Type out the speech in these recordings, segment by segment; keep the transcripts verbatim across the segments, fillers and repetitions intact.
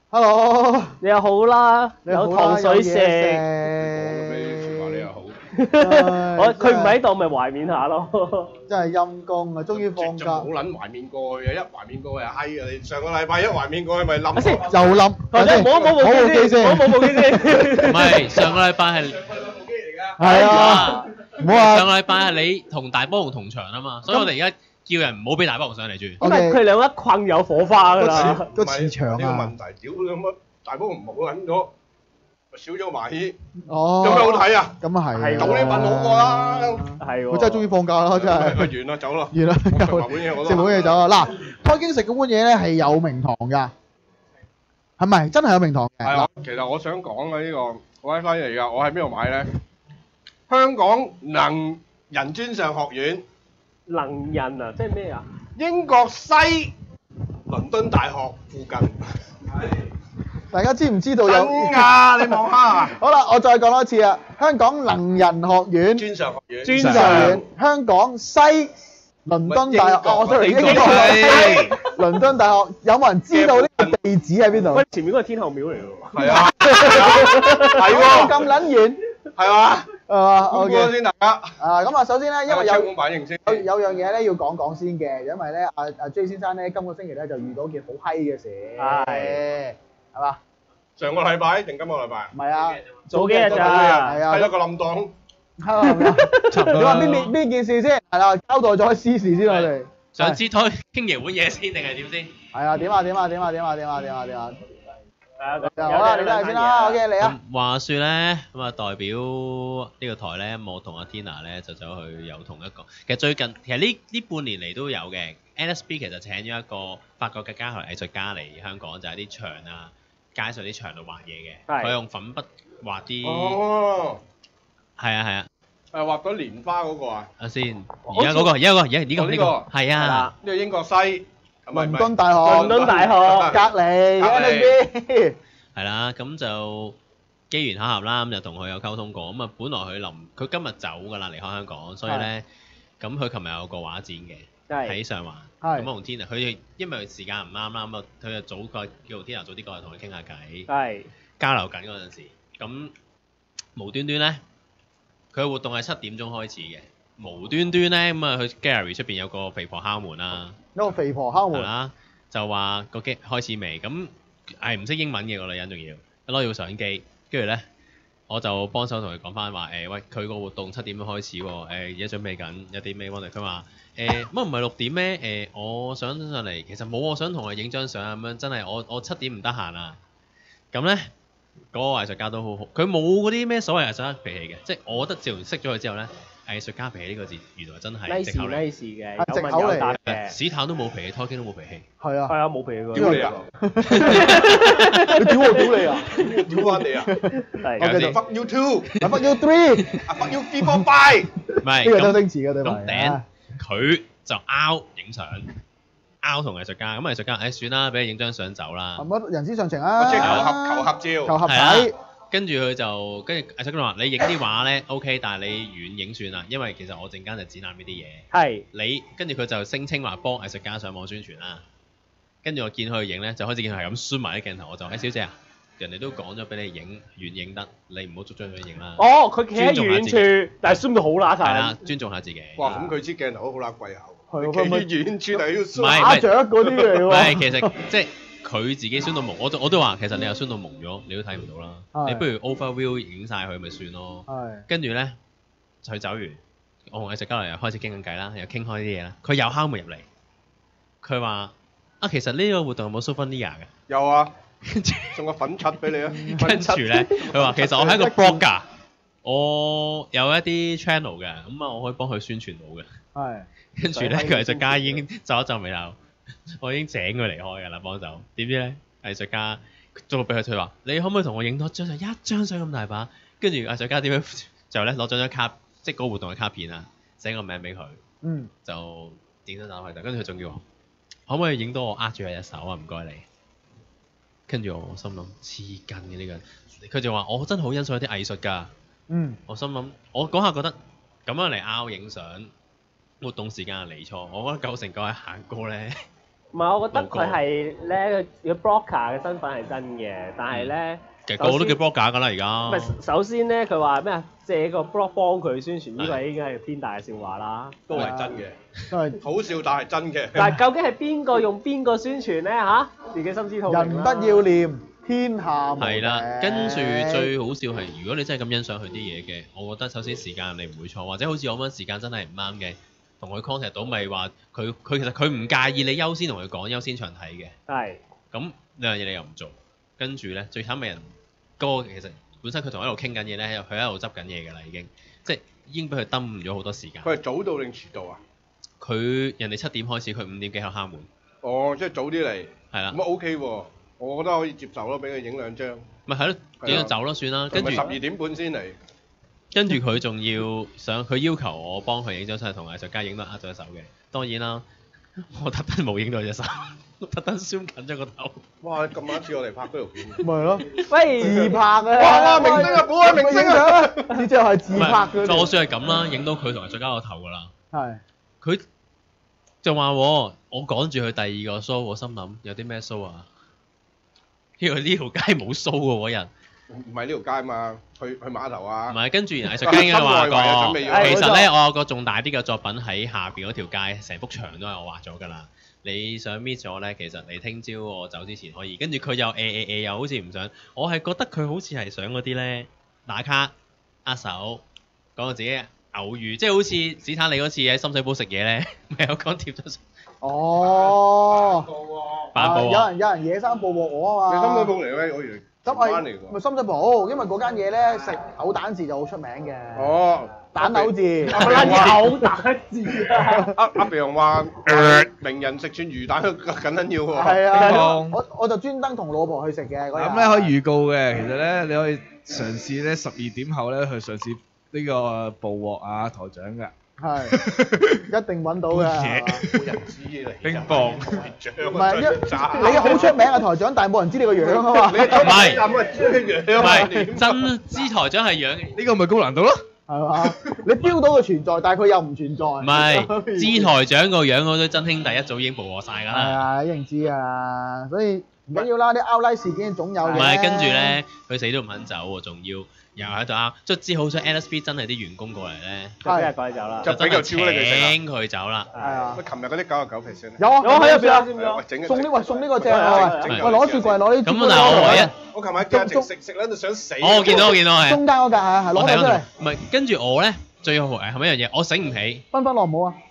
Hello， 你又好啦， 你好啦有糖水食。 有嘢食話你又好， 唉我佢唔真係喺度，咪懷緬下咯。 真係陰公啊！終於放假仲冇，撚懷緬過去嘅，一懷緬過去就閪嘅。你上個禮拜一懷緬過去咪冧先咗。 又冧， 或者摸摸部摸部機機先， 先摸摸部機先。 唔係上個禮拜係部機嚟㗎。 係啊，唔好話上個禮拜係你同大波龍同場啊嘛，所以我哋而家叫人唔好俾大波龍上嚟住。 因為佢兩個一困有火花㗎啦。 個磁場呢個啊問，題，屌你乜大波唔好撚咗，少咗埋啲， 哦， 有咩好睇啊？ 咁啊係， 係咁你問好過啦。 係喎。 佢真係終於放假啦，真係。 完啦，走啦。 完啦， 我食埋碗嘢我都食碗嘢走啊！嗱，開經食嗰碗嘢咧係有名堂㗎，係咪真係有名堂嘅？ 係啊，其實我想講嘅呢個 WiFi 嚟㗎，我喺邊度買咧？香港能人專上學院， 能人啊，即係咩啊？ 英國西倫敦大學附近。 大家知唔知道真有？ 㗎，你望下。 好啦，我再講多次啊！香港能人學院專上學院。 專專上院，香港西倫敦大學。 英國哦，sorry， 英國英國西倫敦大學，有冇人知道呢個地址喺邊度喂？，前面嗰個天后廟嚟喎。 係啊，係喎， 咁撚遠係嘛？ 係嘛估 ？OK 下先，大家。 啊，咁啊，首先咧，因為有有反應先。 有有樣嘢咧要講講先嘅，因為咧阿阿 J 先生咧今個星期咧就遇到件好閪嘅事， 係係嘛？ 上個禮拜定今個禮拜？ 唔係啊， 早幾日咋係啊係，一個冧檔。 係嘛？你話邊邊邊件事先？係啦，交代咗私事先，我哋想知推傾爺碗嘢先定係點先？ 係啊，點啊點啊點啊點啊點啊點啊點啊！ 係啊， 好啦，你都係先啦，OK，嚟啊！ 咁話説咧，咁啊代表呢個台咧，我同阿 Tina 咧就走去有同一個，其實最近其實呢呢半年嚟都有嘅 N S B 其實請咗一個法國嘅家學藝術家嚟香港，就係啲牆啊，街上啲牆度畫嘢嘅， 係佢用粉筆畫啲， 哦， 係啊係啊， 誒畫咗蓮花嗰個啊？ 啊先，而家嗰個，而家嗰個，而家呢個呢個，係係啊啦， 呢個英國西，唔係唔係倫敦大學， 倫敦大學隔離隔離 N S B， 係啦，咁就機緣巧合啦，咁就同佢有溝通過，咁啊本來佢臨佢今日走㗎啦，離開香港，所以咧咁佢琴日有個畫展嘅係喺上環， 係咁我同 Tina 佢哋因為時間唔啱啦，咁啊佢就早個叫 Tina 早啲過嚟同佢傾下偈， 係交流緊嗰陣時，咁無端端咧佢嘅活動係七點鐘開始嘅，無端端咧咁啊去 Gallery 出邊有個肥婆敲門啦， 有個肥婆敲門， 係啦，就話個機開始未，咁係唔識英文嘅個女人仲要，攞住個相機，跟住咧我就幫手同佢講翻話誒，喂佢個活動七點鐘開始喎，誒而家準備緊有啲咩問題，佢話誒乜唔係六點咩？誒、我想上嚟，其實冇我想同佢影張相咁樣，真係我我七點唔得閒啊，咁咧嗰個藝術家都好好，佢冇嗰啲咩所謂藝術家脾氣嘅，即係我覺得自從識咗佢之後咧，藝術家脾氣呢個字原來真係 nice 藉口嚟， nice 嘅，有係藉口嚟問有答嘅。 屎頭都冇脾氣，拖機都冇脾氣。 係啊係，啊，冇脾氣㗎。 屌你啊！ 你屌我屌你啊屌翻你啊係我繼續 ！Fuck you too！ I fuck you three， 啊 Fuck you three four five！ 唔係呢個周咁星馳嘅對咁白頂。佢就拗影相，拗同藝術家，咁藝術家誒算啦，俾你影張相走啦係。咪人之常情我啊？ 即係求合求合照。 求合係啊體， 跟住佢就跟住藝術家話：你影啲畫咧 OK，但係你遠影算啦，因為其實我陣間就展覽呢啲嘢。 係你跟住佢就聲稱話幫藝術家上網宣傳啦。跟住我見佢影咧，就開始見佢係咁 zoom 埋啲鏡頭，我就誒小姐啊，人哋都講咗俾你影遠影得，你唔好捉張相影啦。 哦，佢企喺尊重下遠自己處，但係 zoom 到好乸係啦近。， 尊重下自己。 哇！咁佢支鏡頭都好撚貴下喎。 係喎佢咪企於遠處嚟要唔 zoom 係打雀嗰啲嚟唔喎。 係，其實即係佢自己酸到蒙，我都我都話其實你又酸到蒙咗，你都睇唔到啦。 係你不如 overview 影晒佢咪算咯。 係跟住咧，佢走完，我同藝術家嚟又開始傾緊偈啦，又傾開啲嘢啦。佢又敲門入嚟，佢話啊，其實呢個活動有冇 souvenir 嘅？ 有啊， 跟住送個粉漆俾你啊！ 跟住咧，佢話其實我係一個 blogger，我有一啲 channel 嘅，咁啊我可以幫佢宣傳到嘅。 係跟住咧，佢藝術家已經皺一皺眉頭，我已經請佢離開㗎啦，幫手。點知咧，藝術家做俾佢佢話：你可唔可以同我影多張相？一張相咁大把。跟住藝術家點樣就咧攞咗張卡，即係嗰個活動嘅卡片啊，寫個名俾佢， 嗯就點咗打開就。跟住佢仲要我可唔可以影到我握住佢隻手啊？唔該你。跟住我心諗黐筋嘅呢個人，佢就話我真係好欣賞啲藝術㗎。 嗯我心諗，我嗰下覺得咁樣嚟拗影相，活動時間係嚟錯，我覺得九成九係行過咧， 唔係，我覺得佢係咧，個 broker 嘅身份係真嘅，但係咧， 其實個個都叫 blogger 㗎啦，而家。 唔係首先咧，佢話咩啊？借個 blog 幫佢宣傳，呢個已經係天大嘅笑話啦。 都係真嘅， 都係好笑但係真嘅。 但係究竟係邊個用邊個宣傳咧嚇？自己心知肚明人啦。 不要臉，天下無敵。 係啦，跟住最好笑係，如果你真係咁欣賞佢啲嘢嘅，我覺得首先時間你唔會錯，或者好似我嗰陣時間真係唔啱嘅，同佢 contact 到咪話佢佢其實佢唔介意你優先同佢講優先場睇嘅。 係。 咁兩樣嘢你又唔做，跟住咧最慘嘅人嗰個其實本身佢同我喺度傾緊嘢咧，佢喺度執緊嘢㗎啦已經，即係已經俾佢耽誤咗好多時間。 佢係早到定遲到啊？ 佢人哋七點開始，佢五點幾喺度敲門。 哦，即係早啲嚟。 係啦。 咁啊 OK 喎，我覺得可以接受咯，俾佢影兩張。 咪係咯，影咗走咯算啦。跟住十二點半先嚟。 跟住佢仲要想，佢要求我幫佢影張相同藝術家影都握咗一手嘅。當然啦，我特登冇影到隻手，我特登 zoom 緊咗個頭。 哇！咁啱似我哋拍嗰條片。 咪係咯， 喂， 自拍啊！ 哇！明星啊，寶啊，明星啊！ 呢隻係自拍嘅。 就算係咁啦，影到佢同藝術家個頭㗎啦。 係。 佢就話我趕住去第二個 show，我心諗有啲咩 show 啊？因為呢條街冇 show 喎嗰日。 唔係呢條街嘛，去去碼頭啊。 唔係，跟住藝術家應該話過，其實咧我有個仲大啲嘅作品喺下邊嗰條街，成幅牆都係我畫咗㗎啦。你想 miss 咗咧，其實你聽朝我走之前可以。跟住佢又誒誒誒，又好似唔想。我係覺得佢好似係想嗰啲咧打卡、握手，講到自己偶遇，即係好似史坦利嗰次喺深水埗食嘢咧，咪有講貼咗。 哦。 扮報有人有人野生捕獲我啊嘛。 你深水埗嚟咩？我以為咁係咪深水埗？因為嗰間嘢咧食口蛋字就好出名嘅。 哦。 蛋口字。 口蛋字啊！ 阿阿肥陽話誒名人食串魚蛋緊緊要喎。 係啊，我我就專登同老婆去食嘅嗰日。 咁咧可以預告嘅，其實咧你可以嘗試咧十二點後咧去嘗試呢個捕獲啊台長㗎。係，一定揾到嘅。 冇人知嚟。 冰棒。 唔係，一你好出名嘅台長，但係冇人知你個樣啊嘛。 唔係，冇人知你個樣。 唔係，真知台長係樣嘅。 呢個咪高難度咯。 係嘛？你標到佢存在，但係佢又唔存在。 唔係，知台長個樣嗰堆真兄弟一早已經捕獲晒㗎啦。 係啊，一定知啊，所以唔緊要啦，啲 outline 事件總有嘅。 唔係，跟住咧，佢死都唔肯走喎，仲要又喺度拗，卒之好想 L S B 真係啲員工過嚟咧， 就俾人趕走啦， 就真係請佢走啦。 係啊。 喂，琴日嗰啲九十九 percent 有啊， 有喺入邊啊， 送呢喂送呢個正啊，喂攞雪櫃攞呢。 咁但係我唯一。 我琴日見阿直食食撚到想死。 我見到我見到係。 中間嗰格係係攞咗出嚟。 唔係，跟住我咧最後誒係咪一樣嘢？我醒唔起。 分分落唔好啊！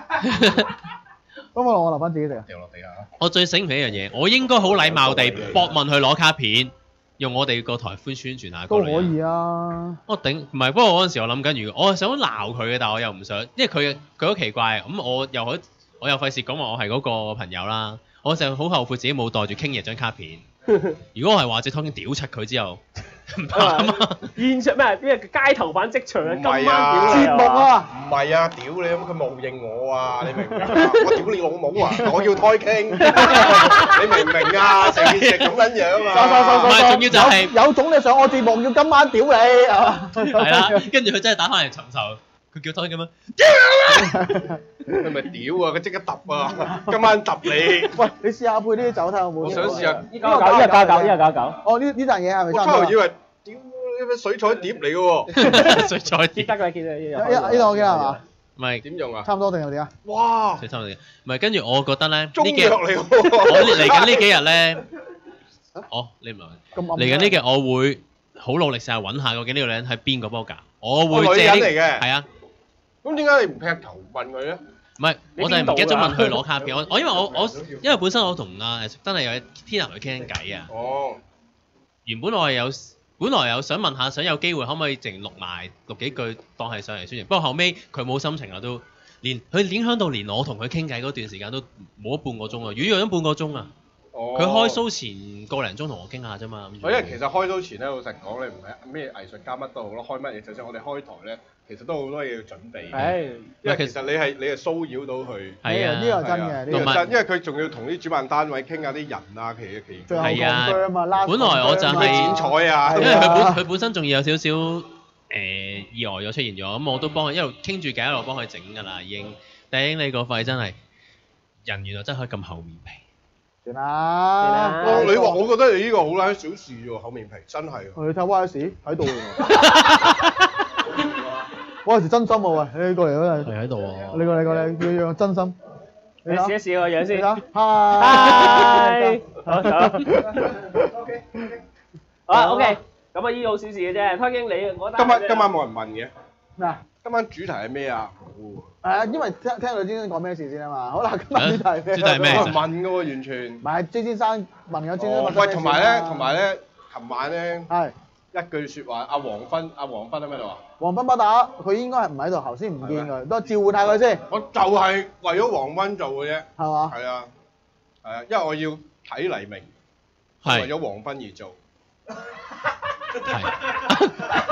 分分落我留翻自己食啊！ 掉落地下。 我最醒唔起一樣嘢，我應該好禮貌地搏問佢攞卡片，用我哋個台歡宣傳下。 都可以啊！ 我頂唔係，不過嗰陣時我諗緊，如果我係想鬧佢嘅，但係我又唔想，因為佢佢好奇怪，咁我又好我又費事講話我係嗰個朋友啦，我就好後悔自己冇袋住傾嘢張卡片。如果我係話隻湯經屌柒佢之後，唔怕啊嘛！ 現場咩？邊個街頭版職場啊？今晚屌節目啊！ 唔係啊！屌你咁佢冒認我啊！你明唔明啊？我屌你老母啊！我要胎傾，你明唔明啊？成件事咁撚樣啊！ 收收收收！ 唔係，仲要就係有種你上我節目，要今晚屌你啊！ 係啦，跟住佢真係打翻嚟尋仇，佢叫湯經咩？ 佢咪屌啊！佢即刻揼啊！今晚揼你！ 喂，你試下配呢啲酒睇下有冇？ 我想試下。 依家搞，依家搞搞，依家搞搞。 哦，呢呢陣嘢係咪我差唔多？ 初頭以為屌呢水彩碟嚟嘅喎。 水彩碟。 得㗎，見到呢呢呢度我記得係嘛？ 唔係點用啊？ 差唔多定係點啊？哇！最差唔多嘅，唔係跟住我覺得咧，呢幾日我嚟緊呢幾日咧，哦，你唔係嚟緊呢幾日我會好努力試下揾下究竟呢個女人係邊個波㗎？我會借呢女人嚟嘅。 係啊。 咁點解你唔劈頭問佢咧？ 唔係，我就係唔記得咗問佢攞卡片。我我因為我我因為本身我同啊真係有天南女傾緊偈啊。 哦。 原本我係有，本來有想問下，想有機會可唔可以淨錄埋錄幾句當係上嚟宣傳。不過後尾佢冇心情啦，都連佢影響到連我同佢傾偈嗰段時間都冇咗半個鐘啊，預約咗半個鐘啊。 哦。 佢開 show 前個零鐘同我傾下啫嘛。 因為其實開 show 前咧，老實講，你唔係咩藝術家乜都好咯，開乜嘢，就算我哋開台咧。其實都好多嘢要準備嘅，因為其實你係你係騷擾到佢， 係啊， 呢個真嘅， 呢個真，因為佢仲要同啲主辦單位傾下啲人啊，其嘅其， 係啊，本來我就係剪彩啊， 因為佢本佢本身仲要有少少誒意外咗出現咗，咁我都幫佢一路傾住偈一路幫佢整㗎啦，已經頂你個肺真係人原來真係可以咁厚面皮。 算啦。 哦，你話我覺得你呢個好撚小事喎，厚面皮真係。 你睇 Y S 喺度喎。Y S 真心喎，喂，你過嚟嗰陣。 係喺度喎。 你過嚟過嚟，要用真心。 你試一試個樣先。 你睇。 Hi。好，走。OK。好啦 ，OK。咁啊，依好小事嘅啫。湯經理，我今晚今晚冇人問嘅。 咩啊？ 今晚主題係咩啊？ 係啊，因為聽聽到先生講咩事先啊嘛。好啦，今日主題係咩？ 主題係咩？ 冇人問嘅喎，完全。 唔係 J 先生問咗 J 先生。 喂，同埋咧，同埋咧，琴晚咧， 係一句説話，阿黃芬，阿黃芬喺邊度啊？ 黃芬不打，佢應該係唔喺度，頭先唔見佢，都召喚下佢先。 我就係為咗黃芬做嘅啫。 係嘛？ 係啊，係啊，因為我要睇黎明， 係為咗黃芬而做。 係。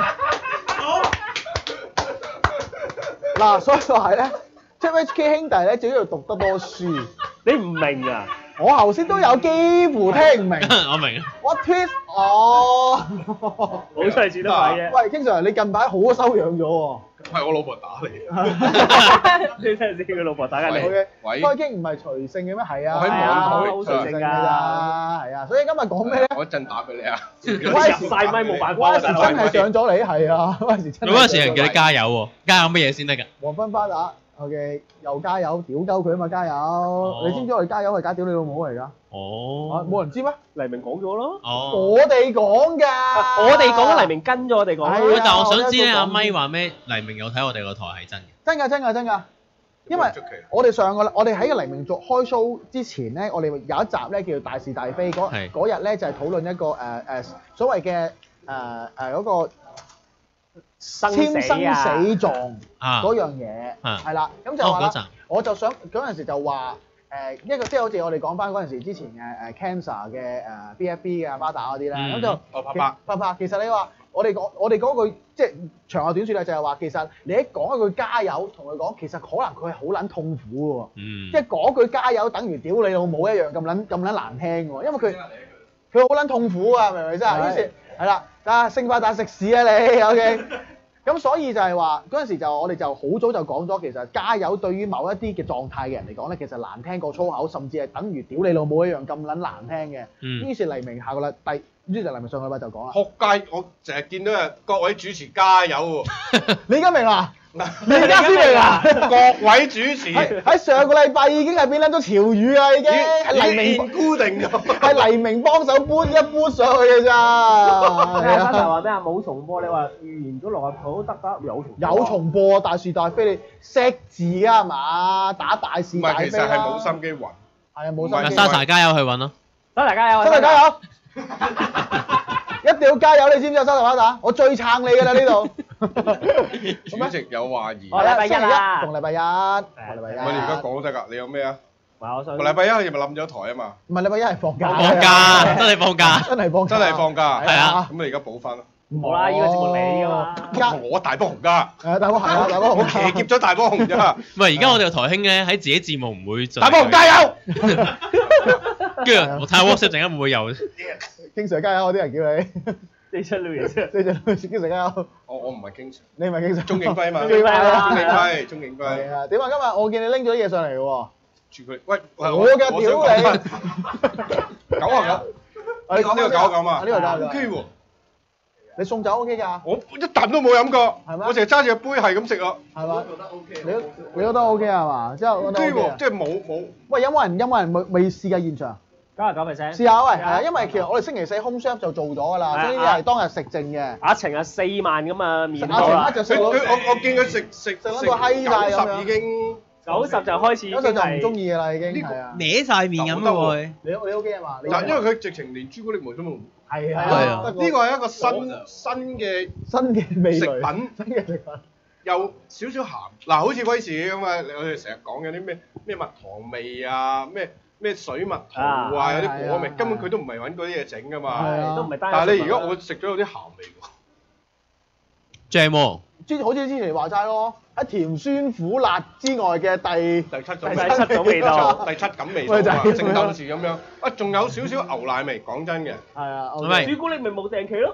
嗱，所以話咧 ，T H K 兄弟咧，最緊要讀得多書。 你唔明啊？ 我頭先都有幾乎聽唔明。 我明。 What is？哦。 好彩轉得快啫。 喂，經常你近排好修養咗喎。 係我老婆打你。 你聽下先，佢老婆打緊你。 喂。 開經唔係隨性嘅咩？係啊。 我喺網台好隨性㗎咋，係啊。所以今日講咩咧？ 我一陣打俾你啊。 入晒咪冇辦法。 嗰陣時真係上咗嚟，係啊。嗰陣時真係。 嗰陣時人叫你加油喎，加油乜嘢先得㗎？ 黃芬巴打 ，OK，又加油，屌鳩佢啊嘛，加油！你知唔知我哋加油係加屌你老母嚟㗎？ 哦。 冇人知咩？ 黎明講咗咯。 哦。 我哋講㗎。 我哋講，黎明跟咗我哋講。 係啊。 但係我想知咧，阿咪話咩？黎明有睇我哋個台係真嘅。 真㗎，真㗎，真㗎。因為我哋上個我哋喺個黎明做開 show 之前咧，我哋有一集咧叫做大是大非，嗰嗰日咧就係討論一個誒誒所謂嘅誒誒嗰個簽生死狀嗰樣嘢，係啦，咁就話啦，我就想嗰陣時就話誒一個即係好似我哋講翻嗰陣時之前嘅誒 cancer 嘅誒 B F B 嘅巴打嗰啲咧，咁就哦拍拍拍拍，其實你話我哋講我哋嗰句即係長話短説啦，就係話其實你一講一句加油，同佢講其實可能佢係好撚痛苦嘅喎，即係嗰句加油等於屌你老母一樣咁撚咁撚難聽嘅喎，因為佢佢好撚痛苦啊，明唔明先啊？於是係啦，啊星巴打食屎啊你 ，OK。咁所以就係話嗰陣時就我哋就好早就講咗，其實加油對於某一啲嘅狀態嘅人嚟講咧，其實難聽過粗口，甚至係等於屌你老母一樣咁撚難聽嘅。嗯。於是黎明下個禮第，於是就黎明上個禮拜就講啦。 撲街！我成日見到啊各位主持加油喎。 你而家明啦？你而家先明啦？ 各位主持喺上個禮拜已經係變撚咗潮語啦，已經係黎明固定咗， 係黎明幫手搬一搬上去嘅咋。 咩啊？剛才話咩啊？冇重播，你話預言咗落入土得得有重有重播，大是大非，你識字啊嘛？打大是大非啦。 唔係，其實係冇心機揾。 係啊，冇心機。 沙茶加油去揾咯。 沙茶加油！ 沙茶加油！一定要加油，你知唔知啊？沙茶巴打，我最撐你㗎啦呢度。 主席有話兒。 我禮拜一啦，同禮拜一，我禮拜一。 我哋而家講都得㗎，你有咩啊？ 我想。 個禮拜一係咪冧咗台啊嘛？ 唔係禮拜一係放假。 放假，真係放假。 真係放假。 真係放假。 係啊。 咁你而家補翻咯。 冇啦，呢個節目你㗎嘛。 我大波紅㗎。 係啊，大波係啊，大波紅。 我騎劫咗大波紅咋。 唔係，而家我哋個台興咧喺自己節目唔會做。 大波紅加油！ 跟住我睇下 WhatsApp 陣間會唔會有？ 經常加油，我啲人叫你。 你出料嘢啫。 你就經常加油。 我我唔係經常。 你唔係經常。 鐘景輝嘛。 鐘景輝啦。 鐘景輝，鐘景輝。 係啊，點啊？今日我見你拎咗啲嘢上嚟喎。 朱古力。喂， 我嘅屌你。 九啊九。 你講呢個九啊九嘛？ 呢個九啊九。 O K 喎。 你送酒 O K 㗎？ 我一啖都冇飲過。 係咩？ 我淨係揸住個杯係咁食啊。 係嘛？覺得 O K。你你覺得 O K 係嘛？之後 O K 喎，即係冇冇。 喂，有冇人有冇人未未試過現場？ 九啊九 percent。試下喂，係啊，因為其實我哋星期四 home shop 就做咗㗎啦，所以呢啲係當日食剩嘅。 阿晴啊，四萬咁啊，免咗啦。佢佢我我見佢食食食食到閪曬咁樣。 已經九十就開始。 九十就唔中意㗎啦，已經係啊。 歪曬面咁啊會。 你你 O K 係嘛？ 嗱，因為佢直情連朱古力梅都冇。 係啊。 呢個係一個新新嘅新嘅味食品， 新嘅食品。 有少少鹹。嗱，好似威士忌咁啊！我哋成日講嘅啲咩咩蜜糖味啊，咩咩水蜜桃啊，有啲果味，根本佢都唔係揾嗰啲嘢整㗎嘛。 都唔係單。 但係你而家我食咗有啲鹹味喎。 正喎。 之好似之前話齋咯，喺甜酸苦辣之外嘅第第七種第七種味道， 第七感味道啊，聖鬥士咁樣。啊，仲有少少牛奶味，講真嘅。 係啊。 朱古力咪冇訂期咯。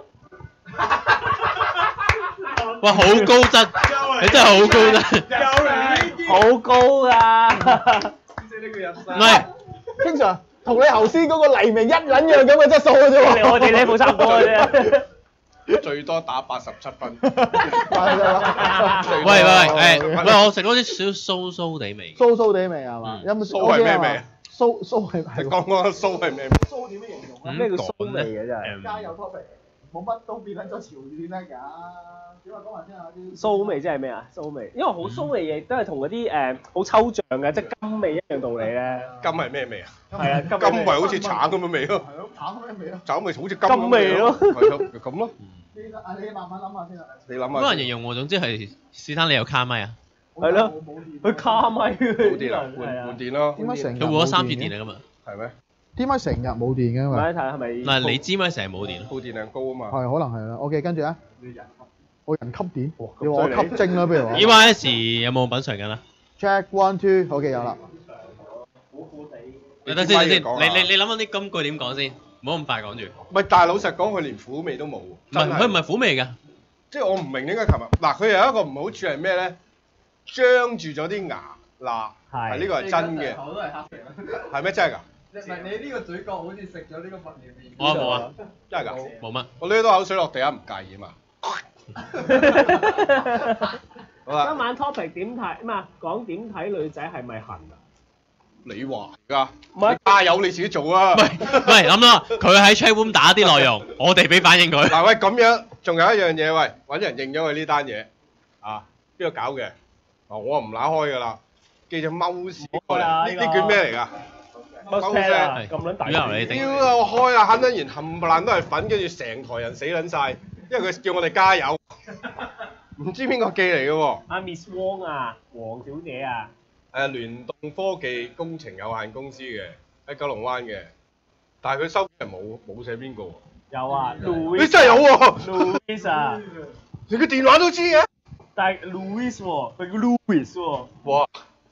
哇！好高質，你真係好高質。 好高㗎。 唔係，經常同你頭先嗰個黎明一撚樣咁嘅質素嘅啫喎。 我哋 level 差唔多嘅啫。 最多打八十七分。 喂喂喂，誒，喂，我食多啲少酥酥地味。 酥酥地味係嘛？有冇酥係咩味？ 酥酥係係你講講酥係咩味？ 酥點樣形容啊？ 咩叫酥味嘅真係？ 加油 topic，冇乜都變緊咗潮語先得㗎。點啊講埋先啊啲。 酥味即係咩啊？酥味，因為好酥味嘅都係同嗰啲誒好抽象嘅，即係甘味一樣道理咧。 甘係咩味啊？ 係啊， 甘咪好似橙咁嘅味咯。 係咯，橙咩味咯？ 橙咪好似甘甘味咯。 係咯，咁咯。 你啊，你慢慢諗下先啊。 你諗下。 好難形容喎，總之係是但你有卡咪啊？ 係咯，佢卡咪嘅。 冇電啊，換換電咯。 點解成日佢換咗三次電嚟㗎嘛？ 係咩？ 點解成日冇電嘅？因為睇睇係咪？ 嗱，你知咪成日冇電？ 耗電量高啊嘛。 係可能係啦。OK，跟住啊。我人吸電，你話我吸精啦，不如話。 E Y S 有冇品嚐緊啊？ Check one two，好嘅有啦。 你等先，等先，你你你諗下啲金句點講先，唔好咁快講住。 唔係，但係老實講，佢連苦味都冇喎。 唔係，佢唔係苦味㗎。 即係我唔明點解琴日嗱，佢有一個唔好處係咩咧？張住咗啲牙嗱，係呢個係真嘅。 頭都係黑色。 係咩真係㗎？ 唔係你呢個嘴角好似食咗呢個佛爺麵。 我冇啊， 真係㗎？ 冇乜。 我濺到口水落地下唔介意嘛？好啦， 今晚 topic 點睇？唔係講點睇女仔係咪痕啊？ 你話㗎？ 唔係加油你自己做啊！ 唔係唔係諗啦，佢喺 chat room 打啲內容，我哋俾反應佢。 嗱喂，咁樣仲有一樣嘢，喂，揾人認咗佢呢單嘢啊？邊個搞嘅？啊，我唔揦開㗎啦，記咗踎屎過嚟，呢呢卷咩嚟㗎？ 踎聲啊！咁撚大。 主流你定。 屌啊！我開啊，肯得完冚唪唥都係粉，跟住成台人死撚晒，因為佢叫我哋加油。唔知邊個寄嚟嘅喎？ 阿 Miss Wong 啊，黃小姐啊。 誒聯動科技工程有限公司嘅，喺九龍灣嘅，但係佢收係冇冇寫邊個喎？ 有啊，Louis。 你真係有喎 Louis 啊！ 連個電話都知嘅。 但係 Louis 喎，佢叫 Louis 喎。 哇！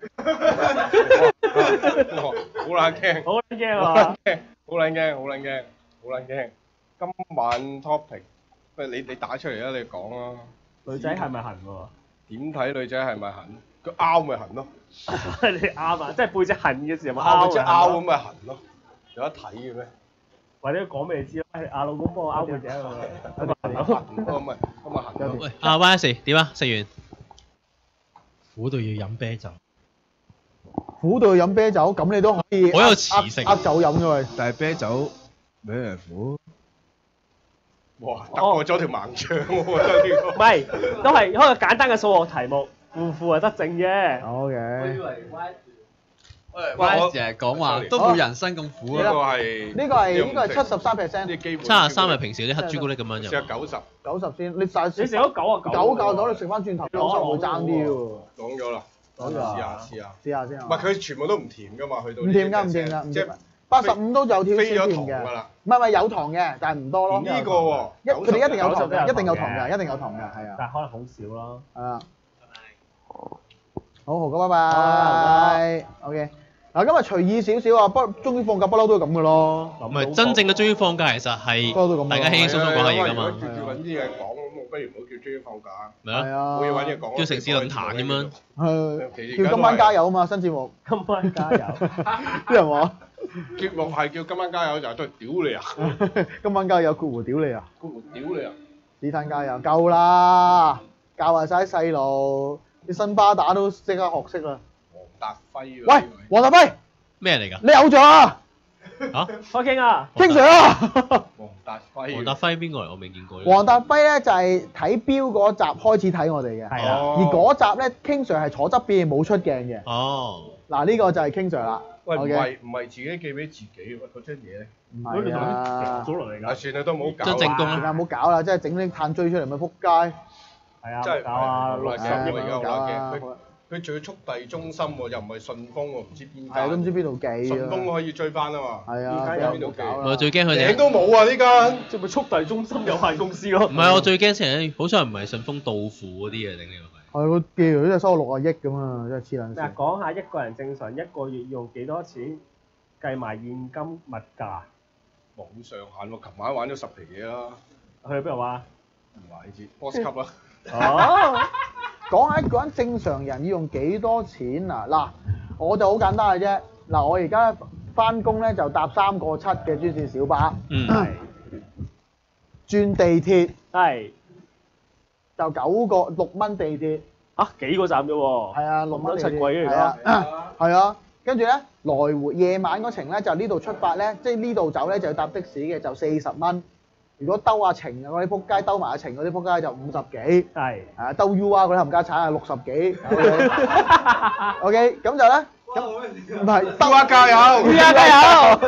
好撚驚！ 好撚驚啊！ 好撚驚！好撚驚！好撚驚！今晚 topic，喂你你打出嚟啦，你講啊。 女仔係咪痕喎？ 點睇女仔係咪痕？佢拗咪痕咯。 你啱啊！即係背脊痕嘅時候咪拗即係拗咯。 咁咪痕咯。有得睇嘅咩？ 或者講俾你知咯，係阿老公幫我拗背脊啊嘛。 痕咁咪咁咪痕咯。 喂，阿 Y S 點啊？食完。 苦到要飲啤酒。 苦到要飲啤酒，咁你都可以好有磁性。 呃酒飲嘅喂。 但係啤酒俾人苦。 哇！突破咗條盲腸，我覺得呢個。 唔係，都係一個簡單嘅數學題目，負負係得正啫。 好嘅。 我以為 Y。 Y 成日講話都冇人生咁苦呢啊！ 個係呢個係呢個係七十三 percent， 啲基本。 七十三係平時啲黑朱古力咁樣試就。 下九十。 九十先，你但係你食咗九啊九。 九嚿九，你食翻轉頭九十會爭啲喎。 講咗啦。 講咗試下試下。 試下先。 唔係佢全部都唔甜㗎嘛，去到。 唔甜㗎，唔甜㗎，唔即係甜。八十五都有條飛咗鮮甜嘅， 糖㗎啦。 唔係唔係有糖嘅，但係唔多咯。 呢個喎， 一佢哋一定有糖嘅， 九十一定有糖嘅，一定有糖嘅，係啊。 但係可能好少咯。 係啊。好，豪哥，拜拜。OK。嗱，今日隨意少少啊，不終於放假不嬲都係咁嘅咯。 唔係真正嘅終於放假，其實係大家輕輕鬆鬆講下嘢㗎嘛。 叫叫揾啲嘢講，咁我不如唔好叫終於放假。 咪咯。 係啊。 冇嘢揾嘢講。 叫城市論壇咁樣。 係。叫今晚加油啊嘛，新節目。 今晚加油。 啲人話。 節目係叫今晚加油，就係都係屌你啊！ 今晚加油，括弧屌你啊！ 括弧屌你啊！ 子彈加油，夠啦！教壞曬細路，啲新巴打都即刻學識啦。 黃達輝喂，黃達輝， 咩嚟㗎？ 你偶像啊？ 嚇？ 開傾啊！ King Sir 啊！ 黃達輝。 黃達輝邊個嚟？我未見過。 黃達輝咧就係睇錶嗰集開始睇我哋嘅， 係啦。 而嗰集咧 King Sir 係坐側邊冇出鏡嘅。 哦。 嗱呢個就係 King Sir 啦。 喂，唔係唔係自己寄俾自己喎，嗰張嘢咧。 唔係啊。 咗落嚟啊， 㗎。 算啦，都唔好搞。 真正功啊！唔好搞啦，即係整啲炭追出嚟咪撲街。 係啊， 真係搞啊， 六十誒億而家好搞撚啊！ 驚。佢佢仲要速遞中心喎，又唔係順豐喎，唔知邊係啊，都唔知間。 邊度寄順豐啊！ 可以追翻啊嘛。 係啊， 而家邊度寄？ 搞啦我最驚佢名哋。 都冇啊！呢間。 即係咪速遞中心有限公司咯？ 唔係，我最驚成日好彩唔係順豐到付嗰啲嘢頂呢個肺。 係佢寄嚟真係收六啊億咁啊！真係黐撚嗱， 線。 講下一個人正常一個月用幾多錢，計埋現金物價， 冇上限喎，琴晚玩咗十皮嘢啦。 去邊度玩？ 唔話你知 ，boss 級啦。 哦， 講下一個人正常人要用幾多錢啊？嗱，我就好簡單嘅啫。嗱，我而家翻工咧就搭三個七嘅專線小巴， 嗯， 轉地鐵係就九個六蚊地鐵， 啊幾個站啫喎。 係啊，六蚊地鐵， 咁都七貴嘅係啊，係啊，跟住咧來回夜晚嗰程咧就呢度出發咧，即係呢度走咧就要搭的士嘅，就四十蚊。如果兜阿程啊嗰啲撲街，兜埋阿程嗰啲撲街就五十幾， 係係啊，兜 U 啊嗰啲冚家產啊六十幾，OK，咁就咧，咁唔係兜啊加油， 加加油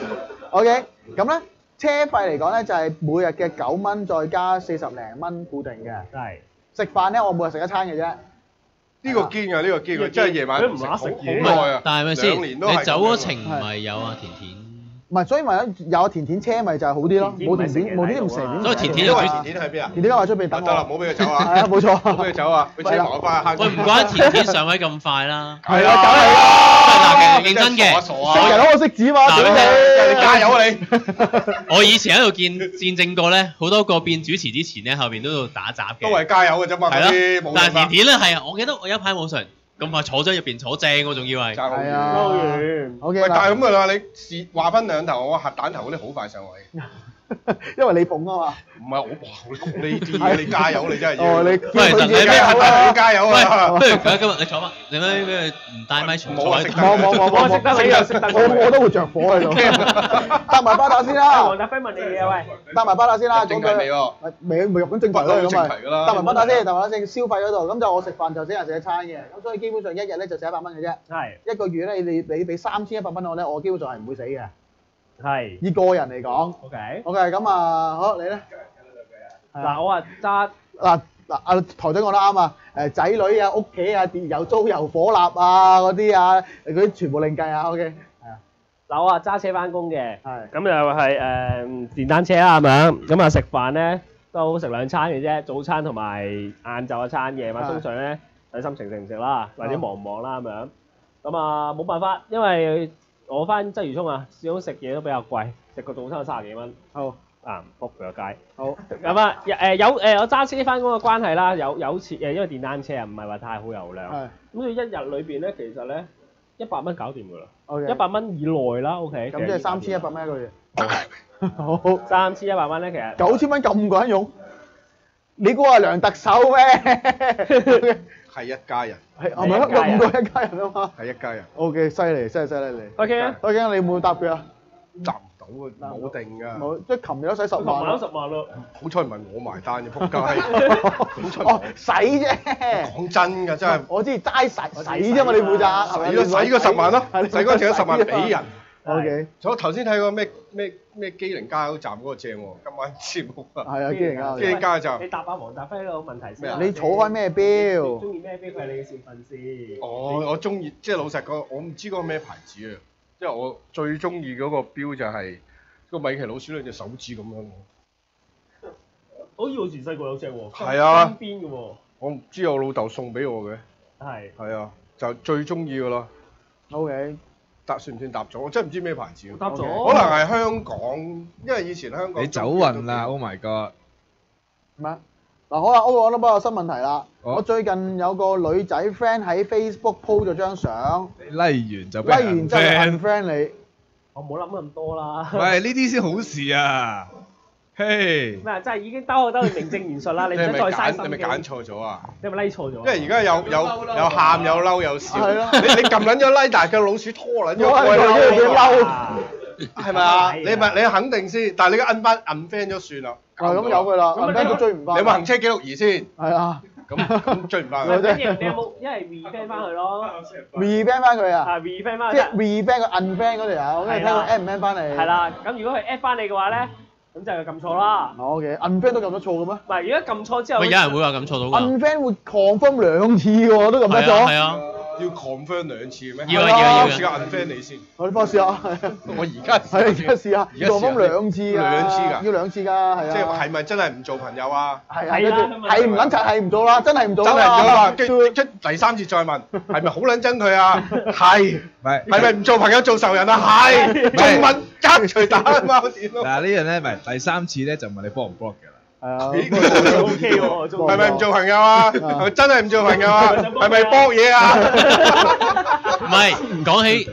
，OK，咁咧車費嚟講咧就係每日嘅九蚊再加四十零蚊固定嘅， 係食飯咧我每日食一餐嘅啫。 呢個堅㗎，呢個堅㗎，真係夜晚佢唔乸食嘢好耐啊！ 但係咪先？ 兩年都係你走嗰程咁樣唔係有阿甜甜？ 唔係，所以咪有有甜甜車咪就係好啲咯，冇甜甜冇甜甜唔食點？ 所以甜甜因為甜甜喺邊啊？ 甜甜喺出邊等我。 得啦，唔好俾佢走啊！ 係啊，冇錯。 唔好俾佢走啊！佢車埋我翻去喂，唔怪得甜甜上位咁快啦。 係啊， 嗱，其實認真嘅， 傻識人我識字嘛， 嗱屌你你！ 加油啊你！ 我以前喺度見見證過咧，好多個變主持之前咧，後邊都要打雜嘅。 都係加油嘅啫嘛， 係嗰啲冇， 咯但係甜用㗎。 甜咧係啊，我記得我有一排冇上咁快坐咗入邊坐正喎，仲要係。 爭好遠係啊高遠。 ，OK 喂，但係啦， 咁噶啦，你試話分兩頭，我核彈頭嗰啲好快上位， 因為你捧啊嘛。 唔係我哇！你講呢啲嘅，你加油你真係要。 哦，你喂叫佢嘢你咩加油啊你加油喂， 啊！ 不如咁今日你坐翻，你咩咩唔帶咪全坐喺度？ 冇冇冇冇我識得你又識得我我都會着火喺度。搭埋巴打先啦黃，達輝問你嘢啊喂。 搭埋巴打先啦， 正題未喎？ 未未入緊正題啦，咁不嬲正題咪㗎啦搭埋巴打先，搭埋巴打先，消費嗰度，咁就我食飯就只係食一餐嘅，咁所以基本上一日咧就食一百蚊嘅啫。 係一個月咧，你你俾三千一百蚊我咧，我基本上係唔會死嘅。 係。 以個人嚟講 OK。 ，OK，咁啊，好你咧？ 嗱，我話揸嗱嗱，阿台長講得啱啊！誒仔女啊、屋企啊、電油租油火蠟啊嗰啲啊，嗰啲全部另計啊。OK，係啊， 嗱我話揸車翻工嘅， 係咁又係誒電單車啦咁樣，咁啊食飯咧都食兩餐嘅啫，早餐同埋晏晝一餐，夜晚係通常咧睇心情食唔食啦，或者忙唔忙啦咁樣。咁啊冇辦法，因為我翻鰂魚涌啊，始終食嘢都比較貴，食個早餐三十幾蚊。 好啊，仆佢個街。 好咁啊，誒有誒我揸車翻工嘅關係啦，有有次誒，因為電單車啊，唔係話太好油量， 係咁所以一日裏邊咧，其實咧一百蚊搞掂㗎啦， OK， 一百蚊以內啦，OK。 咁即係三千一百蚊一個月。好， 三千一百蚊咧，其實九千蚊咁個人用，你估係梁特首咩？ 係一家人， 係係咪一個五個一家人啊嘛係一家人， ？OK，犀利，真係犀利你。 OK 啊， OK，你有冇答佢啊？ 集唔到啊，冇定㗎。 冇，即係琴日都使十十萬萬都。十萬咯， 好彩唔係我埋單嘅，仆街。好彩唔哦係， 使啫。 講真㗎，真係。 我知齋使使啫嘛，你負責係咪？ 使咗使嗰十萬咯， 係使嗰剩咗十萬俾人。 O K， 我頭先睇過咩咩咩機靈加油站嗰個正喎，今晚節目啊， 係啊，機靈交機靈加油站你。答下黃達輝個問題先啊。 你儲開咩錶？ 中意咩錶？佢係你嘅小粉絲。 我我中意，即係老實講，我唔知嗰個咩牌子啊，因為我最中意嗰個錶就係個米奇老鼠兩隻手指咁樣喎。 好似我以前細個有隻喎。 係啊身邊嘅喎。 我唔知我老豆送俾我嘅， 係。 係啊，就最中意㗎咯。 O K， 搭算唔算搭咗？我真係唔知咩牌子。 答咗。 可能係香港，因為以前香港你走運啦！Oh my god！ 咩？嗱好啦，我我都幫我新問題啦。 好我最近有個女仔 friend 喺 Facebook po 咗張相， 你 like 完就俾拉人完之後 friend， unfriend 你。 我冇諗咁多啦。 喂，呢啲先好事啊！嘿， 咩啊？真係已經兜兜去名正言順啦，你唔使你係咪揀？ 再嘥心機。 你係咪揀錯咗啊？ 你係咪 like 錯咗？ 因為而家有有有喊有嬲有笑， 係咯你你撳撚咗 like，但係個老鼠拖撚咗我係過因為佢嬲啊係咪啊？ 係你咪你肯定先，但係你嘅 unfriend unfriend 咗算啦。 係咁有佢啦咁啊 ，unfriend 都追唔你翻。 有冇行車記錄儀先？ 係啊咁咁追唔翻係啊？ 你有你有冇一係 refriend 翻佢咯？ ，refriend 翻佢啊， 啊 refriend 翻即係佢。 refriend 個 unfriend 嗰條啊，我跟住睇佢係啦 add 唔 add 翻嚟。 係。啦，咁如果佢 at 翻你嘅話咧，咁就係撳錯啦。 O K，unfriend 都撳得錯嘅咩唔係，如果撳錯之後， 喂，有人會話咁錯到㗎？ ？unfriend 會 confirm 兩次嘅喎，都撳得係啊係咗。 啊， 要 confirm 兩次咩？ 要啊要啊要啊試下 unfriend 你先。 我哋幫我試下，係啊我而家係你而家試下而家試下 ，confirm 兩次㗎， 兩次㗎要兩次㗎，係啊。 即係係咪真係唔做朋友啊？ 係啊， 係啦跟住係唔撚柒係唔做啦，真係唔做真係唔啦做啦，跟住跟第三次再問，係咪好撚憎佢啊？係。 唔係係咪唔做朋友做仇人啊？係。仲問一錘打貓電咯。 嗱呢樣咧，咪第三次咧就問你 block 唔 block 㗎啦。 係啊。 O K 喎，中係咪唔做朋友啊？係咪真係唔做朋友啊？係咪搏嘢啊？ 唔係講起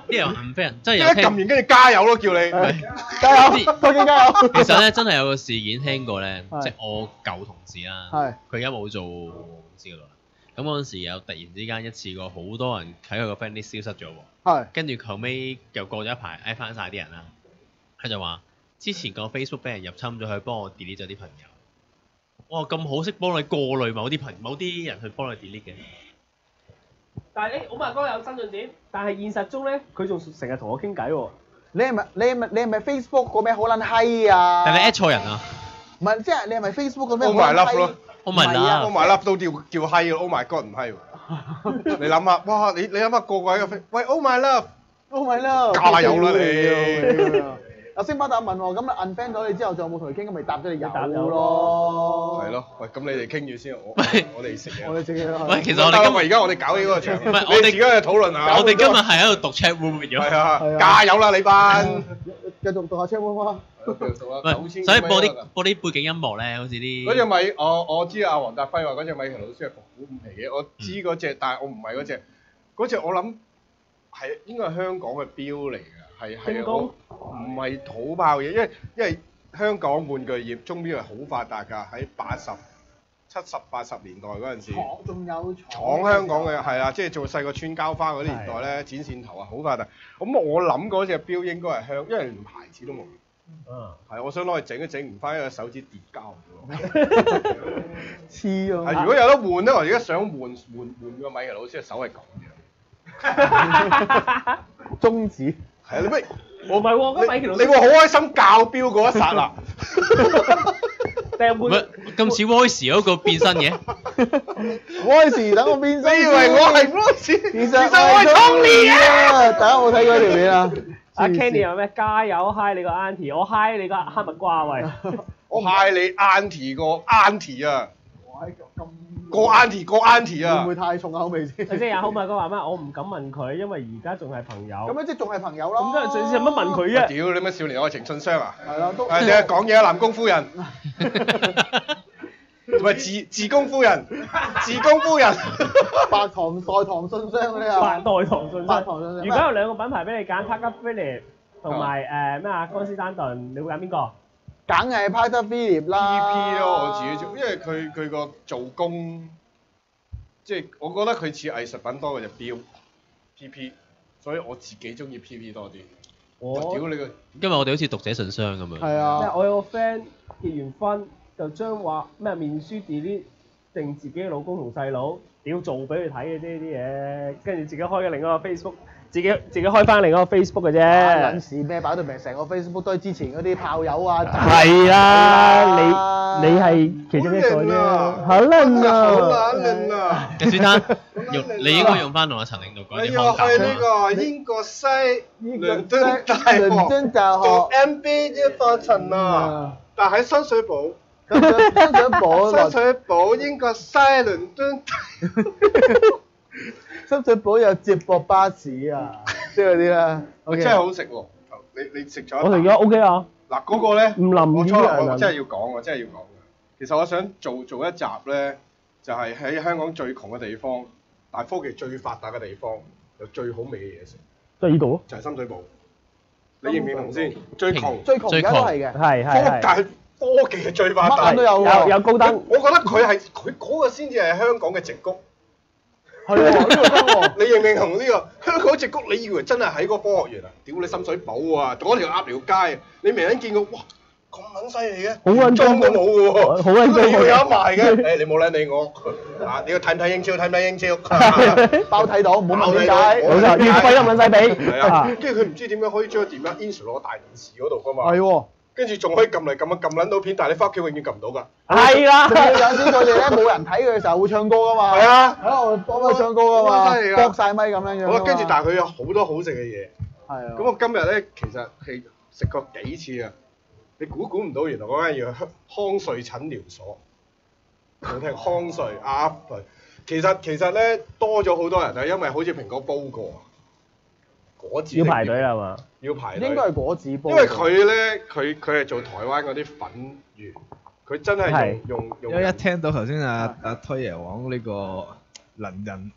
啲人 unfriend，即係一有聽。 撳完跟住加油咯，叫你。 加油，多啲加油。 其實咧，真係有個事件聽過咧， 係即係我舊同事啦， 係佢而家冇做公司嗰度啦。咁嗰陣時有突然之間一次過好多人喺佢個 friend list 消失咗喎， 係跟住後尾又過咗一排嗌翻晒啲人啦，佢就話之前個 Facebook 俾人入侵咗，佢幫我 delete 咗啲朋友。哇！咁好識幫你過濾某啲朋某啲人去幫你 delete 嘅。 但係咧，我阿哥有新進展，但係現實中咧，佢仲成日同我傾偈喎。 你係咪你係咪你係咪 Facebook 個咩好撚閪啊？ 但係你 at 錯人啊唔係，即係你係咪 Facebook 個咩 Oh 好 my 撚 love 閪咯 ？Oh my 唔係啊 Oh my love 都叫叫閪嘅，Oh my god 唔閪喎。你諗下，哇！你你諗下個個喺個 face，喂 Oh my love，Oh my love， 加油啦你！ 阿星巴達問我，咁你 unfriend 咗你之後，仲有冇同佢傾？咁咪答咗你有答有咯。 係咯，喂，咁你哋傾住先，我我哋食嘢。 我哋自己喂，其實我哋今日而家我哋搞起嗰個場， 唔係我哋你自己去討論下。 我哋今日係喺度讀 chat room 咗。 係啊，加油啦你班！ 繼續讀下車會嗎？ 喂，所以播啲播啲背景音樂咧，好似啲嗰隻米，我我知阿黃達輝話嗰隻米奇老師係復古五皮嘅，我知嗰隻，但係我唔係嗰隻，嗰隻我諗係應該係香港嘅標嚟嘅，係係我唔係土炮嘢，因為因為香港玩具業鐘錶係好發達㗎，喺八十七十八十年代嗰陣時， 仲有廠香港嘅係啊，即係做細個穿膠花嗰啲年代咧，剪線頭啊好發達。咁我諗嗰隻錶應該係香，因為連牌子都冇。 嗯。 係，我想攞去整都整唔翻，因為手指跌膠黐咗。 係，如果有得換咧，我而家想換換換個米奇老師嘅手係咁樣。 中指。 係啊，你不如我唔係喎，嗰米奇老師。 你會好開心教標嗰一剎那。 定係換？ 咁似 Voice 嗰個變身嘅。 Voice 等我變身。 你以為我係 Voice？ 其實其實我係 Tony 啊！大家有冇睇過條片啊？ 阿 Kenny 有咩？加油嗨你個 Auntie，我嗨你個哈密瓜喂！ 我嗨你 Auntie 個 Auntie 啊！個 Auntie 個 Auntie 啊！ 會唔會太重口味先？ 即係阿好咪哥話咩？我唔敢問佢，因為而家仲係朋友。 咁樣即係仲係朋友咯。 咁即係上次有乜問佢啫？ 屌你咩少年愛情信箱啊！ 係啦，都誒你係講嘢啊，南宮夫人。唔係自自宮夫人，自宮夫人。 白糖代糖信箱嗰啲啊。 白代糖信箱。 白糖信箱。 如果有兩個品牌俾你揀 Patek Philippe 同埋誒咩啊，江詩丹頓，你會揀邊個？ 梗係 Patek Philippe 啦。 P P 咯，我自己做，因為佢佢個做工，即係我覺得佢似藝術品多過隻錶 P P，所以我自己中意 P P 多啲。我屌你個！ 今日我哋好似讀者信箱咁樣。 係啊。 我有個 friend 結完婚就將話咩面書 delete 定自己嘅老公同細佬，屌做俾佢睇嘅啫呢啲嘢，跟住自己開嘅另一個 Facebook。自己自己開翻另一個 Facebook 嘅啫。 撚事咩？擺到明成個 Facebook 都係之前嗰啲炮友啊。 係啦，你你係其中一個啫。好撚啊！ 好撚啊！ 嘅先生，用你應該用翻同阿陳領導講啲你要去呢個英國西倫敦大學讀 M B A 課程啊！但喺深水埗。 深水埗。 深水埗英國西倫敦。 深水埗有接駁巴士啊，即係嗰啲啦。 真係好食喎！你你食咗？ 我食咗 OK 啊。 嗱嗰個咧， 唔淋我初頭我真係要講，我真係要講嘅。其實我想做做一集咧，就係喺香港最窮嘅地方，但係科技最發達嘅地方，有最好味嘅嘢食。 就係呢度。 就係深水埗。你認唔認同先？最窮。 最窮而家都係嘅。 係係係。 但係科技係最發達。 乜都有有有高登。 我覺得佢係佢嗰個先至係香港嘅矽谷。 係喎，呢個真喎。 你認唔認同呢個香港矽谷？你以為真係喺嗰個科學園啊？屌你深水埗啊！嗰條鴨寮街，你未撚見過？哇！咁撚犀利嘅， 好撚裝都冇嘅喎， 好撚你要有得賣嘅。誒，你冇撚理我啊！你要睇唔睇英超？睇唔睇英超？ 包睇到，唔好問點解。 冇錯，月費都撚使俾。 係啊，跟住佢唔知點樣可以將個電話 install 落大電視嗰度㗎嘛。 係喎。 跟住仲可以撳嚟撳去撳撚到片，但係你翻屋企永遠撳唔到㗎。 係啦。 仲要有陣時佢哋咧冇人睇佢嘅時候會唱歌㗎嘛。 係啊。 喺度幫佢唱歌㗎嘛，搏曬咪咁樣樣。 好，跟住但係佢有好多好食嘅嘢。 係啊。 咁我今日咧其實係食過幾次啊。你估估唔到，原來嗰間嘢係康瑞診療所。我聽康瑞啊，其實其實咧多咗好多人啊，因為好似蘋果煲過啊，果子要排隊係嘛？ 要排隊。 應該係果子煲。 因為佢咧，佢佢係做台灣嗰啲粉圓，佢真係用用用。 因為一聽到頭先阿阿推爺講呢個能人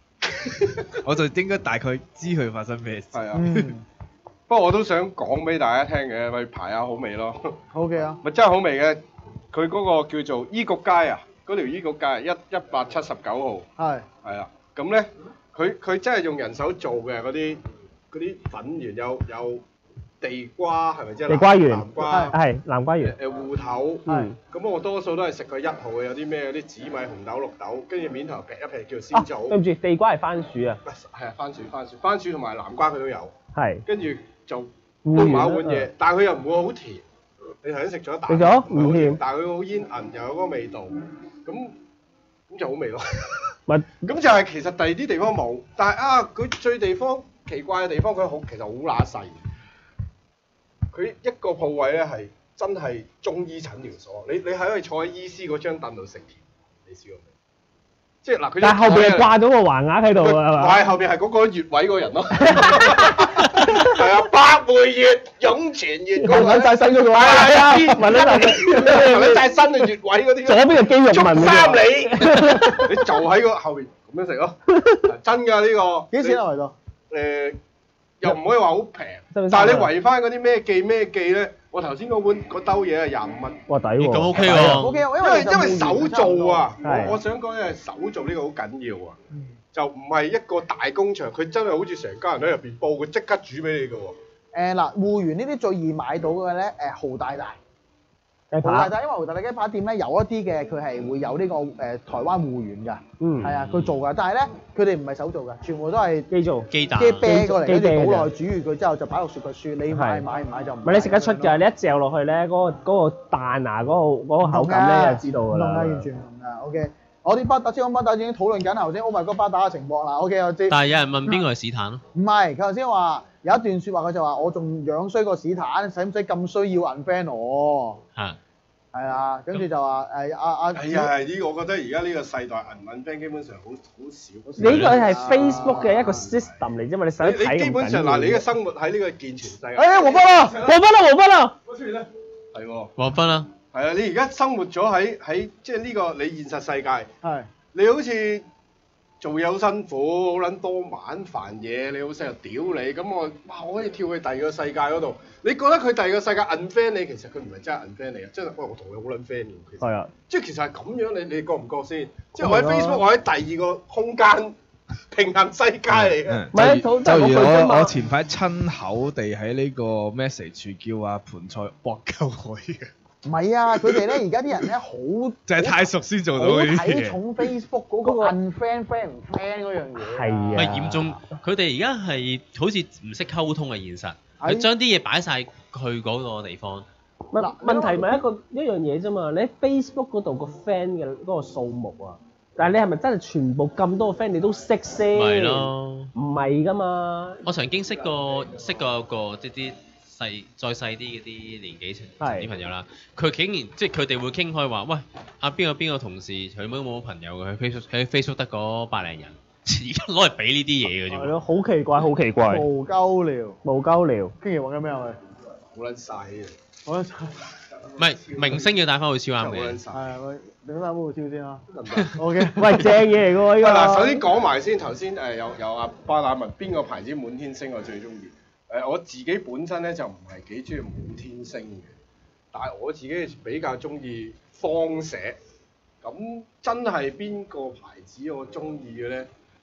我就應該大概知佢發生咩事。 係啊。 嗯， 不過我都想講俾大家聽嘅，咪排下好味咯。 好嘅啊， 咪真係好味嘅，佢嗰個叫做醫局街啊，嗰條醫局街係一一百七十九號。 係係啦，咁咧佢佢真係用人手做嘅嗰啲嗰啲粉圓，有有地瓜係咪即係地瓜圓南瓜係南瓜圓。 誒芋頭。 嗯。 咁我多數都係食佢一號嘅，有啲咩有啲紫米、紅豆、綠豆，跟住面頭劈一劈叫啊， 鮮棗。 對唔住，地瓜係番薯啊。 係啊，番薯番薯番薯同埋南瓜佢都有。 係。 跟住就芋圓煲埋一碗啊嘢，但係佢又唔會好甜。你頭先食咗一啖。 食咗唔係好唔甜但係佢好煙韌，又有嗰個味道，咁咁就好味咯。 咪咁就係其實第二啲地方冇，但係啊佢最地方奇怪嘅地方佢好其實好乸細，佢一個鋪位咧係真係中醫診療所，你你喺度坐喺醫師嗰張凳度食甜，你試過未？即係嗱佢。 但係後邊係掛咗個橫額喺度啊，係嘛？ 掛喺後邊係嗰個穴位嗰個人咯。係啊，百會穴、湧泉穴嗰個。 紋晒身嗰個。 係啊， 紋咗晒身。 紋晒身嘅穴位嗰啲。 左邊嘅肌肉紋。 足三里。你就喺個後邊咁樣食咯。真㗎呢個。 幾錢啊？圍到？ 誒，又唔可以話好平，但係你圍翻嗰啲咩記咩記咧？我頭先嗰碗嗰兜嘢係廿五蚊。 哇，抵喎！ 咁 OK 喎。 OK，因因為因為手做啊， 係我我想講係手做呢個好緊要啊，就唔係一個大工場，佢真係好似成家人喺入邊煲，佢即刻煮俾你嘅喎。 誒嗱，芋圓呢啲最易買到嘅咧，誒豪大大。 雞豪大扒。 大，因為豪大大雞扒店咧有一啲嘅佢係會有呢個誒台灣芋圓㗎， 嗯。 係啊，佢做㗎，但係咧佢哋唔係手做㗎，全部都係機做。 雞蛋。 即係啤過嚟，跟住機啤嘅倒落去煮完佢之後就擺落雪櫃雪，你買係買唔買就唔。 唔係你食得出㗎，你一嚼落去咧，嗰個嗰個彈牙嗰個嗰個口感咧就知道㗎啦。 唔同㗎，完全唔同㗎。OK，我啲巴打超級巴打已經討論緊頭先 Oh my God 巴打嘅情況啦。OK，我知。 但係有人問邊個係史坦咯？ 唔係，佢頭先話有一段説話，佢就話我仲樣衰過史坦，使唔使咁需要 unfriend 我？ 嚇。 係啊，跟住就話誒阿阿。 係啊係呢個，我覺得而家呢個世代銀銀 friend 基本上好好少。 你呢個係 Facebook 嘅一個 system 嚟啫嘛，你使睇你基本上嗱，你嘅生活喺呢個健全世界。 誒黃斌啊， 黃斌啊，黃斌啊！ 嗰處咧。係喎。 黃斌啊。 係啊，你而家生活咗喺喺即係呢個你現實世界。 係。 你好似做嘢好辛苦，好撚多晚煩嘢，你老細又屌你，咁我哇我可以跳去第二個世界嗰度。你覺得佢第二個世界 unfriend 你，其實佢唔係真係 unfriend 你啊，真係喂我同你好撚 friend 嘅。其實係啊， 即係其實係咁樣，你你覺唔覺先？即係我喺 Facebook，我喺第二個空間平衡世界嚟嘅。 唔係就就如我我前排親口地喺呢個 message 處叫阿盤菜搏鳩我嘅。 唔係啊，佢哋咧而家啲人咧好就係太熟先做到好呢啲睇嘢。 重 Facebook 嗰個 unfriend friend 唔 friend 嗰樣嘢。 係啊。 唔係嚴重，佢哋而家係好似唔識溝通嘅現實， 係佢將啲嘢擺晒去嗰個地方。 問問題咪一個一樣嘢啫嘛，你喺 Facebook 嗰度個 friend 嘅嗰個數目啊，但係你係咪真係全部咁多個 friend 你都識先？ 咪咯。 唔係㗎嘛。 我曾經識過識過個即啲細再細啲嗰啲年紀層係啲朋友啦，佢竟然即係佢哋會傾開話，喂啊邊個邊個同事佢冇冇朋友嘅，佢 Facebook 佢 Facebook 得嗰百零人，而家攞嚟俾呢啲嘢嘅啫喎。 係咯，好奇怪，好奇怪。 無鳩聊， 無鳩聊。 跟住揾緊咩啊？ 好撚晒嘅。 好撚唔係明星要帶翻去超啱嘅。 係咪？你睇下會超先啦。OK。 喂，正嘢嚟㗎喎呢個。 嗱，首先講埋先，頭先誒有有阿巴打問邊個牌子滿天星我最中意。誒我自己本身咧就唔係幾中意滿天星嘅，但係我自己比較中意方石。咁真係邊個牌子我中意嘅咧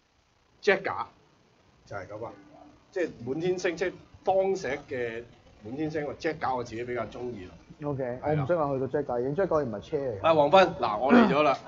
？Jagger 就係咁啊，即係滿天星，即係方石嘅滿天星。我 Jagger 我自己比較中意咯。 OK，我唔識話去到 Jagger，已經 Jagger 唔係車嚟。 啊，黃斌，嗱我嚟咗啦。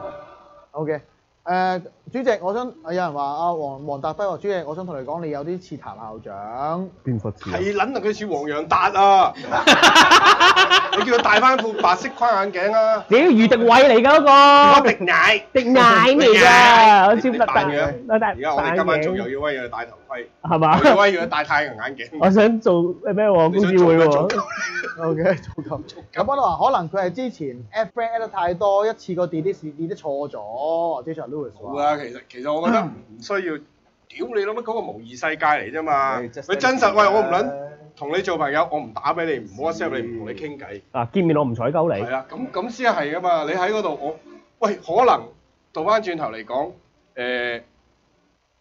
OK。誒，主席，我想有人話阿黃黃達輝話，主席，我想同你講，你有啲似譚校長。 邊忽似？ 係撚啊！佢似黃洋達啊！你叫佢戴翻副白色框眼鏡啊！ 屌余迪偉嚟㗎嗰個。 迪奶。 迪奶嚟㗎，我超得扮嘅。 而而家我哋今晚仲又要威要戴頭盔。 係嘛？ 又要威要戴太陽眼鏡。 我想做咩咩喎？公司會喎。 OK，做夠。咁我都話可能佢係之前 add friend add 得太多，一次過 delete delete 錯咗。Jason Lewis 話。 好啊，其實其實我覺得唔需要。屌你諗乜嗰個模擬世界嚟啫嘛！你真實喂我唔撚同你做朋友，我唔打俾你，唔 WhatsApp 你，唔同你傾偈。 啊，見面我唔睬鳩你。 係啊，咁咁先係噶嘛！你喺嗰度我，喂可能倒翻轉頭嚟講，誒、呃，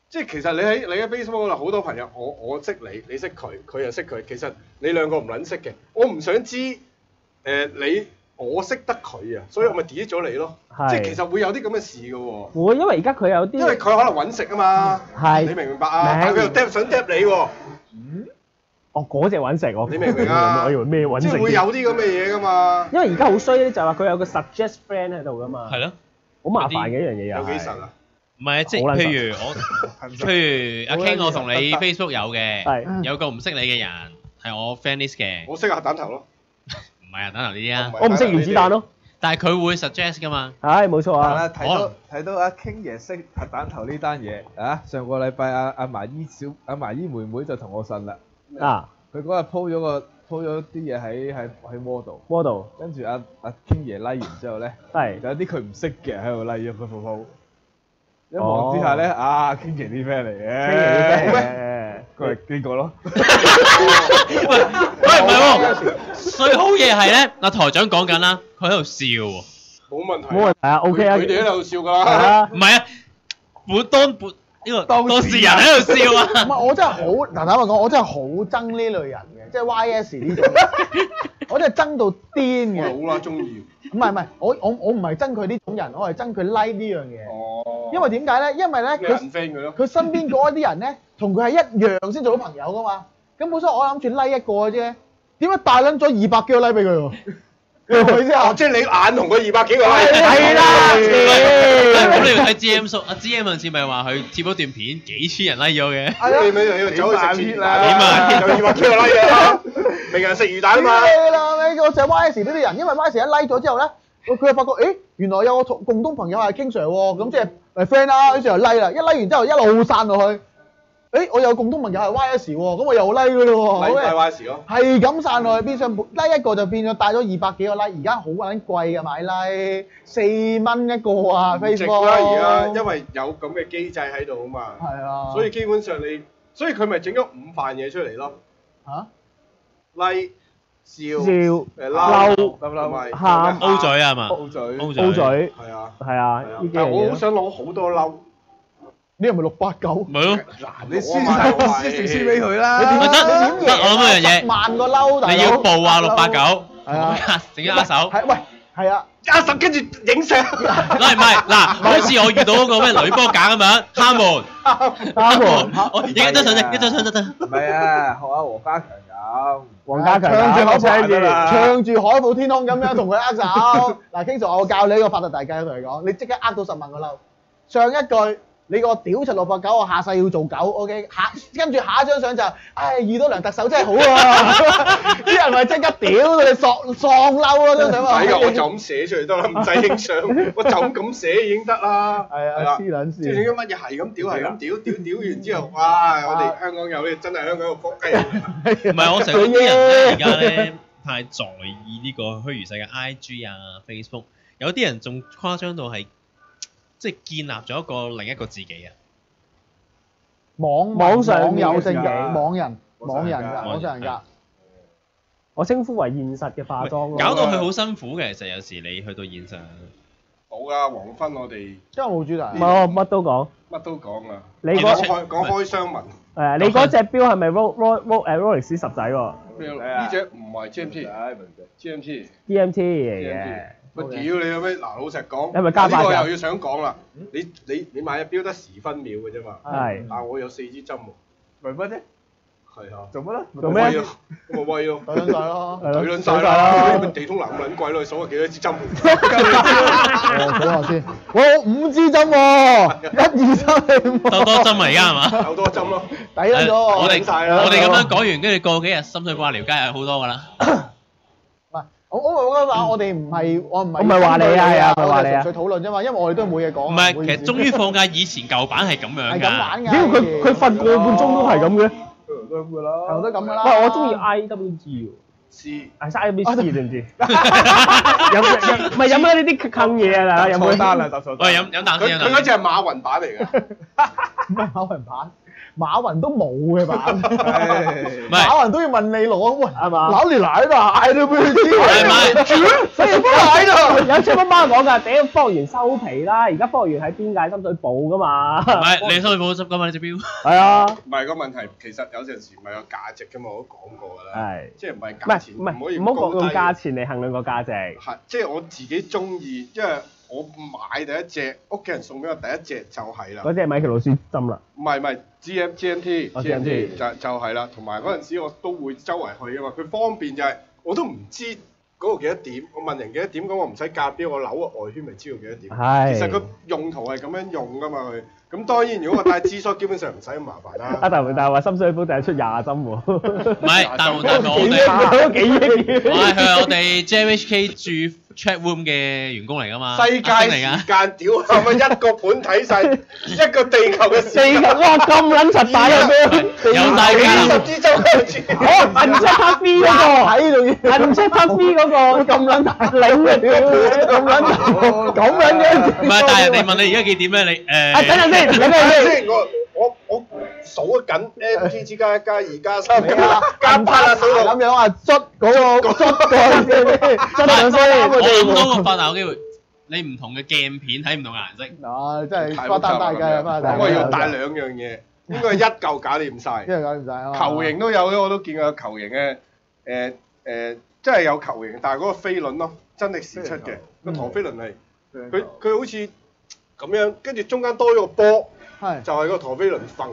即係其實你喺你喺 Facebook 嗰度好多朋友，我我識你，你識佢，佢又識佢，其實你兩個唔撚識嘅，我唔想知誒、呃、你我識得佢啊，所以我咪 delete 咗你咯。 係即係其實會有啲咁嘅事嘅喎。 會，因為而家佢有啲， 因為佢可能揾食啊嘛。 係你明唔明白啊？但係佢又 tap 想 tap 你喎。 哦嗰隻揾食我， 你明唔明啊？ 我以為咩揾食？ 即係會有啲咁嘅嘢㗎嘛。 因為而家好衰咧，就係話佢有個 suggest friend 喺度㗎嘛。 係咯。 好麻煩嘅一樣嘢又有幾實啊？ 唔係，即係譬如我，譬如阿 King，我同你 Facebook 有嘅，有個唔識你嘅人係我 friend list 嘅。 我識下蛋頭咯。 唔係啊，蛋頭呢啲啊。 我唔識原子彈咯。 但係佢會 suggest 㗎嘛。 係冇錯啊。 睇到睇到阿 King 爺識核蛋頭呢單嘢啊！上個禮拜阿阿麻姨小阿麻姨妹妹就同我呻啦。 啊！ 佢嗰日 po 咗個 po 咗啲嘢喺喺喺 model model， 跟住阿阿 King 爺 like 完之後咧， 係有啲佢唔識嘅喺度 like 咗佢 po。一望之下咧，啊 King 爺啲 friend 嚟嘅。 King 爺啲 friend 嘅。 佢係邊個咯？ 喂喂唔係喎，最好嘢係咧，阿台長講緊啦，佢喺度笑喎。 冇問題。 冇問題啊 ，OK 啊。 佢哋喺度笑㗎係啦。 啊。 唔係啊，本當本呢個當事人喺度笑啊。 唔係我真係好嗱，坦白講，我真係好憎呢類人嘅，即係 Y S 呢種，我真係憎到癲嘅。 好啦，中意。 唔係唔係，我我我唔係憎佢呢種人，我係憎佢 like 呢樣嘢。 哦。 因為點解咧？因為咧佢佢身邊嗰啲人咧，同佢係一樣先做到朋友噶嘛。咁本身我諗住 like 一個嘅啫，點解大撚咗二百幾個 like 俾佢喎？你話佢先啊？ 即係你眼同佢二百幾個 like。 係啦。 咁你要睇 G M 叔，阿 G M 上次咪話佢貼咗段片幾千人 like 咗嘅。 係啊。 你咪又要走去食魚蛋。 點啊？ 有二百幾個 like 啊！名人食魚蛋啊嘛。 係啦，我就係 Y S 呢啲人，因為 Y S 一 like 咗之後咧。佢又發覺，誒原來有個同共同朋友係 King Sir 喎，咁即係誒 friend 啦，於是就 like 啦，一 like 完之後一路散落去，誒我有共同朋友係 Y S 喎，咁我又 like 㗎咯喎， like Y S 咯， 係咁散落去，變相 like 一個就變咗帶咗二百幾個 like，而家好撚貴㗎買 like，四蚊一個啊 Facebook。值啦而家，因為有咁嘅機制喺度啊嘛。 係啊。 所以基本上你，所以佢咪整咗五飯嘢出嚟咯。 嚇 like。笑、 嬲、 嬲、 喊、 O 嘴啊嘛 ，O 嘴、 O 嘴， 係啊， 係啊，呢幾樣嘢。 我好想攞好多嬲， 呢係咪六八九？ 咪咯， 嗱你輸晒，輸成輸俾佢啦。 你點得得，我諗一樣嘢， 十萬個嬲，大佬。 你要報啊六八九， 係啊， 整一握手。 係喂，係啊。 握手跟住影相。 唔係唔係，嗱，好似我遇到嗰個咩女波架咁樣，敲門， 敲門， 我影一張相啫，一張相得得。 唔係啊，學下黃家強咁。 黃家強唱住口唱住唱住海闊天空咁樣同佢握手。嗱，King Sir，我教你一個發達大計，同你講，你即刻呃到十萬個嬲。上一句你個屌柒六百九，我下世要做狗 ，OK？ 下跟住下一張相就，唉遇到梁特首真係好啊！啲人咪即刻屌到你喪喪嬲咯張相啊！ 唔使㗎，我就咁寫出嚟得啦，唔使影相，我就咁寫已經得啦。 係啊，黐撚線。 即係點解乜嘢係咁屌係咁屌屌屌完之後，哇！我哋香港有呢真係香港個福雞。 唔係我成日覺得啲人咧，而家咧太在意呢個虛擬世界 I G 啊 Facebook，有啲人仲誇張到係。即係建立咗一個另一個自己啊！ 網網上網友正嘅嘅網人網人㗎，網上人㗎。 我稱呼為現實嘅化妝咯。 搞到佢好辛苦嘅，其實有時你去到現實。 冇㗎，黃昏我哋。 真係冇主題。 唔係我乜都講。 乜都講啊！ 你嗰講講開商文。 誒，你嗰隻錶係咪 Ro Ro Ro 誒 Rolex 十仔喎？ 呢隻唔係 G M T，G M T。 G M T 嚟嘅。 喂，屌你有咩？嗱，老實講， 係咪加八㗎？ 呢個又要想講啦。你你你買隻錶得時分秒嘅啫嘛。 係。 但我有四支針喎。 為乜啫？ 係啊。 做乜咧？ 做咩？ 咁咪威咯。 懟撚晒咯。 懟撚晒啦！地通南咁撚貴咯，你數下幾多支針？ 我數下先。我有五支針喎，一二三四五。 鬥多針啊！而家係嘛？ 鬥多針咯。 抵撚咗我。 我哋我哋咁樣講完，跟住過幾日深水埗寮街係好多㗎啦。 我我我覺得話我哋唔係我唔係， 我唔係話你啊，係啊，唔係話你啊， 純粹討論啫嘛，因為我哋都冇嘢講。 唔係，其實終於放假以前舊版係咁樣㗎。 係咁玩㗎。 屌佢佢瞓個半鐘都係咁嘅。 都咁㗎啦。 係都咁㗎啦。 喂，我中意 I W G 喎。 C。 係 I W C 知唔知？飲飲唔係飲咩呢啲坑嘢啊？飲冇單啊？ 搭錯。 喂，飲飲啖先。 佢佢嗰隻係馬雲版嚟㗎。 唔係馬雲版。 馬雲都冇嘅版， 係馬雲都要問你攞，喂係嘛？ 攞你奶奶都俾你知， 所以科學有出乜媽講㗎？屌科學園收皮啦！而家科學園喺邊界深水埗㗎嘛？ 唔係你收佢冇執㗎嘛？你隻錶係啊， 唔係個問題，其實有陣時唔係有價值㗎嘛，我都講過㗎啦。 係即係唔係唔價錢， 係唔唔可以係唔好講用高低價錢嚟衡量個價值。 係，即係我自己中意，因為我買第一隻，屋企人送俾我第一隻就係啦。 嗰隻米奇老鼠針啦。 唔係唔係 G M G M T 哦 G M T G M T 就就係啦，同埋嗰陣時我都會周圍去啊嘛，佢方便就係我都唔知嗰個幾多點，我問人幾多點，咁我唔使夾錶，我扭個外圈咪知道幾多點。 係。 其實佢用途係咁樣用㗎嘛佢，咁當然如果我帶支梳，基本上唔使咁麻煩啦。 阿頭但係話深水埗第日出廿針喎。 唔係，但係但係我幾億哋， 都幾億我係佢係我哋 J M H K 住 chat room 嘅員工嚟㗎嘛， 世界阿星嚟㗎。 時間屌係咪一個盤睇晒一個地球嘅時四日間？ 哇咁撚柒大啊咩？ 有大家十支周開哦，銀色黑 B 嗰個， 睇仲要銀色黑 B 嗰個咁撚大領嘅屌，咁撚大咁撚嘅。 唔係，但係人哋問你而家幾點咧？你啊，等誒陣先，等陣先。 先，我我我數緊 M T 之加一加二加三加加八啊，數到咁樣啊，捽嗰個捽個捽兩三個我諗地到個發達嘅機會，你唔同嘅鏡片睇唔同嘅顏色。 啊，真係花單大計啊，花單大計。 我要帶兩樣嘢，應該係一嚿搞掂晒。 因為搞掂晒啊嘛。 球形都有嘅，我都見過有球形嘅，誒誒，真係有球形，但係嗰個飛輪咯，真力時出嘅個陀飛輪係，佢佢好似咁樣，跟住中間多咗個波， 係就係個陀飛輪揈。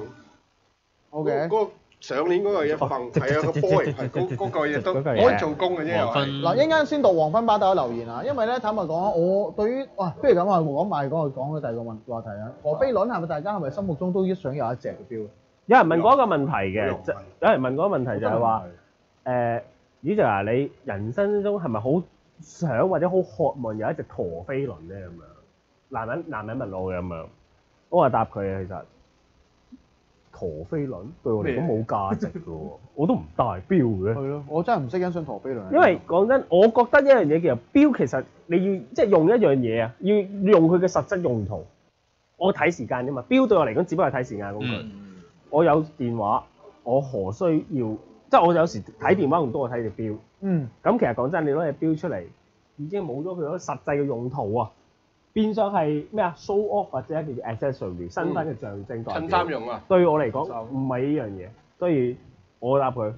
，OK。 嗰個上年嗰個嘢揈，係啊個波形係嗰嗰個嘢都可以做工嘅啫，又係。 黃昏嗱，一陣間先到黃昏吧，大家留言啊，因為咧坦白講，我對於哇，不如咁啊，講埋嗰個講嘅第二個問話題啊，陀飛輪係咪大家係咪心目中都想有一隻嘅錶？ 有人問過一個問題嘅， 有就有人問過一個問題就係話，誒，咦就話你人生中係咪好想或者好渴望有一隻陀飛輪咧咁樣？男人男人問我嘅咁樣，我話答佢啊，其實陀飛輪對我嚟講冇價值嘅喎，我都唔戴錶嘅。 係咯，我真係唔識欣賞陀飛輪。 因為講真，我覺得一樣嘢叫做錶，其實你要即係用一樣嘢啊，要用佢嘅實質用途。我睇時間啫嘛，錶對我嚟講只不過係睇時間工具。 嗯我有電話，我何需要？即係我有時睇電話用多過睇隻錶。 嗯， 咁其實講真，你攞隻錶出嚟，已經冇咗佢嗰實際嘅用途啊！變相係咩啊 ？show off 或者叫做 accessory 身份嘅象徵代表。 襯衫用啊！ 對我嚟講唔係呢樣嘢，所以我答佢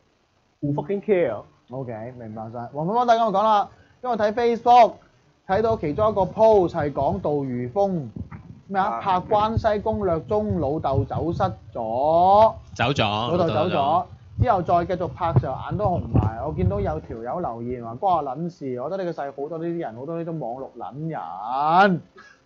，who fucking care？ OK，明白晒。黃粉芳大家咁講啦，因為我睇 Facebook 睇到其中一個 post 係講杜如風咩啊？拍《關西攻略》中老豆走失咗， 走咗， 老豆走咗，之後再繼續拍時候眼都紅埋。我見到有條友留言話關我撚事，我覺得呢個世好多呢啲人，好多呢啲網絡撚人。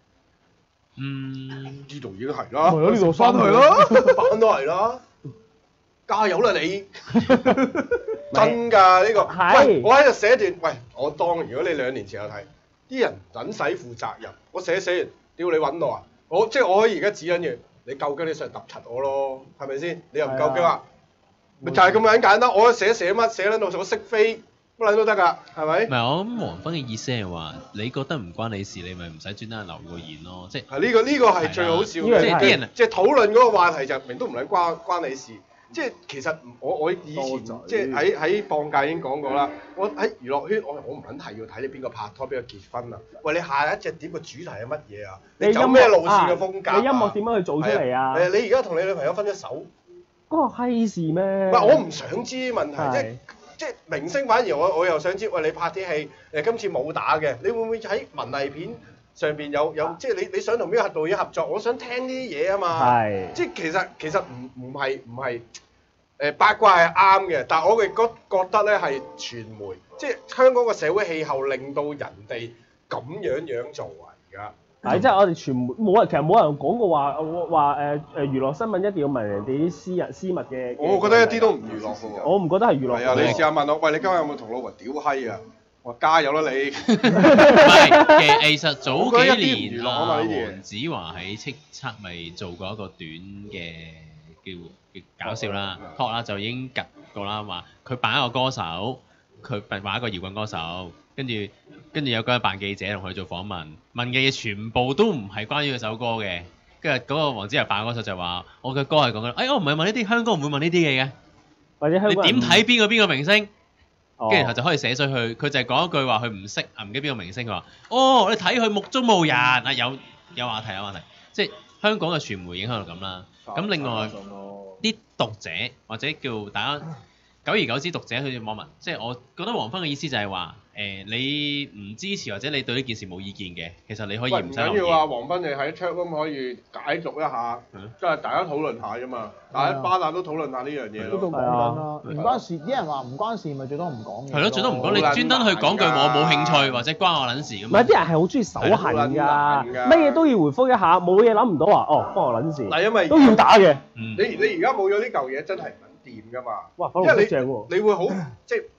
嗯， 呢度已經係啦， 係咯呢度翻去翻去啦，翻都係啦，加油啦你！真㗎呢個， 係喂，我喺度寫段，喂，我當如果你兩年前有睇，啲人撚使負責任，我寫寫完，屌你揾我啊！我即係我可以而家指緊住，你夠姜你上嚟揼柒我咯，係咪先？你又唔夠姜啊？咪就係咁撚簡單，我寫寫乜寫撚到我識飛，乜撚都得㗎，係咪唔？係我諗黃芬嘅意思係話，你覺得唔關你事，你咪唔使專登留個言咯，即係係呢個呢個係最好笑呢個嘅， 即係啲人即係討論嗰個話題就明都唔撚關關你事。即係其實我我以前即係喺喺放假已經講過啦，我喺娛樂圈我我唔撚係要睇你邊個拍拖邊個結婚啊！喂，你下一隻碟嘅主題係乜嘢啊？你走咩路線嘅風格啊？ 你音樂點樣去做出嚟啊？ 誒，你而家同你女朋友分咗手， 嗰個閪事咩？ 唔係我唔想知問題，即係係即係明星反而我我又想知，喂你拍啲戲誒今次冇打嘅，你會唔會喺文藝片上邊有有即係你你想同邊個導演合作？我想聽呢啲嘢啊嘛。 係。 即係其實其實唔唔係唔係誒八卦係啱嘅，但係我哋覺覺得咧係傳媒，即係香港個社會氣候令到人哋咁樣樣做啊！而家係即係我哋全部冇人，其實冇人講過話話誒誒娛樂新聞一定要問人哋啲私人私密嘅。 我覺得一啲都唔娛樂嘅喎。 我唔覺得係娛樂。 係啊，你試下問我，喂，你今日有冇同老婆屌閪啊？我話加油啦你！ 唔係其實早我覺得一幾啲唔娛樂啊年啊， 嘛呢啲嘢黃子華喺叱咤咪做過一個短嘅叫叫搞笑啦 talk 啦，就已經及過啦，話佢扮一個歌手，佢扮扮一個搖滾歌手，跟住跟住有個人扮記者同佢做訪問，問嘅嘢全部都唔係關於嗰首歌嘅， 跟住嗰個黃子華扮嗰首就話：我嘅歌係講緊，哎我唔係問呢啲，香港唔會問呢啲嘢嘅。 或者香你港人點睇邊個邊個明星？ 哦跟住然後就可以寫上去，佢就係講一句話，佢唔識啊，唔記得邊個明星，佢話：哦，你睇佢目中無人啊，有有話題有話題，即係香港嘅傳媒影響到咁啦。咁另外啲讀者或者叫大家久而久之讀者佢哋網民，即係我覺得黃芬嘅意思就係話誒，你唔支持或者你對呢件事冇意見嘅，其實你可以喂唔唔使留意。 緊要啊，黃芬你喺 chat room 可以解讀一下，即係大家討論下啫嘛。但係巴打都討論下呢樣嘢咯。 都講緊啦，唔關事，啲人話唔關事，咪最多唔講嘢。 係咯，最多唔講，你專登去講句我冇興趣或者關我撚事咁。 唔係啲人係好中意手痕㗎，乜嘢都要回覆一下，冇嘢諗唔到話哦，關我撚事。 嗱，因為都要打嘅。 嗯。 你你而家冇咗呢嚿嘢，真係唔撚掂㗎嘛。 哇， 因為正喎。 你你會好即係。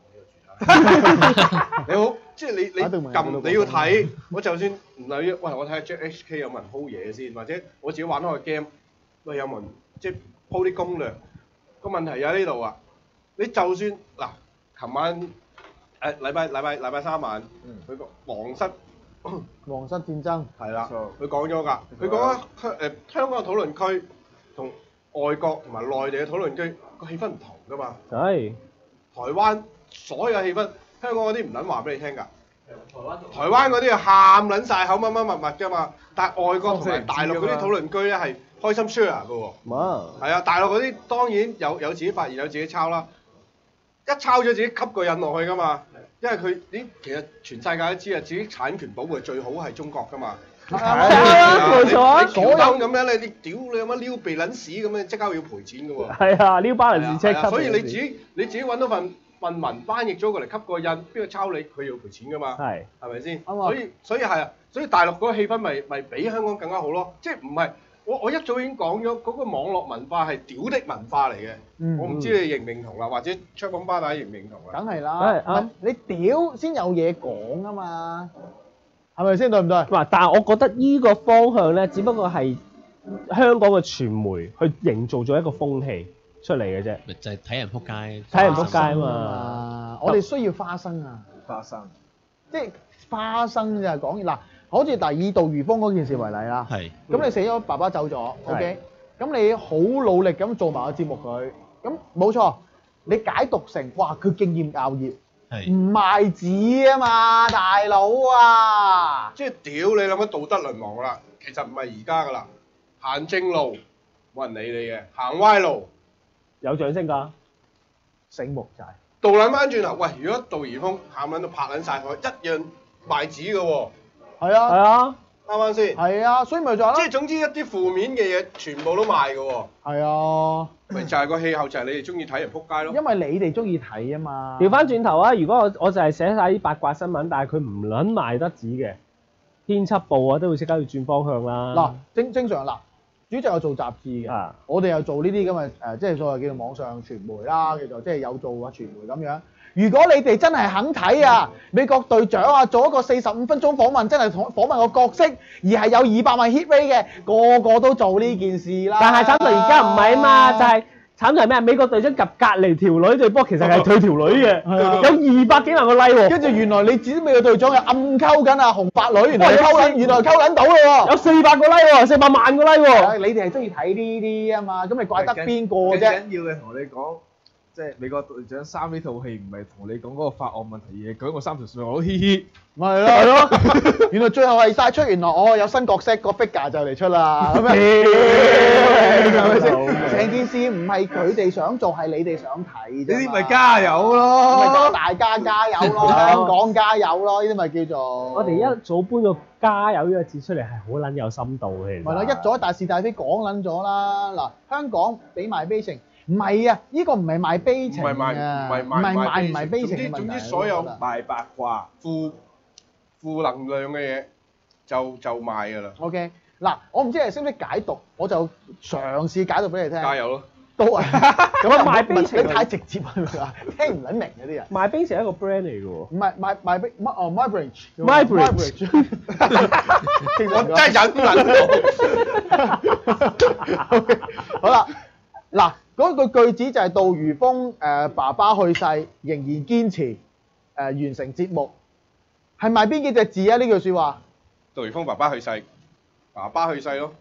你好，即係你你撳你要睇，我就算唔係，喂我睇下 Jack H K 有冇人 po 嘢先，或者我自己玩開個 game，喂有冇人即係 po 啲攻略？個問題就喺呢度啊！你就算嗱，琴晚誒禮拜禮拜禮拜三晚，佢個皇室皇室戰爭係啦，佢講咗㗎，佢講啊香誒香港嘅討論區同外國同埋內地嘅討論區個氣氛唔同㗎嘛。 係。 台灣所有氣氛，香港嗰啲唔撚話俾你聽㗎。台灣嗰啲啊喊撚晒口乜乜物物㗎嘛，但係外國同埋大陸嗰啲討論區咧係開心 share 㗎喎。 哇！ 係啊，大陸嗰啲當然有有自己發現有自己抄啦，一抄咗自己吸個印落去㗎嘛，因為佢啲其實全世界都知啊，自己產權保護最好係中國㗎嘛。 係啊，冇錯啊， 所有咁樣你你屌你有乜撩鼻撚屎咁樣，即刻要賠錢㗎喎。 係啊，撩巴人士即刻。 所以你自己你自己揾到份份文翻譯咗過嚟吸個印，邊個抄你佢要賠錢㗎嘛？係係咪先？所以所以係啊，所以大陸嗰個氣氛咪咪比香港更加好咯。即係唔係我我一早已經講咗嗰個網絡文化係屌的文化嚟嘅。 嗯、 我唔知你認唔認同啦，或者出講巴打認唔認同啦？ 梗係啦，係你屌先有嘢講啊嘛，係咪先對唔對？ 嗱，但係我覺得依個方向咧，只不過係香港嘅傳媒去營造咗一個風氣出嚟嘅啫。 就係睇人撲街， 睇人撲街啊嘛！ 我哋需要花生啊！ 花生， 即係花生就係講嗱，好似嗱以杜如風嗰件事為例啦。 係。 咁你死咗，爸爸走咗 ，OK？咁你好努力咁做埋個節目佢，咁冇錯，你解讀成哇佢敬業熬業，唔賣紙啊嘛，大佬啊！ 即係屌你諗緊道德淪亡啦，其實唔係而家㗎啦，行正路冇人理你嘅，行歪路有掌聲㗎， 醒目就係。 倒撚翻轉頭，喂！如果杜如風喊撚到拍撚晒佢，一樣賣紙㗎喎。 係啊。 係啊。 啱啱先？ 係啊，所以咪就係咯。 即係總之一啲負面嘅嘢，全部都賣㗎喎。 係啊。 咪就係個氣候，就係你哋中意睇人撲街咯。 因為你哋中意睇啊嘛。 調翻轉頭啊！如果我我就係寫晒啲八卦新聞，但係佢唔撚賣得紙嘅，編輯部啊都會即刻要轉方向啦。 嗱，正正常嗱，主席有做雜誌嘅，啊、我哋又做呢啲咁嘅誒，即係所謂叫做網上傳媒啦，叫做即係有做啊傳媒咁樣。如果你哋真係肯睇啊，美國隊長啊做一個四十五分鐘訪問，真係訪問個角色，而係有二百萬 hit rate 嘅，個個都做呢件事啦。 但係慘在而家唔係啊嘛，就係、是。慘就係咩？美國隊長及隔離條女對波，其實係佢條女嘅，有二百幾萬個 like 喎。 跟住原來你指美國隊長係暗溝緊啊紅髮女，原來溝緊，原來溝緊到咯喎。 有四百個 like 喎，四百萬個 like 喎。 你哋係中意睇呢啲啊嘛，咁你怪得邊個啫？ 最緊要嘅同你講，即係美國隊長三呢套戲唔係同你講嗰個法案問題嘢，舉個三條數我都嘻嘻。 咪係咯，原來最後係帶出原來哦有新角色個 figure 就嚟出啦，咁樣係咪先？成件事唔係佢哋想做，係你哋想睇啫。 呢啲咪加油咯， 咪教大家加油咯，香港加油咯，呢啲咪叫做。 我哋一早搬個加油呢個字出嚟係好撚有深度嘅。 咪咯，一早大是大非講撚咗啦。嗱，香港俾賣悲情，唔係啊，呢個唔係賣悲情啊，唔係賣唔係悲情嘅問題。 總之所有賣八卦、負負能量嘅嘢就就賣㗎啦。 OK，嗱，我唔知你識唔識解讀，我就嘗試解讀俾你聽。 加油咯！ 都係咁啊！賣悲情， 你太直接係咪啊？聽唔撚明嗰啲人。 賣悲情係一個 brand 嚟嘅喎。 唔係賣賣悲乜哦 My Bridge。 My Bridge。 我真係忍唔撚。 好啦，嗱嗰句句子就係杜如風誒爸爸去世，仍然堅持誒完成節目，係賣邊幾隻字啊？呢句説話？ 杜如風爸爸去世，爸爸去世咯。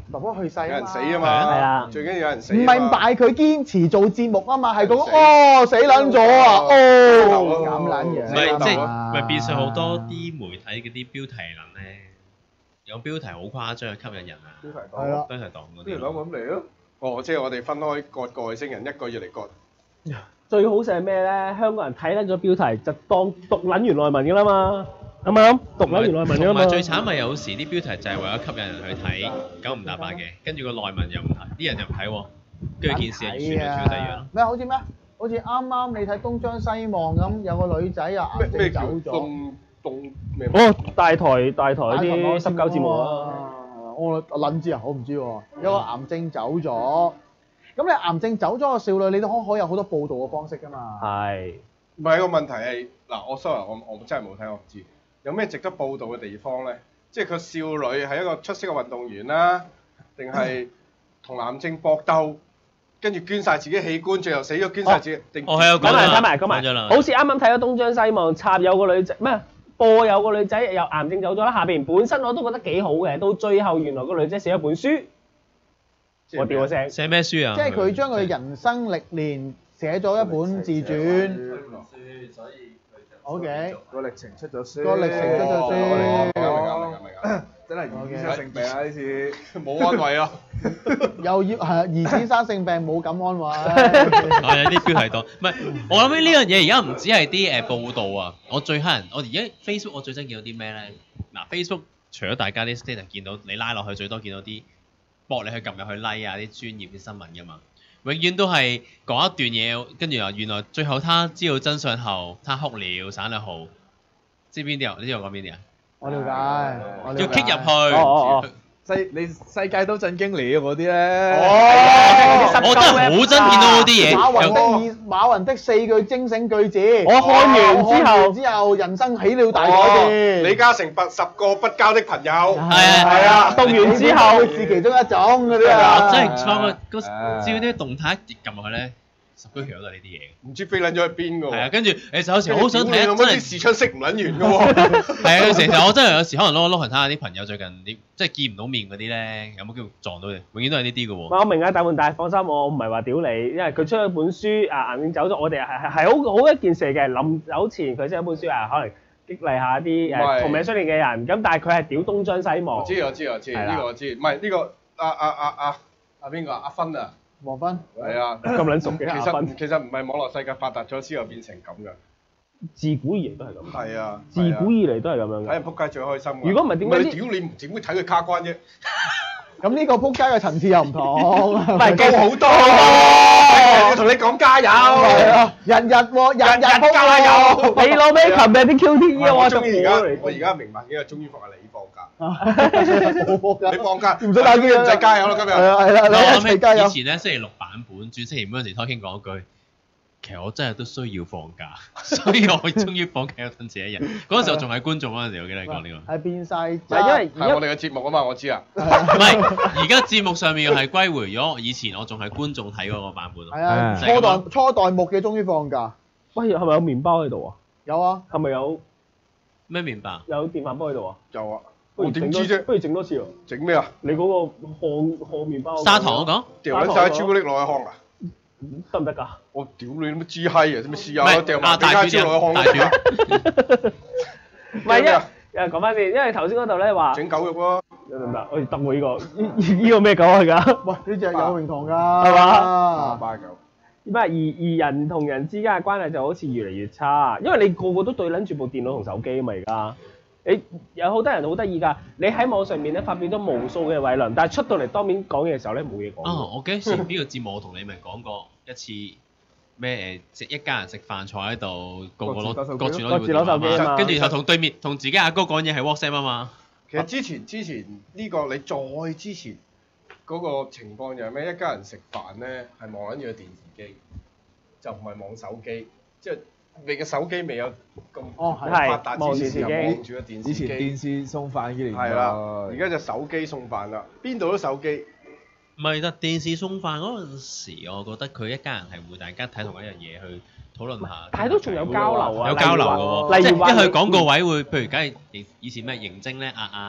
婆婆去世啊嘛， 有人死啊嘛， 係啊最緊要有人死。 唔係賣佢堅持做節目啊嘛，係講哦死撚咗啊，哦咁撚唔樣。 係即係啊唔係變相好多啲媒體嗰啲標題能咧，有標題好誇張去吸引人啊， 標題係咯標題黨嗰標題啲咯。 黨咁嚟咯。哦，即係我哋分開割個外星人一個月嚟割。 最好就係咩咧？香港人睇撚咗標題就當讀撚完內文㗎啦嘛，啱唔啱？讀撚完內文㗎嘛。 同埋最慘咪有時啲標題就係為咗吸引人去睇九唔搭八嘅，跟住個內文又唔睇，啲人又唔睇喎，跟住件事係完全係轉第二樣咯。 咩？好似咩？好似啱啱你睇東張西望咁，有個女仔啊癌症咩咩叫走咗。 動動咩？ 哦，大台大台啲十九節目啊。 我撚知啊，我唔知喎。有個癌症走咗，咁你癌症走咗個少女，你都可可以有好多報導嘅方式㗎嘛。 係。 唔係個問題係嗱，我 sorry，我我真係冇睇，我唔知有咩值得報導嘅地方咧？即係個少女係一個出色嘅運動員啦，定係同癌症搏鬥，跟住捐晒自己器官，最後死咗捐晒自己。定我係有講講埋啦， 講埋講埋講咗啦， 好似啱啱睇咗東張西望，插有個女仔咩？播有個女仔有癌症走咗啦，下邊本身我都覺得幾好嘅，到最後原來個女仔寫咗本書，我屌個聲。 寫咩書啊？ 即係佢將佢人生歷練寫咗一本自傳。 所以佢就 O.K. 個歷程出咗書， 個歷程出咗書明㗎明㗎明㗎明㗎， 真係兒子生性病啊！呢次冇安慰啊！ 又要係兒子生性病冇咁安慰。 啊有啲標題黨，唔係我諗起呢樣嘢而家唔止係啲誒報道啊，我最乞人，我而家 Facebook 我最憎見到啲咩咧？嗱 Facebook 除咗大家啲 status 見到你拉落去，最多見到啲博你去撳入去 like 啊啲專業嘅新聞㗎嘛，永遠都係講一段嘢，跟住啊原來最後他知道真相後，他哭了，省略號，知邊啲啊？你知我講邊啲啊？ 我了解，我了要解 kick 入去。 哦哦哦世你世界都震驚你嗰啲咧， 我真係好憎見到嗰啲嘢。 馬雲又的二馬雲的四句精醒句子。 我看完之後我看完之後人生起了大改變。 李嘉誠八十個不交的朋友， 係啊係啊， 讀完之後是其中一種嗰啲我啊。 真係放個個只要啲動態一撳落去咧，十居其有都係呢啲嘢。 唔知飛撚咗去邊㗎喎。 係啊，跟住誒就有時好想睇，真屌你老母啲係視窗識唔撚完㗎喎。 係啊，有時其實我真係有時可能撈一撈去睇下啲朋友最近啲即係見唔到面嗰啲咧，有冇機會撞到你？永遠都係呢啲嘅喎。 我明啊，大門大放心，我唔係話屌你，因為佢出咗本書啊，癌症走咗，我哋係係係好好一件事嚟嘅。臨走前佢出咗本書啊，可能激勵下啲唔係誒同名相連嘅人，咁但係佢係屌東張西望我。知我知我知， 係啦呢個我知，唔係呢個阿阿阿阿阿邊個啊阿芬啊， 黃芬。 係啊， 咁撚熟其嘅阿芬實其實唔係網絡世界發達咗之後變成咁㗎， 自古以嚟都係咁。 係啊， 自古以嚟都係咁樣嘅。 睇人撲街最開心㗎。 如果唔係點解啲你屌你唔點會睇佢卡關啫？ 咁呢個撲街嘅層次又唔同。唔係高好多，要同你講加油。 係啊，日日喎，日日撲加油你老味琴日啲 Q T E 啊， 我我就終於而家嚟我而家明白嘅，終於放係你放假， 我撲街你放假唔使打機唔使加油啦今日。 係啊係啦，你我一齊加油諗起以。前咧星期六版本轉星期五嗰陣時，拖傾講一句，其實我真係都需要放假，所以我終於放假咗等自己一日。嗰陣時我仲係觀眾嗰陣時，我記得你講呢個。 係變晒唔係因為係我哋嘅節目啊嘛，我知啊。 唔係，而家節目上面又係歸回咗以前我仲係觀眾睇嗰個版本咯。 係啊， 就係咁初代咯初代目嘅終於放假。 喂，係咪有麵包喺度啊？ 有啊， 係咪有咩麵包？ 有電飯煲喺度啊？ 有啊， 不如我點整多知啫？ 不如整多次喎。 整咩啊？ 你嗰個漢漢麵包砂糖嗰個？ 掉撚晒朱古力落去烘啊！ 得唔得㗎？ 我屌你乜豬閪啊！做咩試唔下掉係啊， 埋邊間大廚大豬落去烘廚。 唔係因為誒講翻先，因為頭先嗰度咧話整狗肉咯。 得唔得？我哋得喎呢個呢呢個咩狗嚟㗎？ 喂，呢只有榮堂㗎， 係嘛八九。 唔係而而人同人之間嘅關係就好似越嚟越差，因為你個個都對撚住部電腦同手機啊嘛而家。你有好多人好得意㗎，你喺網上面咧發表咗無數嘅偉論，但係出到嚟當面講嘢嘅時候咧冇嘢講。 啊！我記得前邊個節目我同你咪講過一次咩誒，食一家人食飯坐喺度，個個攞各自攞各自攞手機啊嘛跟住然後同對面同自己阿哥講嘢係 WhatsApp 啊嘛。 其實之前之前呢個你再之前嗰個情況就係咩？一家人食飯咧係望緊住個電視機，就唔係望手機，即係你嘅手機未有咁哦係發達之前，就望住個電視以前電機。 視送飯嘅年代， 係啦，而家就手機送飯啦，邊度都手機。 唔係得電視送飯嗰陣時，我覺得佢一家人係會大家睇同一樣嘢去討論下。 但係都仲有交流啊， 有交流嘅喎，即係例如話一去廣告位會，譬如梗係以前咩認證咧，阿阿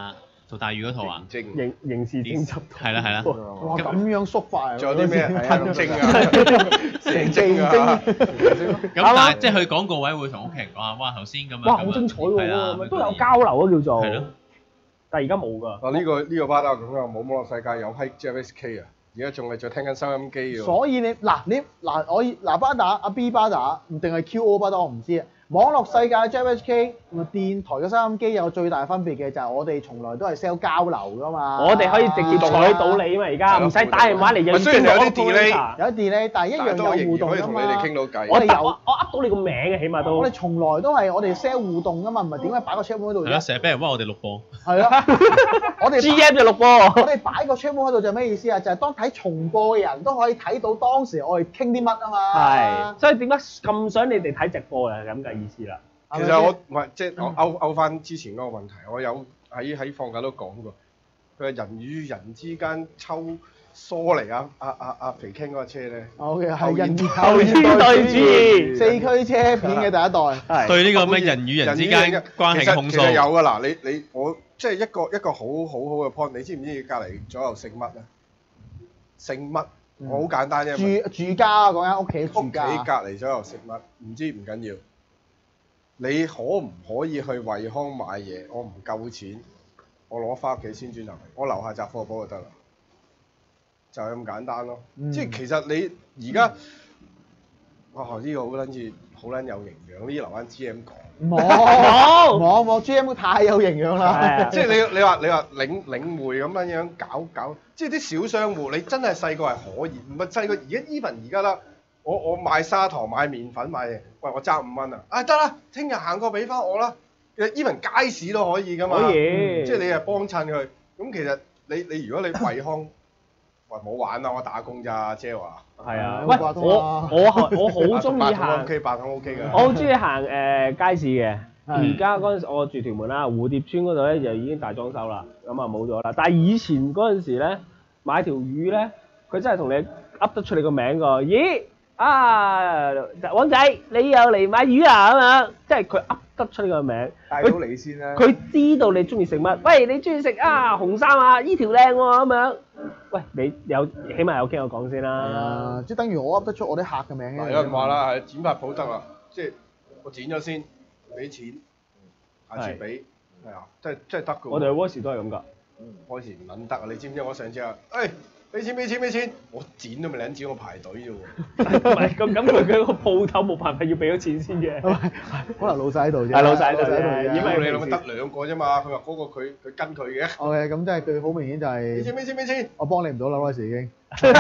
陶大宇嗰套啊， 精刑刑事偵緝係啦係啦。 哇咁樣縮法啊！ 仲有啲咩吞精啊？ 成精啊！ 咁但係即係去廣告位會同屋企人講啊，哇頭先咁樣。 哇好精彩係啦喎，都有交流啊叫做。 係咯。 但係而家冇㗎。 啊呢個呢個 part 啊咁啊，冇網絡世界有閪 J S K 啊，而家仲係在聽緊收音機喎。 所以你嗱你嗱我嗱巴打阿 B 巴打定係 Q O 巴打我唔知啊。網絡世界 J S K 同埋電台嘅收音機有最大分別嘅就係我哋從來都係 sell 交流㗎嘛。 我哋可以直接睬到你啊嘛，而家唔使打電話嚟認。 雖然有啲 delay， 有啲 delay，但係一樣有互動㗎嘛。 可以同你哋傾到偈。 我哋有我噏到你個名嘅，起碼都。 我哋從來都係我哋 sell 互動㗎嘛，唔係點解擺個 chat room 喺度係啦， 啫？ 成日俾人屈我哋錄播。 係啦，我哋 G M 就錄播。 我哋擺個 chat room 喺度就係咩意思啊？就係當睇重播嘅人都可以睇到當時我哋傾啲乜啊嘛。 係，所以點解咁想你哋睇直播啊？咁嘅意思啦。 其實我唔係即係我勾勾翻之前嗰個問題，我有喺喺放假都講過，佢話人與人之間抽疏離啊啊啊啊肥 King 嗰個車咧， 好嘅係人後現代主義四驅車片嘅第一代， 係對呢個咩人與人之間關係嘅控訴。 其實有㗎嗱，你你我即係一個一個好好好嘅 point，你知唔知隔離左右姓乜啊？姓乜？我好簡單啫。 住住家啊，嗰間屋企屋企住家。 隔離左右姓乜？唔知唔緊要。你可唔可以去惠康買嘢？我唔夠錢，我攞翻屋企先轉頭嚟，我樓下雜貨鋪就得啦，就係咁簡單咯。 嗯、 即係其實你而家，哇！呢、呢個好撚似好撚有營養，呢啲留翻 G M 講。 冇冇冇冇 G M 太有營養啦。 即係你你話你話領領匯咁樣樣搞搞，即係啲小商戶，你真係細個係可以，唔係細個而家 even 而家啦。我我買砂糖買麵粉買嘢，喂我爭五蚊啊！啊得啦，聽日行過俾翻我啦。其實 even 街市都可以噶嘛， 可以即係你係幫襯佢。咁其實你你如果你惠康，喂冇玩啦，我打工咋，姐話。 係啊， 嗯喂我我我好中意行 O K 八通 O K 㗎。 我好中意行誒街市嘅。而家嗰陣時我住屯門啦，蝴蝶村嗰度咧就已經大裝修啦，咁啊冇咗啦。但係以前嗰陣時咧買條魚咧，佢真係同你噏得出你個名㗎。咦？啊，王仔，你又嚟買魚啊？咁樣，即係佢噏得出呢個名， 帶到你先啦。 佢知道你中意食乜，喂，你中意食啊紅衫啊？依條靚喎咁樣，喂，你有起碼有傾我講先啦。 係啊，即係等於我噏得出我啲客嘅名嘅。 嗱有人話啦，係剪髮鋪得啦，即係我剪咗先，俾錢，下次俾，係啊，即係即係得㗎喎。 我哋去嗰時都係咁㗎。 嗰時唔撚得啊！你知唔知我上次啊？誒，俾錢俾錢俾錢，我剪都未撚剪，我排隊啫喎。 唔係咁咁，佢佢個鋪頭冇辦法要俾咗錢先嘅。 可能老細喺度啫。 係老細喺度啫啫。 因為你諗得兩個啫嘛？佢話嗰個佢佢跟佢嘅。 O K，咁即係佢好明顯就俾錢係俾錢俾錢， 我幫你唔到啦嗰時已經。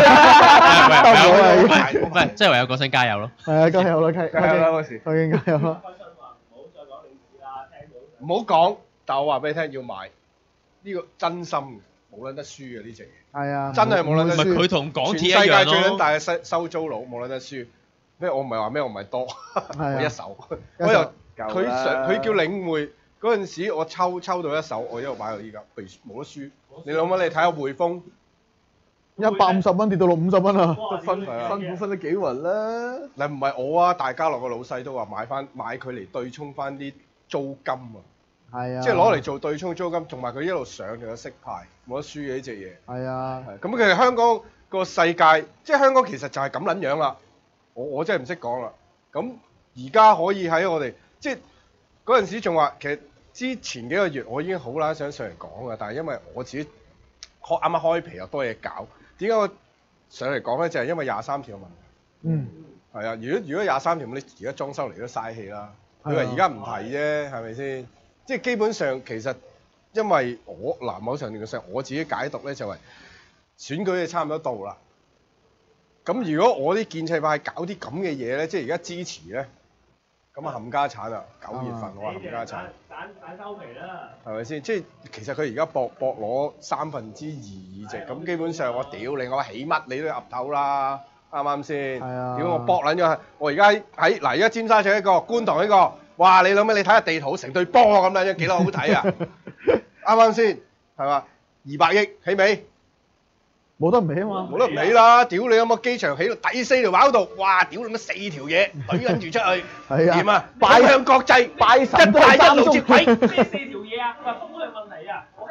唔係，即係唯有講聲加油咯。 係啊，加油啦，加加油啦嗰時。 我已經加油啦。 唔好講，但我話俾你聽，要買呢個真心嘅，冇撚得輸嘅呢隻嘢。 係啊。 真係冇撚得輸。 唔係佢同港鐵全一樣世界最撚咯。 大嘅收收租佬冇撚得輸。咩？我唔係話咩，我唔係多， 係啊我一手。 一手我又夠佢啦上佢叫領匯嗰陣時，我抽抽到一手，我一路擺到依家，譬如冇得輸。你諗下，你睇下匯豐。 一百五十蚊跌到六五十蚊啊！ 都分分股分得幾勻啦。 嗱唔係我啊，大家樂個老細都話買翻買佢嚟對沖翻啲租金啊， 係啊。 即係攞嚟做對沖租金，同埋佢一路上仲有息派，冇得輸嘅呢隻嘢。 係啊。 係咁其實香港個世界，即係香港其實就係咁撚樣啦。我我真係唔識講啦。咁而家可以喺我哋即係嗰陣時仲話，其實之前幾個月我已經好撚想上嚟講噶，但係因為我自己開啱啱開皮又多嘢搞。點解我上嚟講咧？就係因為廿三條嘅問題。 嗯。 係啊，如果如果廿三條咁，你而家裝修嚟都嘥氣啦。佢話而家唔提啫，係咪先？即係基本上其實因為我嗱某程度上我自己解讀咧就係選舉就差唔多到啦。咁如果我啲建制派搞啲咁嘅嘢咧，即係而家支持咧，咁啊冚家產啊！九月份我話冚家產。 散散收皮啦。 係咪先？即係其實佢而家搏搏攞三分之二議席，咁基本上我屌你，我起乜你都岌頭啦，啱唔啱先？ 係啊。 屌我搏撚咗，我而家喺喺嗱，而家尖沙咀一個，觀塘一個，哇！你諗咩？你睇下地圖，成隊波咁樣，幾多好睇啊？啱唔啱先？係嘛？二百億起未？ 冇得唔起啊嘛。 冇得唔起啦！屌你有冇機場起到第四條跑道？哇！屌你乜四條嘢懟緊住出去， 係啊。 點啊？拜向國際， 拜神一帶一路接軌。 咩四條嘢啊？嗱，風向問題啊！我喺中間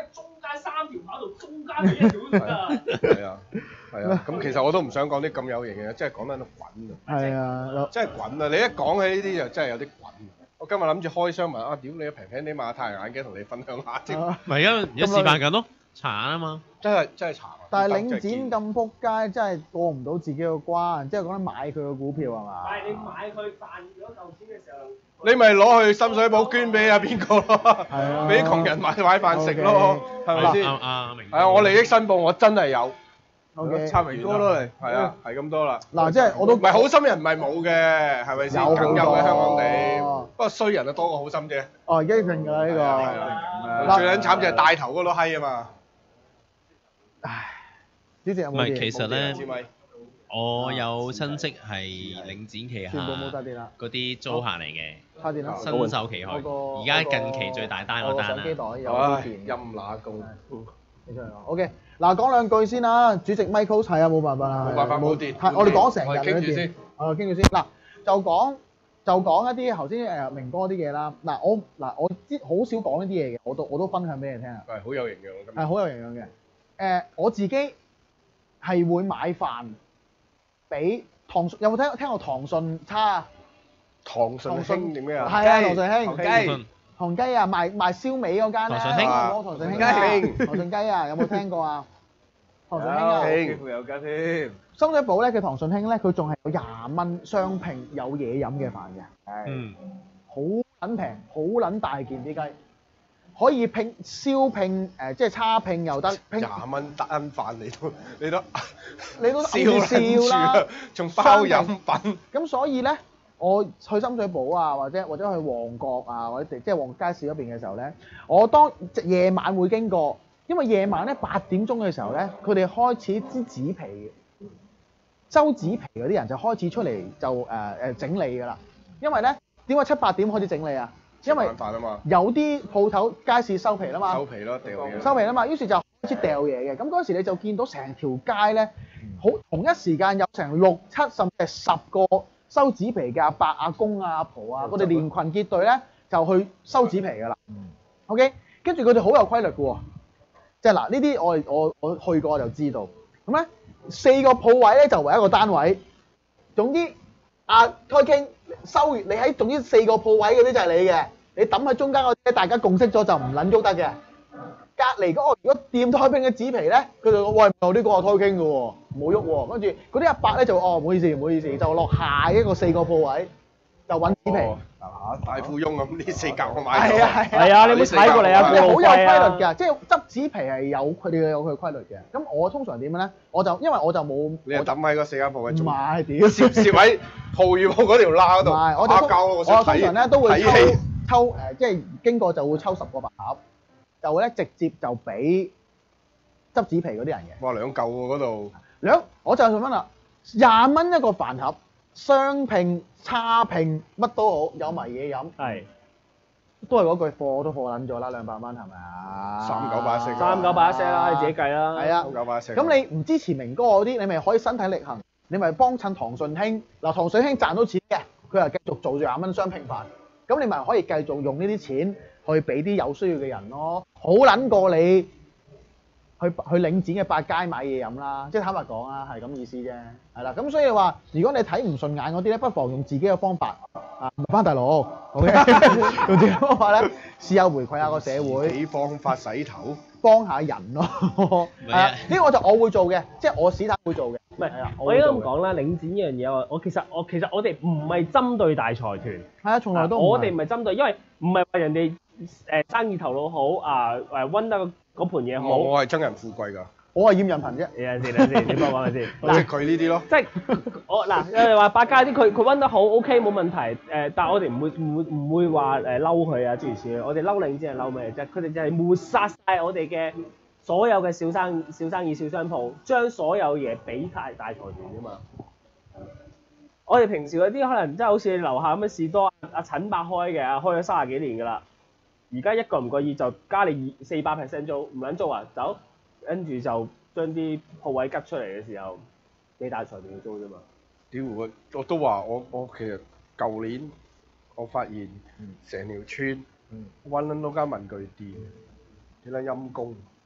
街三條跑道中間係一條㗎。 係啊，係啊，咁其實我都唔想講啲咁有型嘅嘢，真係講緊度滾啊！ 係啊， 真係滾啊！你一講起呢啲就真係有啲滾。我今日諗住開箱問啊，屌你平平啲買太陽眼鏡同你分享下添。 啊咪而家而家示範緊咯，殘啊嘛。 真係真係殘啊！ 但係領展咁撲街，真係過唔到自己個關，即係講緊買佢個股票係嘛？ 但係你買佢賺咗嚿錢嘅時候， 你咪攞去深水埗捐俾阿邊個咯？ 係啊， 俾窮人買買飯食咯，係咪先？ 啱啱明。 係啊，我利益申報，我真係有。 O K， 差明哥咯嚟。係啊，係咁多啦。 嗱，即係我都唔係好心人唔係冇嘅，係咪先？ 有梗有嘅香港地， 哦不過衰人啊多過好心啫。 哦，一定㗎啦呢個。 最撚慘就係帶頭嗰個閪啊嘛。 唉，主席有唔冇啲？ 係其實咧知咪？ 我有親戚係領展旗下全部冇晒電啦， 嗰啲租客嚟嘅， 插電啦。 新秀期開。 我個而家近期最大單嗰單我個相機啦。 袋有唉啲電。 陰乸公。 你出嚟講。O K，嗱講兩句先啦，主席 Michael 係啊，冇辦法啦。 冇辦法冇電係我哋講成日我哋傾住先。 我哋傾住先。嗱，就講就講一啲頭先誒明哥啲嘢啦。嗱我嗱我知好少講呢啲嘢嘅，我都我都分享俾你聽啊。 係好有營養今日。 係好有營養嘅。誒我自己係會買飯俾唐順，有冇聽聽過唐順叉啊？ 唐順興點咩啊？ 係啊，唐順興。 雞唐雞啊，賣賣燒味嗰間咧， 唐順興唐唐順興啊，唐順雞啊，有冇聽過啊？唐順興啊， 幾乎有間添。 深水埗咧嘅唐順興咧，佢仲係有廿蚊雙拼有嘢飲嘅飯嘅，係嗯。 好撚平，好撚大件啲雞，可以拼燒拼誒，即係叉拼又得，拼廿蚊單飯你都你都你都笑揞住笑啦啦，仲包飲品。 咁所以咧，我去深水埗啊，或者或者去旺角啊，或者即係旺角街市嗰邊嘅時候咧，我當夜晚會經過，因為夜晚咧八點鐘嘅時候咧，佢哋開始支紙皮嘅，收紙皮嗰啲人就開始出嚟就誒誒、呃、整理㗎啦。因為咧點解七八點開始整理啊？因為飯啊嘛， 有啲鋪頭街市收皮啦嘛， 收皮咯，掉嘢。 收皮啦嘛，於是就開始掉嘢嘅。咁嗰時你就見到成條街咧，好同一時間有成六七甚至係十個收紙皮嘅阿伯、阿公、阿婆啊，佢哋連群結隊咧就去收紙皮㗎啦。OK，跟住佢哋好有規律嘅喎，即係嗱呢啲我我我去過我就知道。咁咧四個鋪位咧就為一個單位，總之阿開傾收完你喺總之四個鋪位嗰啲就係你嘅，你抌喺中間嗰啲大家共識咗就唔撚喐得嘅。隔離嗰個如果掂開拼嘅紙皮咧，佢就喂有呢個係開傾嘅喎，冇喐喎。跟住嗰啲阿伯咧就哦唔好意思唔好意思，就落下一個四個鋪位就揾紙皮。 哦大富翁咁呢四格我買咗。 係啊係啊。 係啊，你冇睇過你啊？ 佢哋好有過路費啊規律㗎，即係執紙皮係有佢哋有佢嘅規律嘅。咁我通常點樣咧？我就因為我就冇你又抌喺嗰四間鋪位唔中， 係屌攝攝喺鋪與鋪嗰條罅嗰度。 唔係，我就通打交我我想睇通常咧都會抽睇戲抽誒，即係經過就會抽十個白盒，就會咧直接就俾執紙皮嗰啲人嘅。 哇兩嚿喎嗰度。 兩我就係咁樣啦，廿蚊一個飯盒，雙拼、叉拼乜都好，有埋嘢飲， 係都係嗰句貨都貨撚咗啦，兩百蚊係咪啊？ 三九八一聲三九八一 set 啦，你自己計啦。 係啊三九八一聲。 咁你唔支持明哥嗰啲，你咪可以身體力行，你咪幫襯唐順興。嗱，唐順興賺到錢嘅，佢又繼續做住廿蚊雙拼飯，咁你咪可以繼續用呢啲錢去俾啲有需要嘅人咯，好撚過你去去領展嘅百佳買嘢飲啦，即係坦白講啊，係咁意思啫，係啦。咁所以話，如果你睇唔順眼嗰啲咧，不妨用自己嘅方法啊，唔係翻大佬，OK，用自己嘅方法咧，試下回饋下個社會。 幾方法洗頭？ 幫下人咯，係啊，呢個就我會做嘅，即係我史坦會做嘅。 唔係係啊， 我應該咁講啦，領展呢樣嘢我我其實我其實我哋唔係針對大財團， 係啊，從來都唔係我哋唔係針對，因為唔係話人哋誒生意頭腦好啊誒温得嗰盤嘢好。 我係憎人富貴㗎。 我係厭人貧啫。 你睇先，睇先，你幫我講下先。 即係佢呢啲咯。 即係我嗱，有人話百佳啲佢佢温得好 OK 冇問題誒，但係我哋唔會唔會唔會話誒嬲佢啊諸如此類，我哋嬲領展係嬲咩啫？佢哋就係抹殺晒我哋嘅所有嘅小生小生意小商鋪，將所有嘢俾晒大財團㗎嘛。我哋平時嗰啲可能真係好似你樓下咁嘅士多阿阿陳伯開嘅，開咗三十幾年㗎啦。而家一個唔覺意就加你二四百 percent 租，唔撚租啊走，跟住就將啲鋪位吉出嚟嘅時候，俾大財團去租啫嘛。 屌我我都話我我其實舊年我發現成條村揾撚到間文具店，幾撚陰公。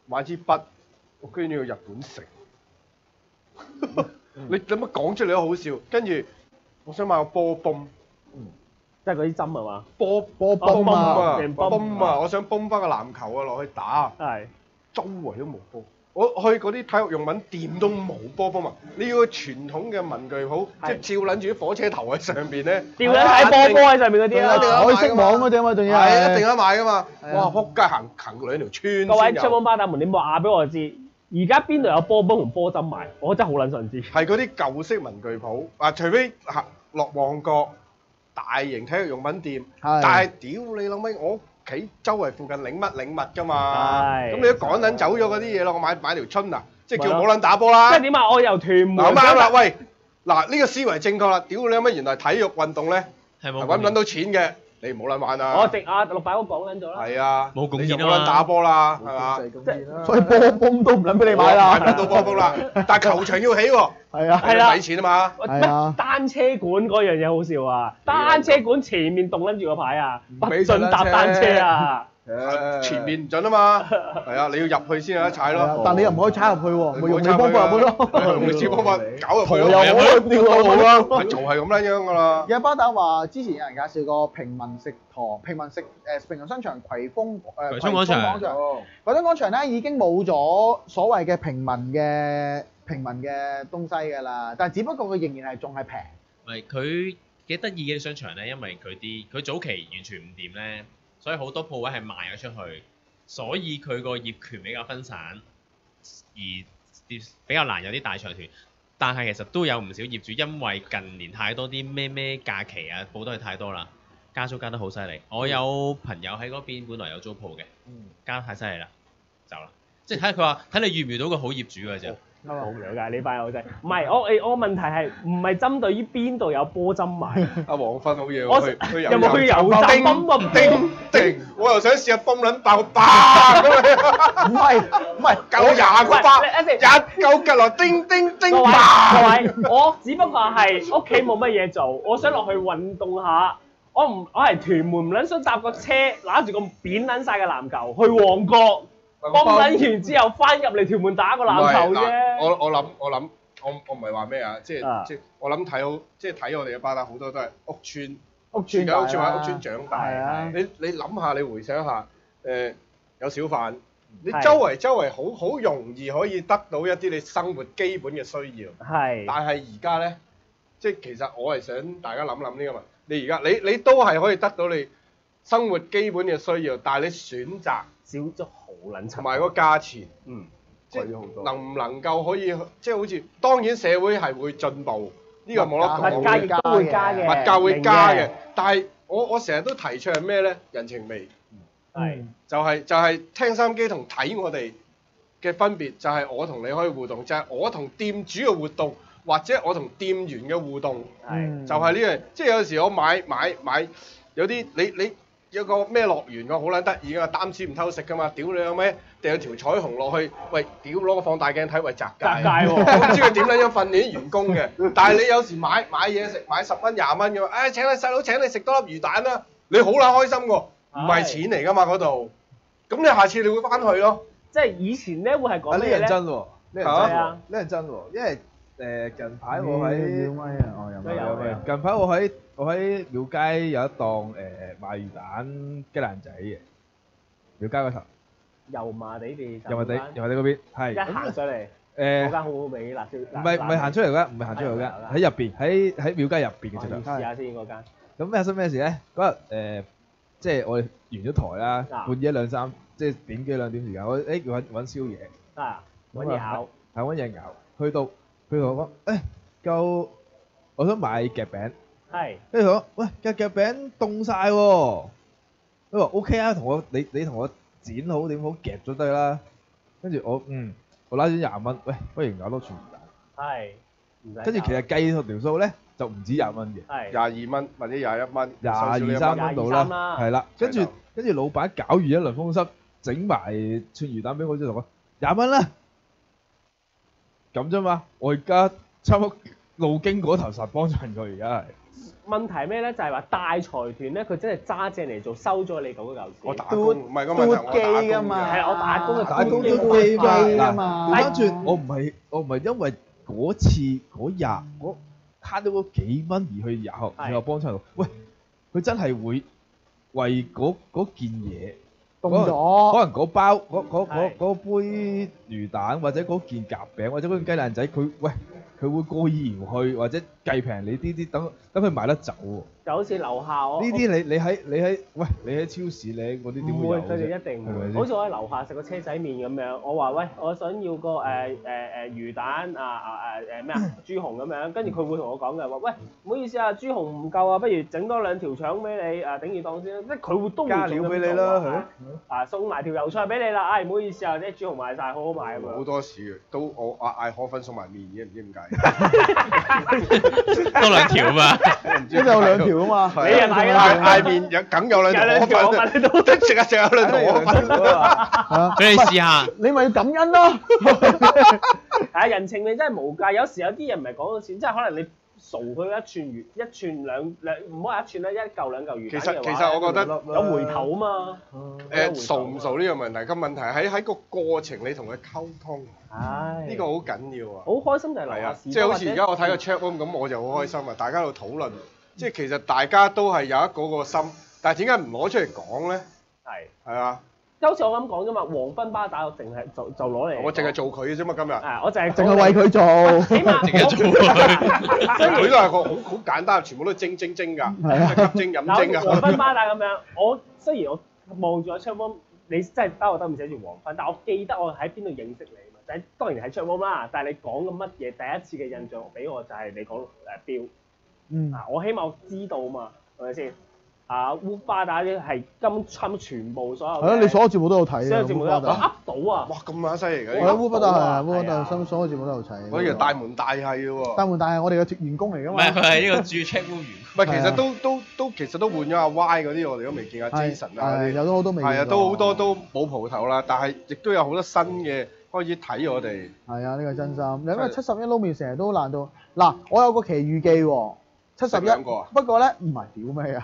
買支筆，我居然要日本城。你點乜講出嚟都好笑，跟住我想買個波泵， 即係嗰啲針係嘛？ 波波泵啊， 泵啊！我想泵翻個籃球啊落去打， 係周圍都冇波。我去嗰啲體育用品店都冇波泵啊！你要去傳統嘅文具鋪，即係照撚住啲火車頭喺上邊咧， 吊緊睇波波喺上面嗰啲啊， 彩色網嗰啲嘛，仲要係一定有得買噶嘛！哇！撲街行行兩條村各位先有。 出幫巴打門，你話俾我知，而家邊度有波泵同波針賣？我真係好撚想知。 係嗰啲舊式文具鋪啊，除非行落旺角大型體育用品店，但係屌你諗咩？我屋企周圍附近領乜領物㗎嘛，咁你都趕撚走咗嗰啲嘢咯，我買買條春啊，即係叫冇撚打波啦。 即係點啊？我由屯門嗱啱啦，喂，嗱呢個思維正確啦，屌你諗咩？原來體育運動咧係揾唔撚到錢嘅。你唔好撚玩啊！ 我直啊六百都講緊咗啦。 係啊， 冇貢獻啊嘛， 你就冇撚打波啦，係嘛？ 所以波泵都唔撚俾你買啦。 買唔到波泵啦，但係球場要起喎。 係啊， 係啦， 使錢啊嘛。 係啊。 單車館嗰樣嘢好笑啊！單車館前面棟撚住個牌啊，不准搭單車啊！ 前面唔準啊嘛，係啊，你要入去先有得踩咯。 但你又唔可以踩入去喎，咪用你幫法入去咯。 用你支幫法搞入去咯。 又可以掉落去啦。 就係咁樣樣噶啦。 有巴打話之前有人介紹過平民食堂、平民食誒平民商場葵豐誒葵涌廣場。 葵涌廣場咧已經冇咗所謂嘅平民嘅平民嘅東西㗎啦，但係只不過佢仍然係仲係平。 係佢幾得意嘅商場咧，因為佢啲佢早期完全唔掂咧。所以好多鋪位係賣咗出去，所以佢個業權比較分散，而比較難有啲大財團。但係其實都有唔少業主因為近年太多啲咩咩假期啊，報得佢太多啦，加租加得好犀利。我有朋友喺嗰邊本來有租鋪嘅，加得太犀利啦，走啦。即係睇佢話睇你遇唔遇到個好業主㗎啫。 好了解呢班友仔，唔係我誒我問題係唔係針對於邊度有波針賣？ 阿黃芬好嘢我喎，去有冇去油站泵啊？ 叮叮，我又想試下泵撚爆爆咁樣。 唔係唔係， 夠廿個包，一夠吉落叮叮叮各位爆。 各位，我只不過係屋企冇乜嘢做，我想落去運動下。我唔我係屯門唔撚想搭個車，揦住個扁撚晒嘅籃球去旺角。幫撚完之後翻入嚟屯門打個籃球啫。 我我諗我諗我我唔係話咩啊，即係即係我諗睇好即係睇我哋嘅巴打好多都係屋邨屋邨住緊屋邨或者屋邨長大。 啊、 你你諗下，你回想下，誒、呃、有小販，你周圍周圍好好容易可以得到一啲你生活基本嘅需要。係。但係而家咧，即係其實我係想大家諗諗呢個問題。你而家你你都係可以得到你生活基本嘅需要，但係你選擇少咗好撚差， 同埋個價錢，嗯，即係能唔能夠可以，即係好似當然社會係會進步，呢個冇得講嘅， 物價亦都會加嘅， 物價會加嘅，但係我我成日都提倡係咩咧？人情味，係就係就係聽收音機同睇我哋嘅分別，就係我同你可以互動，就係我同店主嘅活動，或者我同店員嘅互動，係就係呢樣，即係有時我買買買有啲你你。有個咩樂園㗎，好撚得意㗎，擔屎唔偷食㗎嘛！屌你有咩掉條彩虹落去，喂，屌攞個放大鏡睇，喂砸街，砸街喎！唔知佢點樣樣訓練啲員工嘅，但係你有時買買嘢食，買十蚊廿蚊嘅，誒、哎、請你細佬請你食多粒魚蛋啦，你好撚開心喎，唔係錢嚟㗎嘛嗰度，咁你下次你會翻去咯。即係以前咧會係講咩咧？ 呢樣真喎，呢樣真喎，呢樣真喎，因為誒近排我喺有咪啊？哦有咪有咪。 近排我喺我喺廟街有一檔誒賣魚蛋雞蛋仔嘅，廟街嗰頭。油麻地地。油麻地油麻地嗰邊係。一行上嚟。誒。嗰間好好味辣椒。唔係唔係行出嚟㗎，唔係行出嚟㗎，喺入邊喺喺廟街入邊嘅直頭。試下先嗰間。咁發生咩事咧？嗰日誒即係我哋完咗台啦，半夜兩三即係點幾兩點時間，我誒揾揾宵夜。啊！揾嘢咬。係揾嘢咬，去到。佢同我講：誒，夠，我想買夾餅。係。跟住佢講：喂，夾夾餅凍曬喎。佢話：O K 啊，同我你你同我剪好點好夾咗得啦。跟住我嗯，我拉咗廿蚊，喂，不如搞多串魚蛋。係。跟住其實計條條數咧，就唔止廿蚊嘅。係。廿二蚊或者廿一蚊。廿二三蚊到啦。係啦。跟住跟住老闆搞完一輪風濕，整埋串魚蛋俾我之後同我廿蚊啦。咁啫嘛，我而家差唔多路經嗰頭實幫襯佢，而家係問題咩咧？就係話大財團咧，佢真係揸正嚟做，收咗你嗰嚿錢。 我打工唔係個問題，我打工㗎嘛。 係我打工嘅打工都機㗎嘛。 調翻轉，我唔係我唔係因為嗰次嗰日我慳到嗰幾蚊而去遊學學校幫襯。喂，佢真係會為嗰嗰件嘢。 動咗， 可能嗰包嗰嗰嗰嗰杯魚蛋或者嗰件夾餅或者嗰件雞蛋仔，佢喂佢會過意唔去或者計平你啲啲，等等佢買得走喎。 就好似樓下我呢啲你你喺你喺喂你喺超市你嗰啲點會有啫？ 佢哋一定唔會。好似我喺樓下食個車仔麵咁樣，我話喂我想要個誒誒誒魚蛋啊啊誒誒咩啊豬紅咁樣，跟住佢會同我講嘅話喂唔好意思啊豬紅唔夠啊，不如整多兩條腸俾你誒頂住檔先啦，即係佢會都會加料俾你啦，係咯。 啊送埋條油菜俾你啦，唉唔好意思啊，啲豬紅賣曬，好好賣啊嘛。 好多時都我嗌嗌河粉送埋麵嘅，唔知點解。 多兩條嘛， 呢度有兩條啊嘛。 你又買啦， 嗌麵有梗有兩條河粉，即係食下食下兩條河粉。 俾你試下。 你咪要感恩咯。 係啊，人情味真係無價。有時有啲人唔係講到錢，即係可能你掃佢一串魚，一串兩兩唔好話一串啦，一嚿兩嚿魚。 其實其實我覺得有回頭啊嘛。 誒掃唔掃呢個問題，個問題喺喺個過程你同佢溝通。 唉。 呢個好緊要啊。 好開心就係係啊，即係好似而家我睇個 chat room 咁，我就好開心啊！大家喺度討論，即係其實大家都係有一個個心，但係點解唔攞出嚟講咧？係係啊。 即好似我咁講啫嘛，黃昏巴打我淨係就就攞嚟。 我淨係做佢嘅啫嘛，今日。 係，我淨係淨係為佢做。 起碼淨係做佢。 佢都係個好好簡單，全部都蒸蒸蒸㗎，吸蒸飲蒸㗎。 黃昏巴打咁樣，我雖然我望住個窗框，你真係包我得唔寫住黃昏，但我記得我喺邊度認識你嘛，就係當然喺窗框啦。但係你講嘅乜嘢，第一次嘅印象俾我就係你講誒標。 嗯。 啊，我希望知道嘛，係咪先？啊！烏巴打啲係今差唔多全部所有。係啊，你所有節目都有睇啊！ 所有節目都有噏到啊！ 哇，咁撚犀利㗎！ 我烏巴打係啊，烏巴打所所有節目都有睇。 我以為大門大係喎。大門大係我哋嘅員工嚟㗎嘛。 唔係，佢係呢個駐 check room 員。 唔係，其實都都都其實都換咗阿 Y 嗰啲，我哋都未見阿 Jason 啊嗰啲。 有好多未。 係啊，都好多都冇蒲頭啦，但係亦都有好多新嘅開始睇我哋。係啊，呢個真心。因為七十一撈麵成日都爛到嗱，我有個奇遇記喎。七十一，不過咧唔係屌咩啊！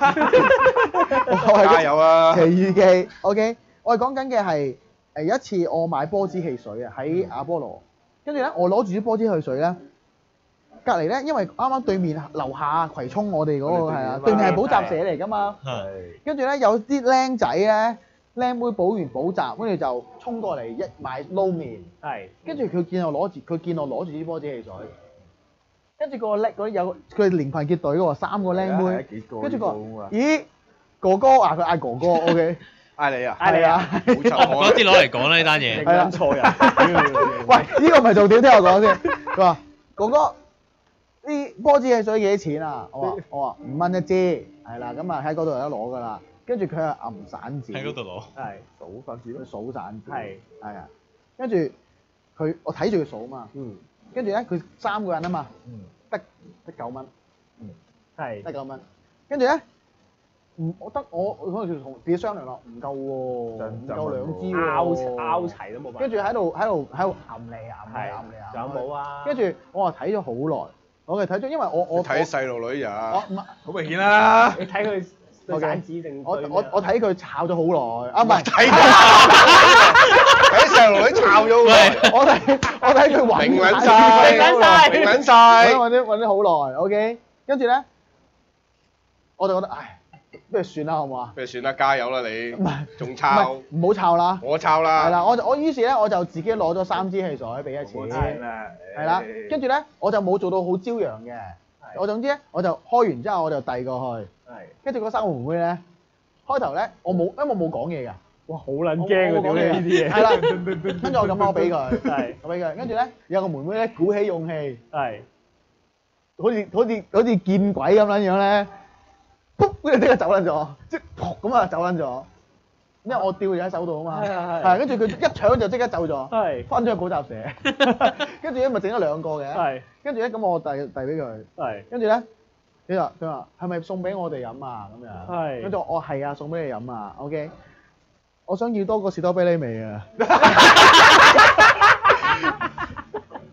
加油啊！ 奇遇記 ，OK， 我係講緊嘅係誒有一次我買波子汽水啊，喺阿波羅，跟住咧我攞住啲波子汽水咧，隔離咧因為啱啱對面樓下葵涌我哋嗰個係啊，對面係補習社嚟㗎嘛，跟住咧有啲僆仔咧，僆妹補完補習，跟住就衝過嚟一買撈麵，係，跟住佢見我攞住，佢見我攞住啲波子汽水。跟住個叻嗰啲有佢連群結隊喎，三個僆妹，跟住個咦哥哥啊，佢嗌哥哥 ，OK， 嗌你啊， 嗌你啊， 嗰啲攞嚟講啦呢單嘢， 係啊，錯人，喂，呢個唔係重點，聽我講先。佢話哥哥，啲波子汽水幾多錢啊？我話我話五蚊一支，係啦，咁啊喺嗰度有得攞㗎啦。跟住佢係揞散紙， 喺嗰度攞， 係數散紙，佢數散紙，係係啊。跟住佢我睇住佢數嘛，嗯。跟住咧，佢三個人啊嘛，得得九蚊，係得九蚊。跟住咧，唔我得我嗰陣時同自己商量咯，唔夠喎，唔夠兩支喎， 拗拗齊都冇辦法。 跟住喺度喺度喺度揞嚟揞嚟揞嚟揞。 仲有冇啊？ 跟住我話睇咗好耐，我係睇咗，因為我我睇細路女呀， 我唔係好明顯啦。 你睇佢散紙定？ 我我我睇佢炒咗好耐，啊唔係睇睇細路女炒咗好耐， 我睇我睇佢揾明撚曬， 明撚曬， 明撚曬， 揾咗揾咗好耐 ，OK， 跟住咧我就覺得唉，不如算啦，好唔好啊？ 不如算啦，加油啦你， 唔係仲炒， 唔好炒啦， 我炒啦， 係啦，我就我於是咧我就自己攞咗三支汽水俾一錢，係啦，跟住咧我就冇做到好張揚嘅，我總之咧我就開完之後我就遞過去，跟住嗰三個妹妹咧開頭咧我冇因為我冇講嘢㗎。 哇！好撚驚喎，講呢啲嘢。 係啦，跟住我咁我俾佢，係我俾佢。跟住咧有個妹妹咧鼓起勇氣，係好似好似好似見鬼咁樣樣咧，噗！跟住即刻走撚咗，即係噗咁啊走撚咗。因為我吊住喺手度啊嘛，係係。跟住佢一搶就即刻走咗，係翻咗去補習社。跟住咧咪整咗兩個嘅，係。跟住咧咁我遞遞俾佢，係。跟住咧佢話佢話係咪送俾我哋飲啊咁樣？係。跟住我我係啊，送俾你飲啊 ，OK。我想要多個士多啤梨味啊！ 哇！呢個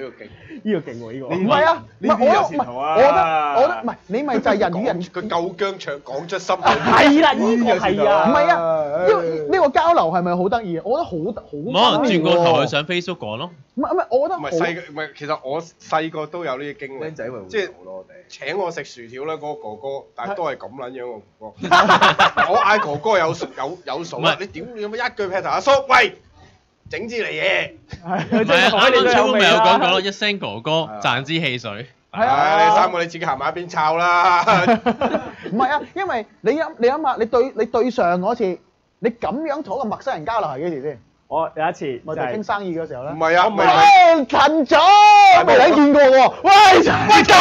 呢個勁， 呢個勁喎呢個。 唔係啊，唔係我覺得唔係我覺得我覺得唔係你咪就係人與人佢夠姜腸講出心裏。 係啦，呢個係啊。 唔係啊，因為呢個交流係咪好得意啊？我覺得好好。 可能轉個頭去上 Facebook 講咯。 唔係唔係，我覺得唔係細個，唔係其實我細個都有呢啲經歷， 僆仔咪即係請我食薯條咧，嗰個哥哥，但係都係咁撚樣個哥哥。我嗌哥哥有數有有數啊！你屌你有冇一句劈頭阿叔，喂，整支嚟嘢。 唔係啱啱超咪有講過咯，一聲哥哥賺支汽水。 係啊，你三個你自己行埋一邊抄啦。 唔係啊，因為你諗你諗下，你對你對上嗰次，你咁樣同一個陌生人交流係幾時先？ 我有一次咪就係傾生意嘅時候咧。 唔係啊，唔係喂，陳總，未睇見過喎。喂，喂，大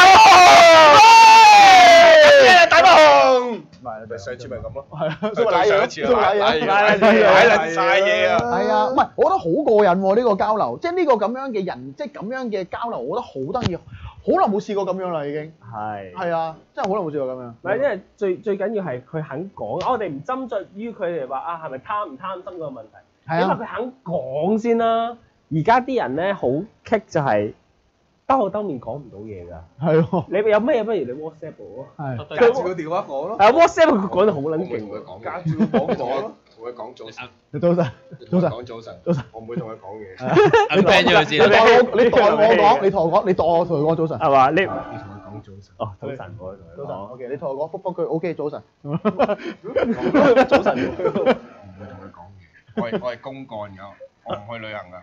喂，大雄。 唔係， 咪上次咪咁咯。 係啊，蘇埋上一次蘇埋買嘢， 買買撚晒嘢啊！ 係啊，唔係，我覺得好過癮喎呢個交流，即係呢個咁樣嘅人，即係咁樣嘅交流，我覺得好得意，好耐冇試過咁樣啦已經。 係。 係啊，真係好耐冇試過咁樣。 唔係，因為最最緊要係佢肯講，我哋唔針對於佢哋話啊係咪貪唔貪心嗰個問題， 係啊因為佢肯講先啦。而家啲人咧好棘就係兜口兜面講唔到嘢㗎。 係喎。 你有咩嘢不如你 WhatsApp 我啊。 係。 隔住個電話講咯。 係 WhatsApp 佢講得好撚我唔會勁同佢講， 隔住個網講咯。 同佢講早晨。 早晨。早晨。 講早晨。 早晨。 我唔會同佢講嘢。 你 ban 咗佢你先啦。 代我，你代我講，你同我講，你代我同佢講早晨。 係嘛？你你同佢講早晨。 哦早晨，我同早晨佢講。 ，OK，你同我講，覆覆佢 OK，早晨。 早晨。 唔會同佢講嘢。我係我係公幹㗎，我唔去旅行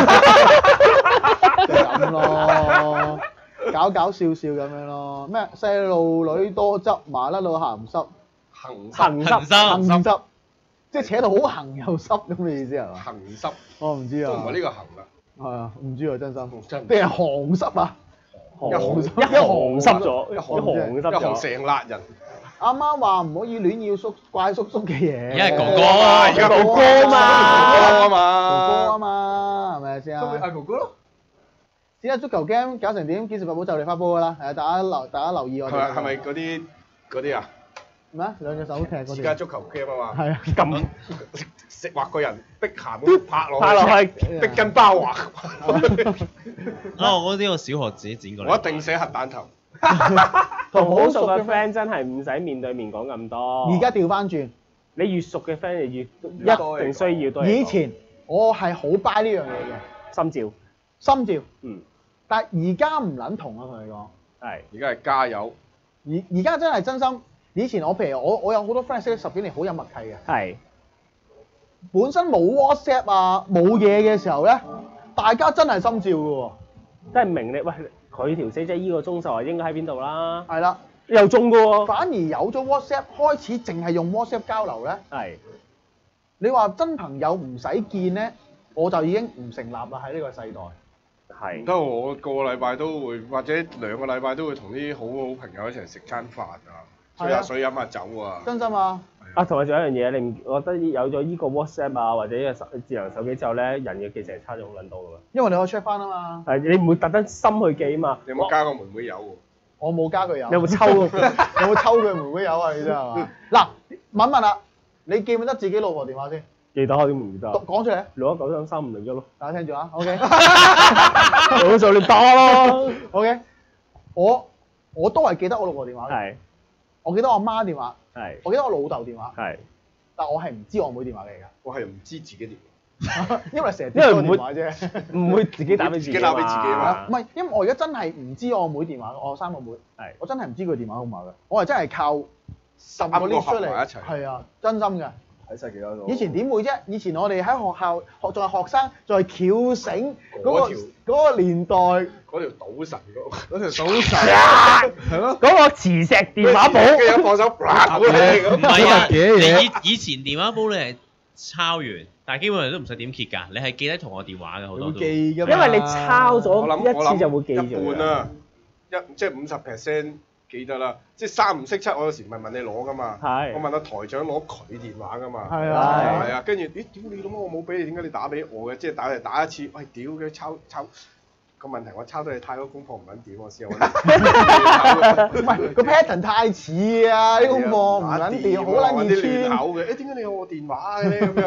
㗎。 就咁咯，搞搞笑笑咁樣咯。咩細路女多汁，麻甩到鹹濕， 行行行濕。 鹹濕，即係扯到好行又濕咁嘅意思係嘛？ 行濕我唔知啊。 都唔係呢個行啦。 係啊，唔知啊，真心。 真定係寒濕啊？ 一行一行濕咗，一行一濕行咗。 成辣人。 阿媽話唔可以亂要叔怪叔叔嘅嘢。 而家係哥哥啊，而家哥哥嘛哥哥啊哥哥嘛。 啊嘛，係咪先啊？ 咁咪嗌哥哥咯。 而家足球 game 搞成點？健士法寶就嚟發波㗎啦，係啊！大家留大家留意我哋。 係咪係咪嗰啲嗰啲啊？ 咩啊？兩隻手踢嗰而啲。 家足球 game 啊嘛。 係啊。 咁食畫個人逼鹹咁拍落去。 拍落去。 逼筋包畫。 啊！我呢個小學自己剪過嚟。 我一定寫核彈頭。 同好熟嘅 friend 真係唔使面對面講咁多。 而家調翻轉， 你越熟嘅 friend 就越一定需要多嘢講。 以前我係好 buy 呢樣嘢嘅， 心照。 心照。 嗯。 但係而家唔撚同啊，同你講。 係。 而家係加油。 而而家真係真心。以前我譬如我我有好多 friend 識咗十幾年，好有默契嘅。 係。 本身冇 WhatsApp 啊，冇嘢嘅時候咧，大家真係心照嘅喎。 真係明你喂，佢條死仔依個鐘數啊，應該喺邊度啦？ 係啦。 又中嘅喎。 反而有咗 WhatsApp，開始淨係用 WhatsApp 交流咧。 係。 你話真朋友唔使見咧，我就已經唔成立啦喺呢個世代。 係。 得我個禮拜都會，或者兩個禮拜都會同啲好好朋友一齊食餐飯啊，吹下水飲下酒啊。 真心啊！ 啊，同埋仲有一樣嘢，你唔覺得有咗依個 WhatsApp 啊，或者呢個手智能手機之後咧，人嘅記性係差咗好撚多㗎嘛？ 因為你可以 check 翻啊嘛。 係，你唔會特登心去記啊嘛。 你有冇加個妹妹友喎？ 我冇加佢友。 你有冇抽？ 有冇抽佢妹妹友啊？你真係嘛？嗱，問一問啦，你記唔記得自己老婆電話先？ 記得，點唔記得？ 講出嚟。 六一九三三五零一咯。 大家聽住啊 ，OK。 老數你打咯 ，OK。我我都係記得我老婆電話嘅。 係。 我記得我媽電話。 係。 我記得我老豆電話。 係。 但我係唔知我妹電話嚟㗎。 我係唔知自己電話。 因為成日因為唔會電話啫， 唔會自己打俾自己自己打俾自己嘛。 唔係，因為我而家真係唔知我妹電話，我有三個妹。 係。 我真係唔知佢電話號碼㗎。我係真係靠十個 list 出嚟。 一齊。 係啊，真心㗎。 睇晒幾多度？ 以前點會啫？以前我哋喺學校學仲係學生，仲係翹繩嗰個嗰個年代。 嗰條賭神嗰嗰條賭神。係咯。 嗰個磁石電話簿。 跟住一放手，啪咁唔係啊， 幾嘢你以以前電話簿你係抄完，但係基本上都唔使點揭㗎，你係記得同學電話嘅好多都。 記㗎嘛。 因為你抄我咗諗我諗一次就會記住一半啦，一即係五十 percent 記得啦，即係三唔識七，我有時唔係問你攞㗎嘛， 係我問阿台長攞佢電話㗎嘛， 係啊係啊，跟住咦屌你諗我冇俾你，點解你打俾我嘅？即係打嚟打一次，喂屌嘅抄抄個問題，我抄到你太多功課唔撚掂，我試下揾。 唔係個 pattern 太似啊！呢功課唔撚掂，好撚易啲亂穿。 口嘅，誒點解你有我電話嘅咧咁樣？誒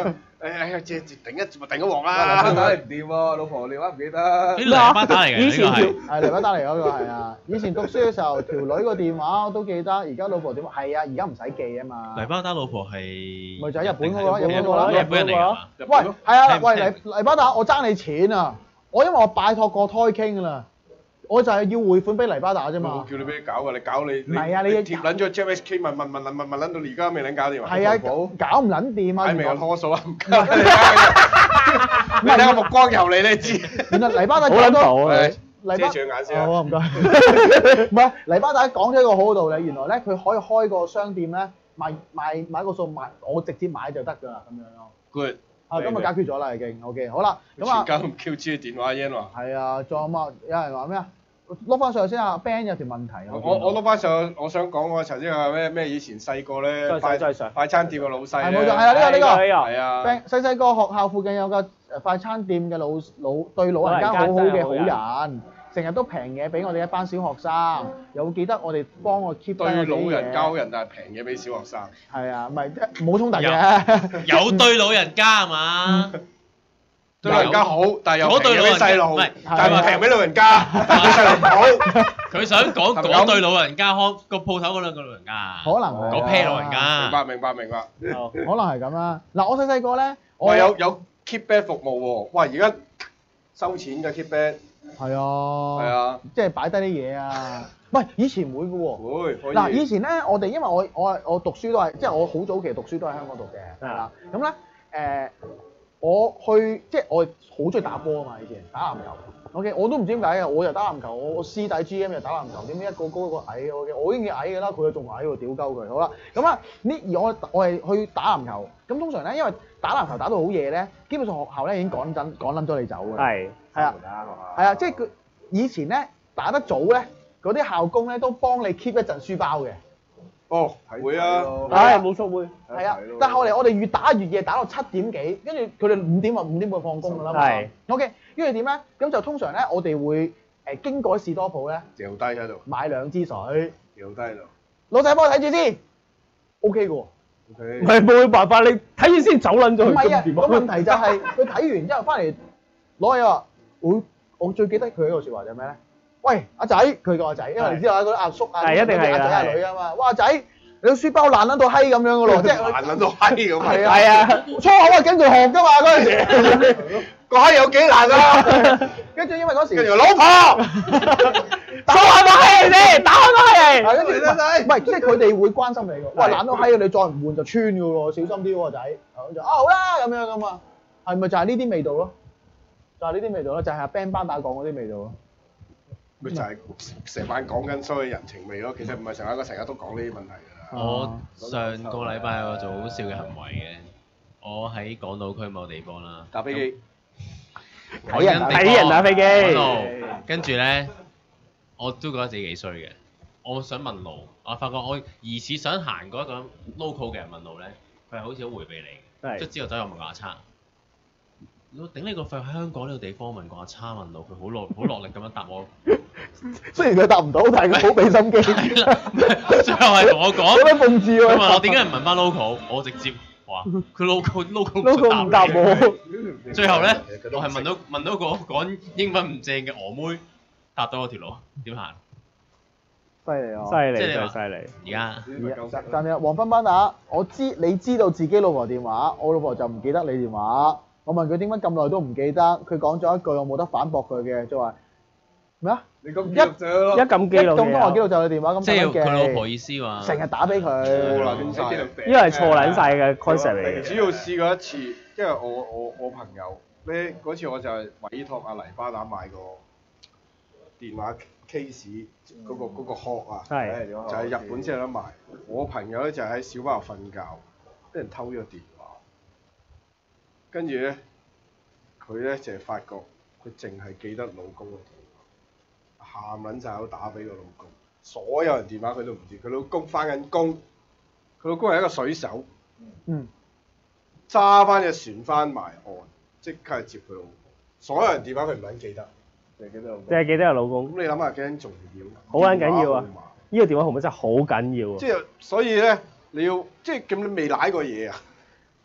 哎呀，借頂一咪頂一鑊黎啦！ 巴打你唔掂喎，老婆電話唔記得。 啲黎巴打嚟嘅呢個係。 係黎巴打嚟嗰個係啊！以前讀書嘅時候，條女個電話我都記得，而家老婆電話係啊，而家唔使記啊嘛。 黎巴打老婆係咪就喺日本嗰個，日本嗰個啦。 日本人嚟㗎嘛？ 喂，係啊，喂黎黎巴打，我爭你錢啊！我因為我拜託過胎傾㗎啦，我就係要匯款俾黎巴打啫嘛。 我叫你俾你搞㗎，你搞你唔係啊你貼撚咗 J S K 問問問問問問撚到而家未撚搞掂啊？ 係啊，搞唔撚掂啊！ 擺明我拖數啊，唔該你你睇個目光由你你知。 原來黎巴打好撚浮啊！ 黎巴遮住眼先啊。 好啊，唔該。唔係黎巴打講咗一個好嘅道理，原來咧佢可以開個商店咧賣賣買個數賣，我直接買就得㗎啦，咁樣咯。 Good。 啊，咁啊解決咗啦已經 ，OK， 好啦，咁啊。 全家咁 Q 知電話 yen 喎。 係啊，仲有冇有人話咩啊？攞翻上去先啊 ，Ben 有條問題。 我我攞翻上，我想講我頭先話咩咩以前細個咧快快餐店嘅老細係冇錯，係啊，呢個呢個係啊。 Ben 細細個學校附近有個誒快餐店嘅老老對老人家好好嘅好人，成日都平嘢俾我哋一班小學生，又記得我哋幫我 keep 低嗰啲嘢。 對老人家好人，但係平嘢俾小學生。 係啊，唔係冇衝突嘅。 有對老人家係嘛？ 對老人家好，但係又平俾細路， 唔係但係平俾老人家，對細路唔好。 佢想講嗰對老人家開個鋪頭嗰兩個老人家， 可能係嗰 pair 老人家。 明白明白明白。 可能係咁啦。嗱，我細細個咧，我我有有 keep bag 服務喎。哇！而家收錢㗎 keep bag。 係啊。 係啊。 即係擺低啲嘢啊！喂，以前會嘅喎。 會。可以。 嗱，以前咧，我哋因為我我我讀書都係，即係我好早期讀書都喺香港讀嘅，係啦。咁咧誒，我去即係我好中意打波啊嘛，以前打籃球。O.K. 我都唔知點解嘅，我又打籃球，我我師弟 G.M. 又打籃球，點解一個高一個矮嘅？O.K. 我已經矮嘅啦，佢又仲矮喎，屌鳩佢。好啦，咁啊呢而我我係去打籃球，咁通常咧，因為打籃球打到好夜咧，基本上學校咧已經趕緊趕撚咗你走㗎啦。係。係啊。係啊，即係佢以前咧打得早咧，嗰啲校工咧都幫你 keep 一陣書包嘅。 哦，會啊， 係冇錯會。 係啊，但係後嚟我哋越打越夜，打到七點幾，跟住佢哋五點或五點半放工㗎啦嘛。係。O.K. 跟住點咧？咁就通常咧，我哋會誒經過士多鋪咧， 掉低喺度， 買兩支水， 掉低喺度。 老細幫我睇住先 ，O.K. 嘅喎。 O.K. 唔係冇辦法，你睇完先走撚咗去。 唔係啊，個問題就係佢睇完之後翻嚟攞嘢話，我我最記得佢一個説話就係咩咧？喂，阿仔，佢個阿仔，因為你知道嗰啲阿叔啊， 係一定係阿仔阿女啊嘛。哇，阿仔，你個書包爛撚到閪咁樣嘅咯，即係爛撚到閪咁。 係啊，係啊，粗口係跟住學㗎嘛嗰陣時。 個閪有幾難啊！ 跟住因為嗰時， 跟住老婆， 打開個閪嚟先，打開個閪嚟。係跟住唔係，即係佢哋會關心你㗎。喂，爛到閪你再唔換就穿㗎喎，小心啲喎仔。咁就啊好啦咁樣咁啊，係咪就係呢啲味道咯？就係呢啲味道咯，就係阿 Ben 班打講嗰啲味道咯。 咪就係成晚講緊所謂人情味咯，其實唔係成日一個成日都講呢啲問題㗎啦。 我上個禮拜有個做好笑嘅行為嘅，我喺港島區某地方啦， 搭飛機。 睇人睇人打飛機。 跟住咧，我都覺得自己幾衰嘅。我想問路，我發覺我疑似想行過一個 local 嘅人問路咧，佢係好似好迴避你嘅，即係之後走入問個阿叉。我頂你個肺喺香港呢個地方問個阿叉問路，佢好落好落力咁樣答我。 雖然佢答唔到，但係佢好俾心機。 係啦，最後係同我講。 好鬼諷刺喎！ 佢問我點解唔問翻 local，我直接話佢 local local local 唔答我。 最後咧，我係問到問到個講英文唔正嘅俄妹，答到我條路點行。 犀利啊！ 犀利， 即係真係犀利。 而家但係黃斌班打，我知你知道自己老婆電話，我老婆就唔記得你電話。我問佢點解咁耐都唔記得，佢講咗一句我冇得反駁佢嘅，就話咩啊？ 你咁記錄就咯， 一撳記錄咁多話記錄就你電話咁即係嘅。 佢老婆意思話。 成日打俾佢。 呢個係錯撚晒嘅 concept 嚟嘅。 只要試過一次，因為我我我朋友咧嗰次我就係委託阿黎巴打買個電話 case 嗰個嗰個殼啊， 係就係日本先有得賣。我朋友咧就喺小巴度瞓覺，俾人偷咗個電話。跟住咧，佢咧就係發覺佢淨係記得老公嘅電話，喊撚晒口打俾個老公，所有人電話佢都唔知。佢老公翻緊工，佢老公係一個水手， 嗯， 揸翻隻船翻埋岸，即刻接佢老婆。所有人電話佢唔撚記得，淨係記得老公。 淨係記得有老公。 咁你諗下幾撚重要？ 好撚緊要啊！呢個電話號碼真係好緊要啊！ 即係所以咧，你要即係咁你未舐過嘢啊？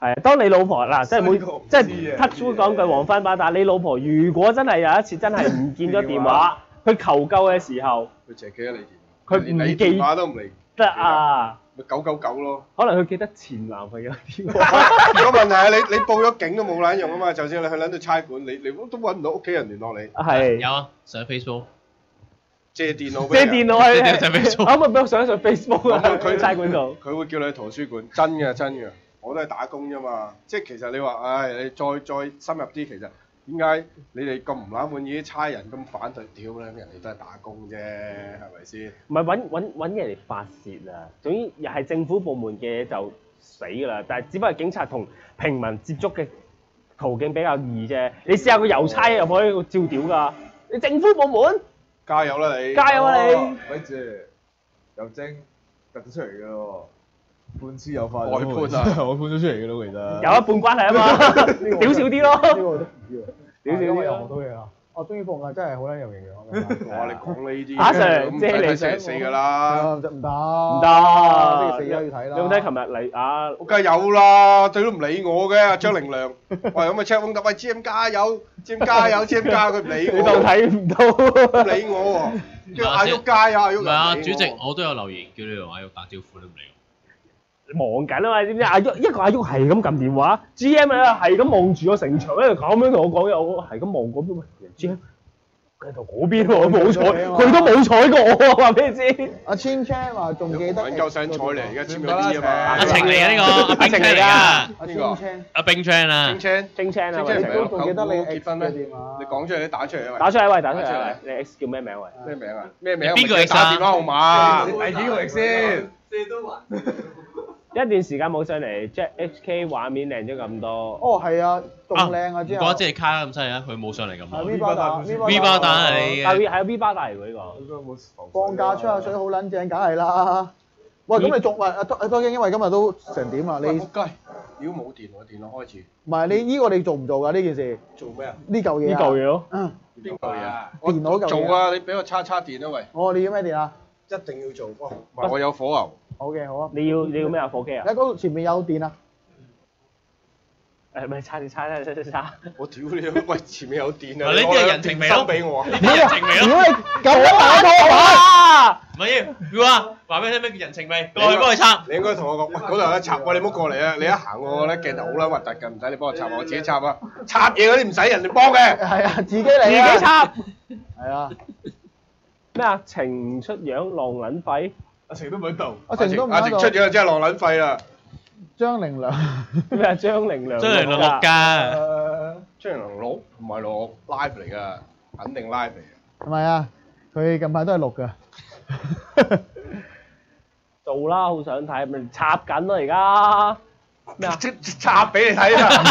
係啊，當你老婆嗱，即係每衰過唔即知係啊 touch wood 講句黃翻版，但係你老婆如果真係有一次真係唔見咗電話，佢求救嘅時候， 佢淨係記得你電話， 佢唔連你記電話都唔嚟， 得啊， 咪九九九咯。 可能佢記得前男朋友電話。 如果問題係你你報咗警都冇撚用啊嘛，就算你去撚到差館，你你都揾唔到屋企人聯絡你。 係有啊，上 Facebook 借電腦俾人。 借電腦借電腦上係 Facebook 可唔可以俾我上一上 Facebook 啊？ 咁佢佢差館度。 佢會叫你去圖書館，真嘅真嘅，我都係打工啫嘛。即係其實你話，唉，你再再深入啲，其實點解你哋咁唔冷滿意啲差人咁反對？屌咧，人哋都係打工啫，係咪先？ 唔係揾揾揾人嚟發泄啊！總之又係政府部門嘅嘢就死㗎啦，但係只不過警察同平民接觸嘅途徑比較易啫。你試下個郵差入去照屌㗎，你政府部門加油啦你！ 加油啊你！ 咪住，郵政突咗出嚟嘅咯，判詞有法。 外判啊！ 我判咗出嚟嘅咯，其實。 有一半關係啊嘛，屌少啲咯。 呢個我都唔知喎。 屌少啲咯因為又學到嘢啦。我終於放假真係好撚有營養。 哇！你講呢啲， 阿 Sir， 咁即係你睇星期四㗎啦。 唔得唔得， 唔得， 星期四都要睇啦。 你有冇睇琴日嚟啊？ 我梗係有啦，對都唔理我嘅，阿張玲亮。喂，咁咪 check 喂 G M 加油，G M 加油，G M 加，佢唔理我。 你當睇唔到。 唔理我喎，叫阿喐加油，阿喐唔係啊，主席又唔理我我都有留言叫你同阿喐打招呼都唔理忙緊啊嘛，知唔知？阿喐一個阿喐係咁撳電話，G M 咧係咁望住個城牆喺度咁樣同我講嘢，我係咁望嗰邊喂 G M。佢喺度嗰邊喎，冇彩，佢都冇彩過我喎，話俾你知。阿千 Chan 話仲記得。 揾夠上彩嚟，而家簽咗字啊嘛。 阿晴嚟嘅呢個，阿冰 Chan 嚟㗎。 阿千 Chan。 阿冰 Chan 啊。 冰 Chan。 冰 Chan 啊， 冰 Chan 唔係有仲記得你舅父結婚咩？ 電話你講出嚟，你打出嚟啊！ 打出嚟喂，打出嚟打出嚟， 你 X 叫咩名喂？ 咩名啊？咩名？ 邊個唔係 X 啊打電話號碼。 第幾個 X 先？ 借都還。 一段時間冇上嚟 ，Jack H K 畫面靚咗咁多。 哦，係啊，仲靚啊之後。 唔怪之你卡咁犀利啊！佢冇上嚟咁係耐。 V 巴打 V 巴打啊你係嘅。 係 V 巴大嚟喎呢個。 應該冇浮放假吹下水好撚正，梗係啦。喂，咁你仲喂阿阿多英，因為今日都成點啊？你仆街！屌冇電喎，電腦開始。 唔係你呢個你做唔做㗎呢件事？ 做咩啊？ 呢嚿嘢呢啊？ 嚿嘢咯。 嗯。 邊嚿嘢啊？ 電腦嚿嘢做啊！你俾我叉叉電啊喂！ 哦，你要咩電啊？ 一定要做。哇！唔係我有火牛。 好嘅，好啊。 你要你要咩啊？火機啊你？嗰度前面有電啊？ 誒咪叉你叉叉叉叉叉。 我屌你！喂，前面有電啊！ 呢啲係人情味咯收俾我啊！ 呢啲人情味咯。 如果你咁樣打拖把， 唔係要要啊！話俾你聽咩叫人情味？過去幫佢插。 你應該同我講，喂嗰度有得插，喂你唔好過嚟啊！你一行我咧鏡頭好撚核突㗎，唔使你幫我插，我自己插啊！插嘢嗰啲唔使人哋幫嘅。 係啊，自己嚟自啊。 己插。 係啊。 咩啊？情唔出樣浪撚廢。 阿晴都唔喺度。 阿成都唔喺度。 阿成出咗真係浪撚廢啦！ 張玲亮。 咩啊？張玲亮。 張玲亮六家。 誒。 張良錄唔係錄 live 嚟㗎，肯定 live 嚟嘅。 係咪啊？佢近排都係錄㗎。 做啦，好想睇，咪插緊咯而家。咩啊？ 插俾你睇啊！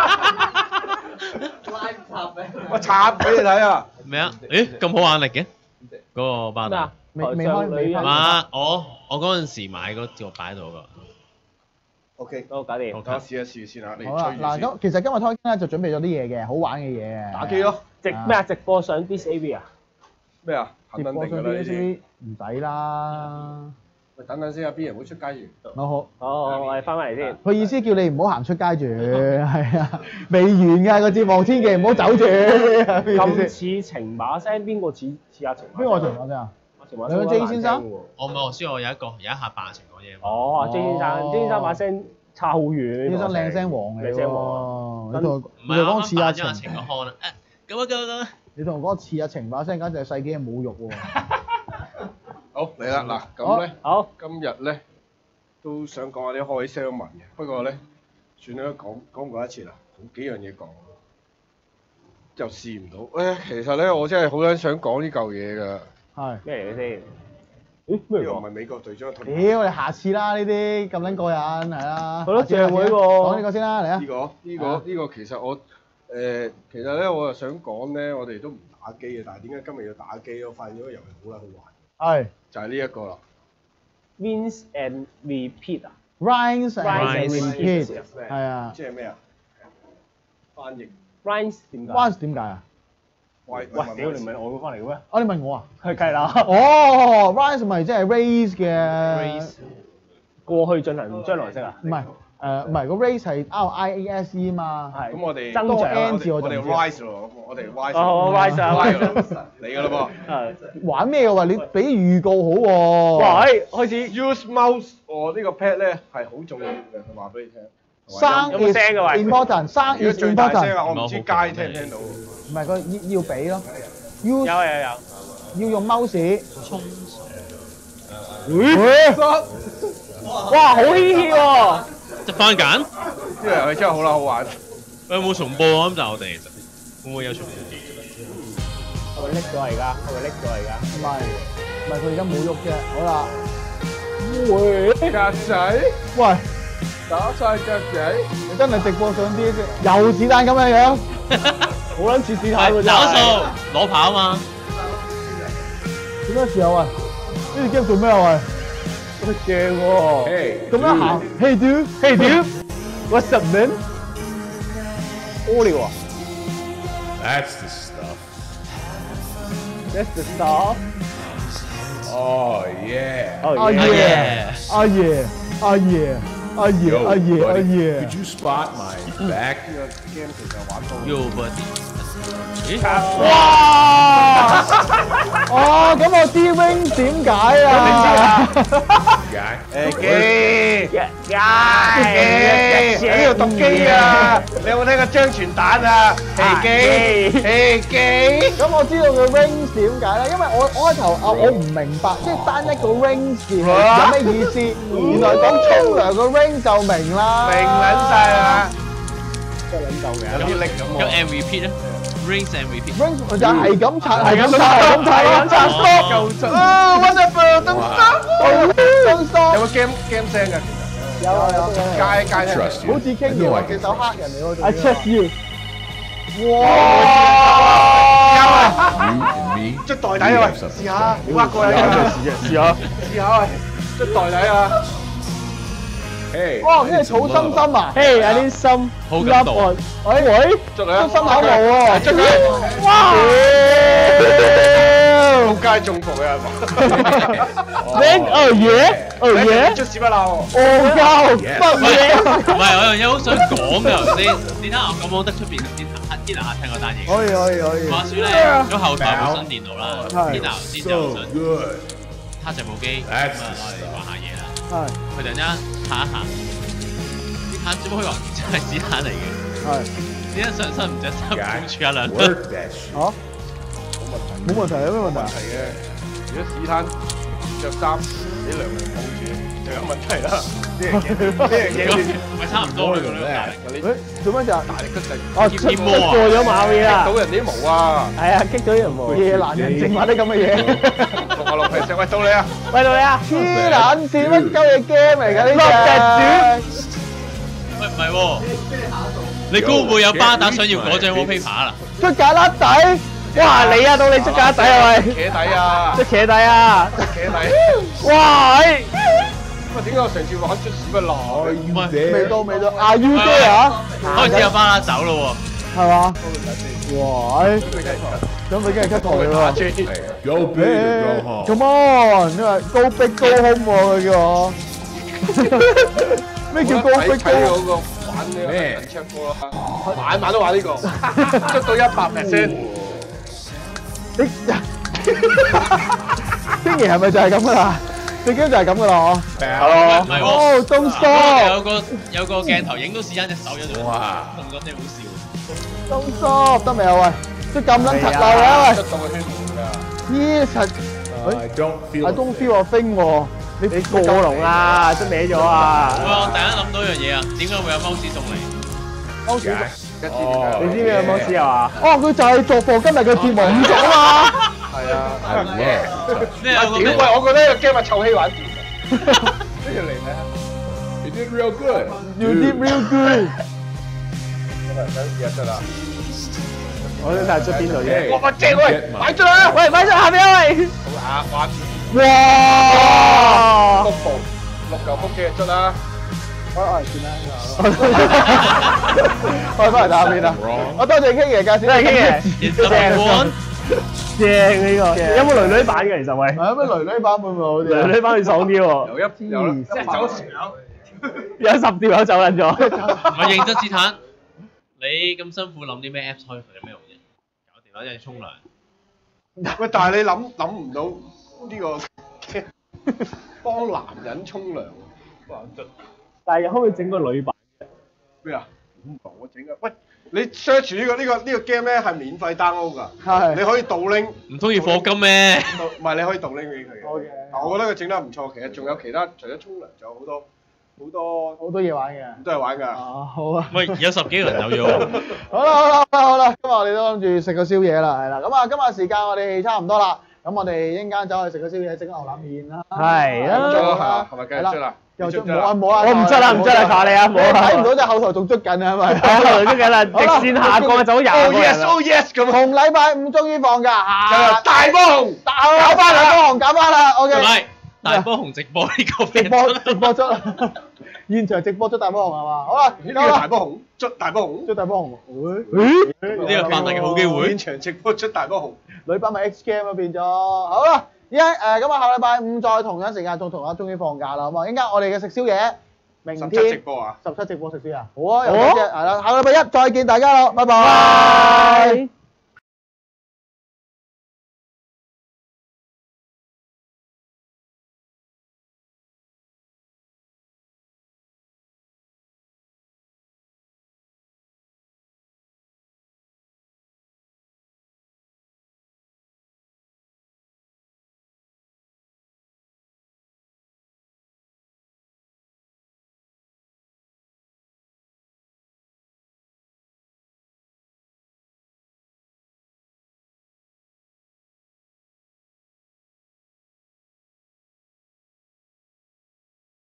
拉插俾。 我插俾你睇啊！ 咩啊？誒咁好眼力嘅嗰個巴打。 咩啊？ 未未台開未開上女人。 啊！我我嗰陣時買嗰個擺喺度㗎。 OK， 好搞掂。 我試一試先啊！你好啦，嗱吹住先。 咁其實今日開咧就準備咗啲嘢嘅，好玩嘅嘢嘅。 打機咯。 直咩啊？直播上 Dis A V 啊？ 咩啊？ 直播上肯定㗎啦呢 B 啲。 S 唔使啦。 喂，等等先啊！邊人會出街完？ 好好。 好好，我哋翻返嚟先。 佢意思叫你唔好行出街住，係啊，未完㗎個節目，千祈唔好走住。 咁似情馬聲，邊個似似阿情馬？ 邊個情馬聲啊？ 情馬兩個 J 先生。 我唔係我知我有一個有一下扮情講嘢。 哦，J 先生，J 先生把聲差好遠。 呢聲靚聲王嚟靚聲喎。 王。 你同唔你同係我我講似阿扮咗阿情情個腔啊！誒咁啊咁啊咁啊！ 你同我講似阿情把聲，簡直係世紀嘅侮辱喎。 好嚟啦，嗱咁咧， 好。 今日咧都想講下啲開箱文嘅，不過咧算啦，講講唔過一次啦，好幾樣嘢講，又試唔到。誒，其實咧我真係好撚想講呢嚿嘢㗎。 係。 咩嚟嘅先？咦？ 呢咩嚟㗎？ 個唔係美國隊長嘅盾牌。 屌，你下次啦，呢啲咁撚過癮，係啦。 係咯謝會喎講呢個先啦，嚟啊呢！個呢個呢個其實我誒其實咧我又想講咧，我哋都唔打機嘅，但係點解今日要打機咧？我發現咗個遊戲好撚好玩， 係。 就係呢一個啦。 Rinse and repeat 啊 Rinse and Rinse and repeat， repeat 係啊。 即係咩啊？翻譯。 ？Rinse 點解？ Rinse 點解啊？ 喂喂，屌你唔係外國翻嚟嘅咩？ 啊，你問我啊？ 係計啦。 哦，rise 咪即係 raise 嘅， 過去進行將來式啊？ 唔係誒唔係個 race 係 R I A S E 嘛。 係。 咁我哋增長 N 字我我哋就唔知。 rise 咯，我哋 rise。 哦，rise 啊 rise 嚟㗎啦係。 玩咩嘅話？你俾預告好喎。 喂，開始。 Use mouse，我呢個 pad 咧係好重要嘅，我話俾你聽。 生有冇聲嘅喂 important，生如果 is 最大聲 important。 啊，我唔知街聽唔聽到。 唔係個要要俾咯。 有 Use 有有。 要用 mouse。 沖哇，好嘻嘻喎！ 即番梘， 呢個遊戲真係好啦，好玩。 有冇重播啊？咁就我哋其實會唔會有重播？ 係咪拎咗而家？係咪拎咗而家？ 唔係唔係，佢而家冇喐啫。好啦。 喂，格仔， 喂， 打晒格仔， 你真係直播上啲又子彈咁樣樣，好撚似子彈喎真找係。 數攞跑嘛？ 點解時候啊？呢隻 game 做咩啊？喂？ 好正喎！ 咁樣行，Hey dude，Hey dude，What's up man？屙尿啊 That's the stuff. ？That's the stuff. Oh yeah. Oh Oh yeah. yeah！啊耶！啊耶！啊耶！ Yo, 啊耶！啊 buddy, 耶！ could you spot my back? 呢個 game 其實玩到。 Yo buddy，咦？ 哇！哦，咁我知 wing 點解啊？ Guy. 誒機機機呢度讀機啊！你有冇聽過張傳蛋啊？係機係機。 咁我知道佢 rings 點解咧？因為我我開頭啊我唔明白，即係單一個 rings 字係有咩意思？原來講沖涼個 ring 就明啦。 明撚晒啦！ 真係撚夠嘅。 有啲力咁有喎。 and repeat 咧，rinse and repeat。 ring 就係咁刷，係咁刷，係咁刷，係咁刷，stop， 夠真。啊！Wonderful，don't stop，don't stop。 有冇 game game 聲㗎？ 有啊有啊。 街街聽。 Trust you. 好似 King 嘅話，隻手黑人嚟喎。I trust you。哇！ You and me. 捽袋底啊喂！試下，冇呃過你啊！試下，試下喂！捽袋底啊！ Hey. 哇！呢係草心心啊！ 嘿，有啲心好感動。 喂喂， 捽啊！ 捽心口毛喎！ 捽佢！ 哇！ 仆街中伏嘅係嘛？ 拎哦耶哦耶， 捽屎不鬧喎！ 戇鳩乜嘢？ 唔係，我有樣嘢好想講㗎頭先。你睇下我咁講得出邊先天拿聽嗰單嘢。 可以可以可以。 話説咧，咁後台部新電腦啦，天拿先就 So 想 good. 撻著部機，咁啊攞嚟玩下嘢啦。 係佢突然間行一行，啲攤只不過話真係子彈嚟嘅， 係。 點解上身唔着衫箍住一兩兩？ Work that shit. 嚇？冇問題，有咩問題啊？ 係嘅，如果屎攤着衫俾涼風抱住，就有問題啦。呢樣嘢，呢樣嘢咪差唔多啦咁樣大力。 你誒做乜就？ 大力得滯， 哦， 貼貼膜啊！ 過咗馬尾啦到。人啲毛啊！ 係啊，激咗啲人毛。 夜闌人靜玩啲咁嘅嘢。 六啊六 percent，喂到你啊！ 喂到你啊！ 黐撚線乜鳩嘢 game 嚟㗎呢隻？ 喂唔係喎，你估會有巴打想要嗰張 wallpaper 啦？ 出架甩底！ 哇你啊，到你出架底啊喂！ 茄底啊！ 出茄底啊！ 茄底。 哇！哎喂，點解我上次玩出屎不鬧？ 唔係， 未到未到，Are you there 啊？ 開始有巴打走咯係嘛？哇！誒準備跟住 cut 台打喎。 J。 Go big or go home. Come on！你話高逼高空喎佢叫我。咩叫高逼高睇空？ 嗰個玩呢個人唱歌啦，晚晚都玩呢個，出到一百 percent。 你經爺係咪就係咁噶啦？隻 game 就係咁噶啦喎。唔係哦喎， ，Don't 有 stop！ 個有個鏡頭影到屎間隻手有度， 哇動作真係好笑。 Don't stop！得未啊喂？即係咁撚柒漏啊出到個圈㗎。 喂！咦柒 I don't feel. I don't feel a thing 喎。你你過龍啦，都歪咗啊！ 喂，我突然間諗到一樣嘢啊，點解會有貓屎送嚟？ 貓屎 Guy. 哦你知咩冇事啊？ 哦，佢就係做播今日嘅節目五咗嘛。 係啊。 I love. 咩啊？ 啊屌喂！我覺得個 game 係臭氣玩掂。呢條嚟咧。 You did real good. You did real good。 想試下出啦。 我想睇下出邊度啫。 哇！正喂，擺出啦！ 喂，擺咗下邊啊喂！ 啊！哇！ 哇！ 六部六嚿腹肌就出啦。 我我算啦，我翻嚟打邊啦。我多謝 King 爺介紹。 多謝 King 爺。 It's number one。 正呢個。有冇女女版嘅其實喂？ 係有咩女女版會唔會好啲啊？ 女女版會爽啲喎。 有一有一走時有。 有十條友走撚咗。 唔係認真之坦，你咁辛苦諗啲咩 Apps 開佢有咩用啫？搞掂啦，一係沖涼。 喂，但係你諗諗唔到呢個幫男人沖涼喎。 但係可唔可以整個女版？ 咩啊？唔同我整啊！喂，你 search 呢個呢個呢個 game 咧係免費 download 㗎， 係你可以盜拎。 唔通要課金咩？ 唔係，你可以盜拎俾佢嘅。 OK 但我覺得佢整得唔錯，其實仲有其他，除咗沖涼，仲有好多好多好多嘢玩嘅。 都係玩㗎。 啊，好啊。 喂，有十幾個人有咗喎。 好啦好啦好啦好啦，今日我哋都諗住食個宵夜啦，係啦。咁啊，今日時間我哋差唔多啦，咁我哋一陣間走去食個宵夜，整牛腩面啦。 係啊。 咗係係咪繼續捽啦？ 又捽冇啊冇啊！ 我唔捽啦唔捽啦，靠你啊！冇啊！ 睇唔到隻後台仲捽緊啊，係咪？ 係啊，後台捽緊啦，直線下降走廿個人 Oh yes, oh yes 咁。 紅禮拜五終於放假，下大波紅大搞翻啦，波紅搞翻啦，OK。 唔係大波紅直播呢個直播直播捽，現場直播捽大波紅係嘛？好啦， 呢個大波紅捽大波紅， 捽大波紅。 呢個發達嘅好機會。 現場直播捽大波紅。 女版咪 X game 啊變咗，好啦，依家誒咁啊，下禮拜五再同樣時間仲同我終於放假啦，好嘛？依家我哋嘅食宵夜，明天十七直播啊！ 十七直播食宵夜，好啊，有隻係啦，下個禮拜一再見大家咯，拜拜。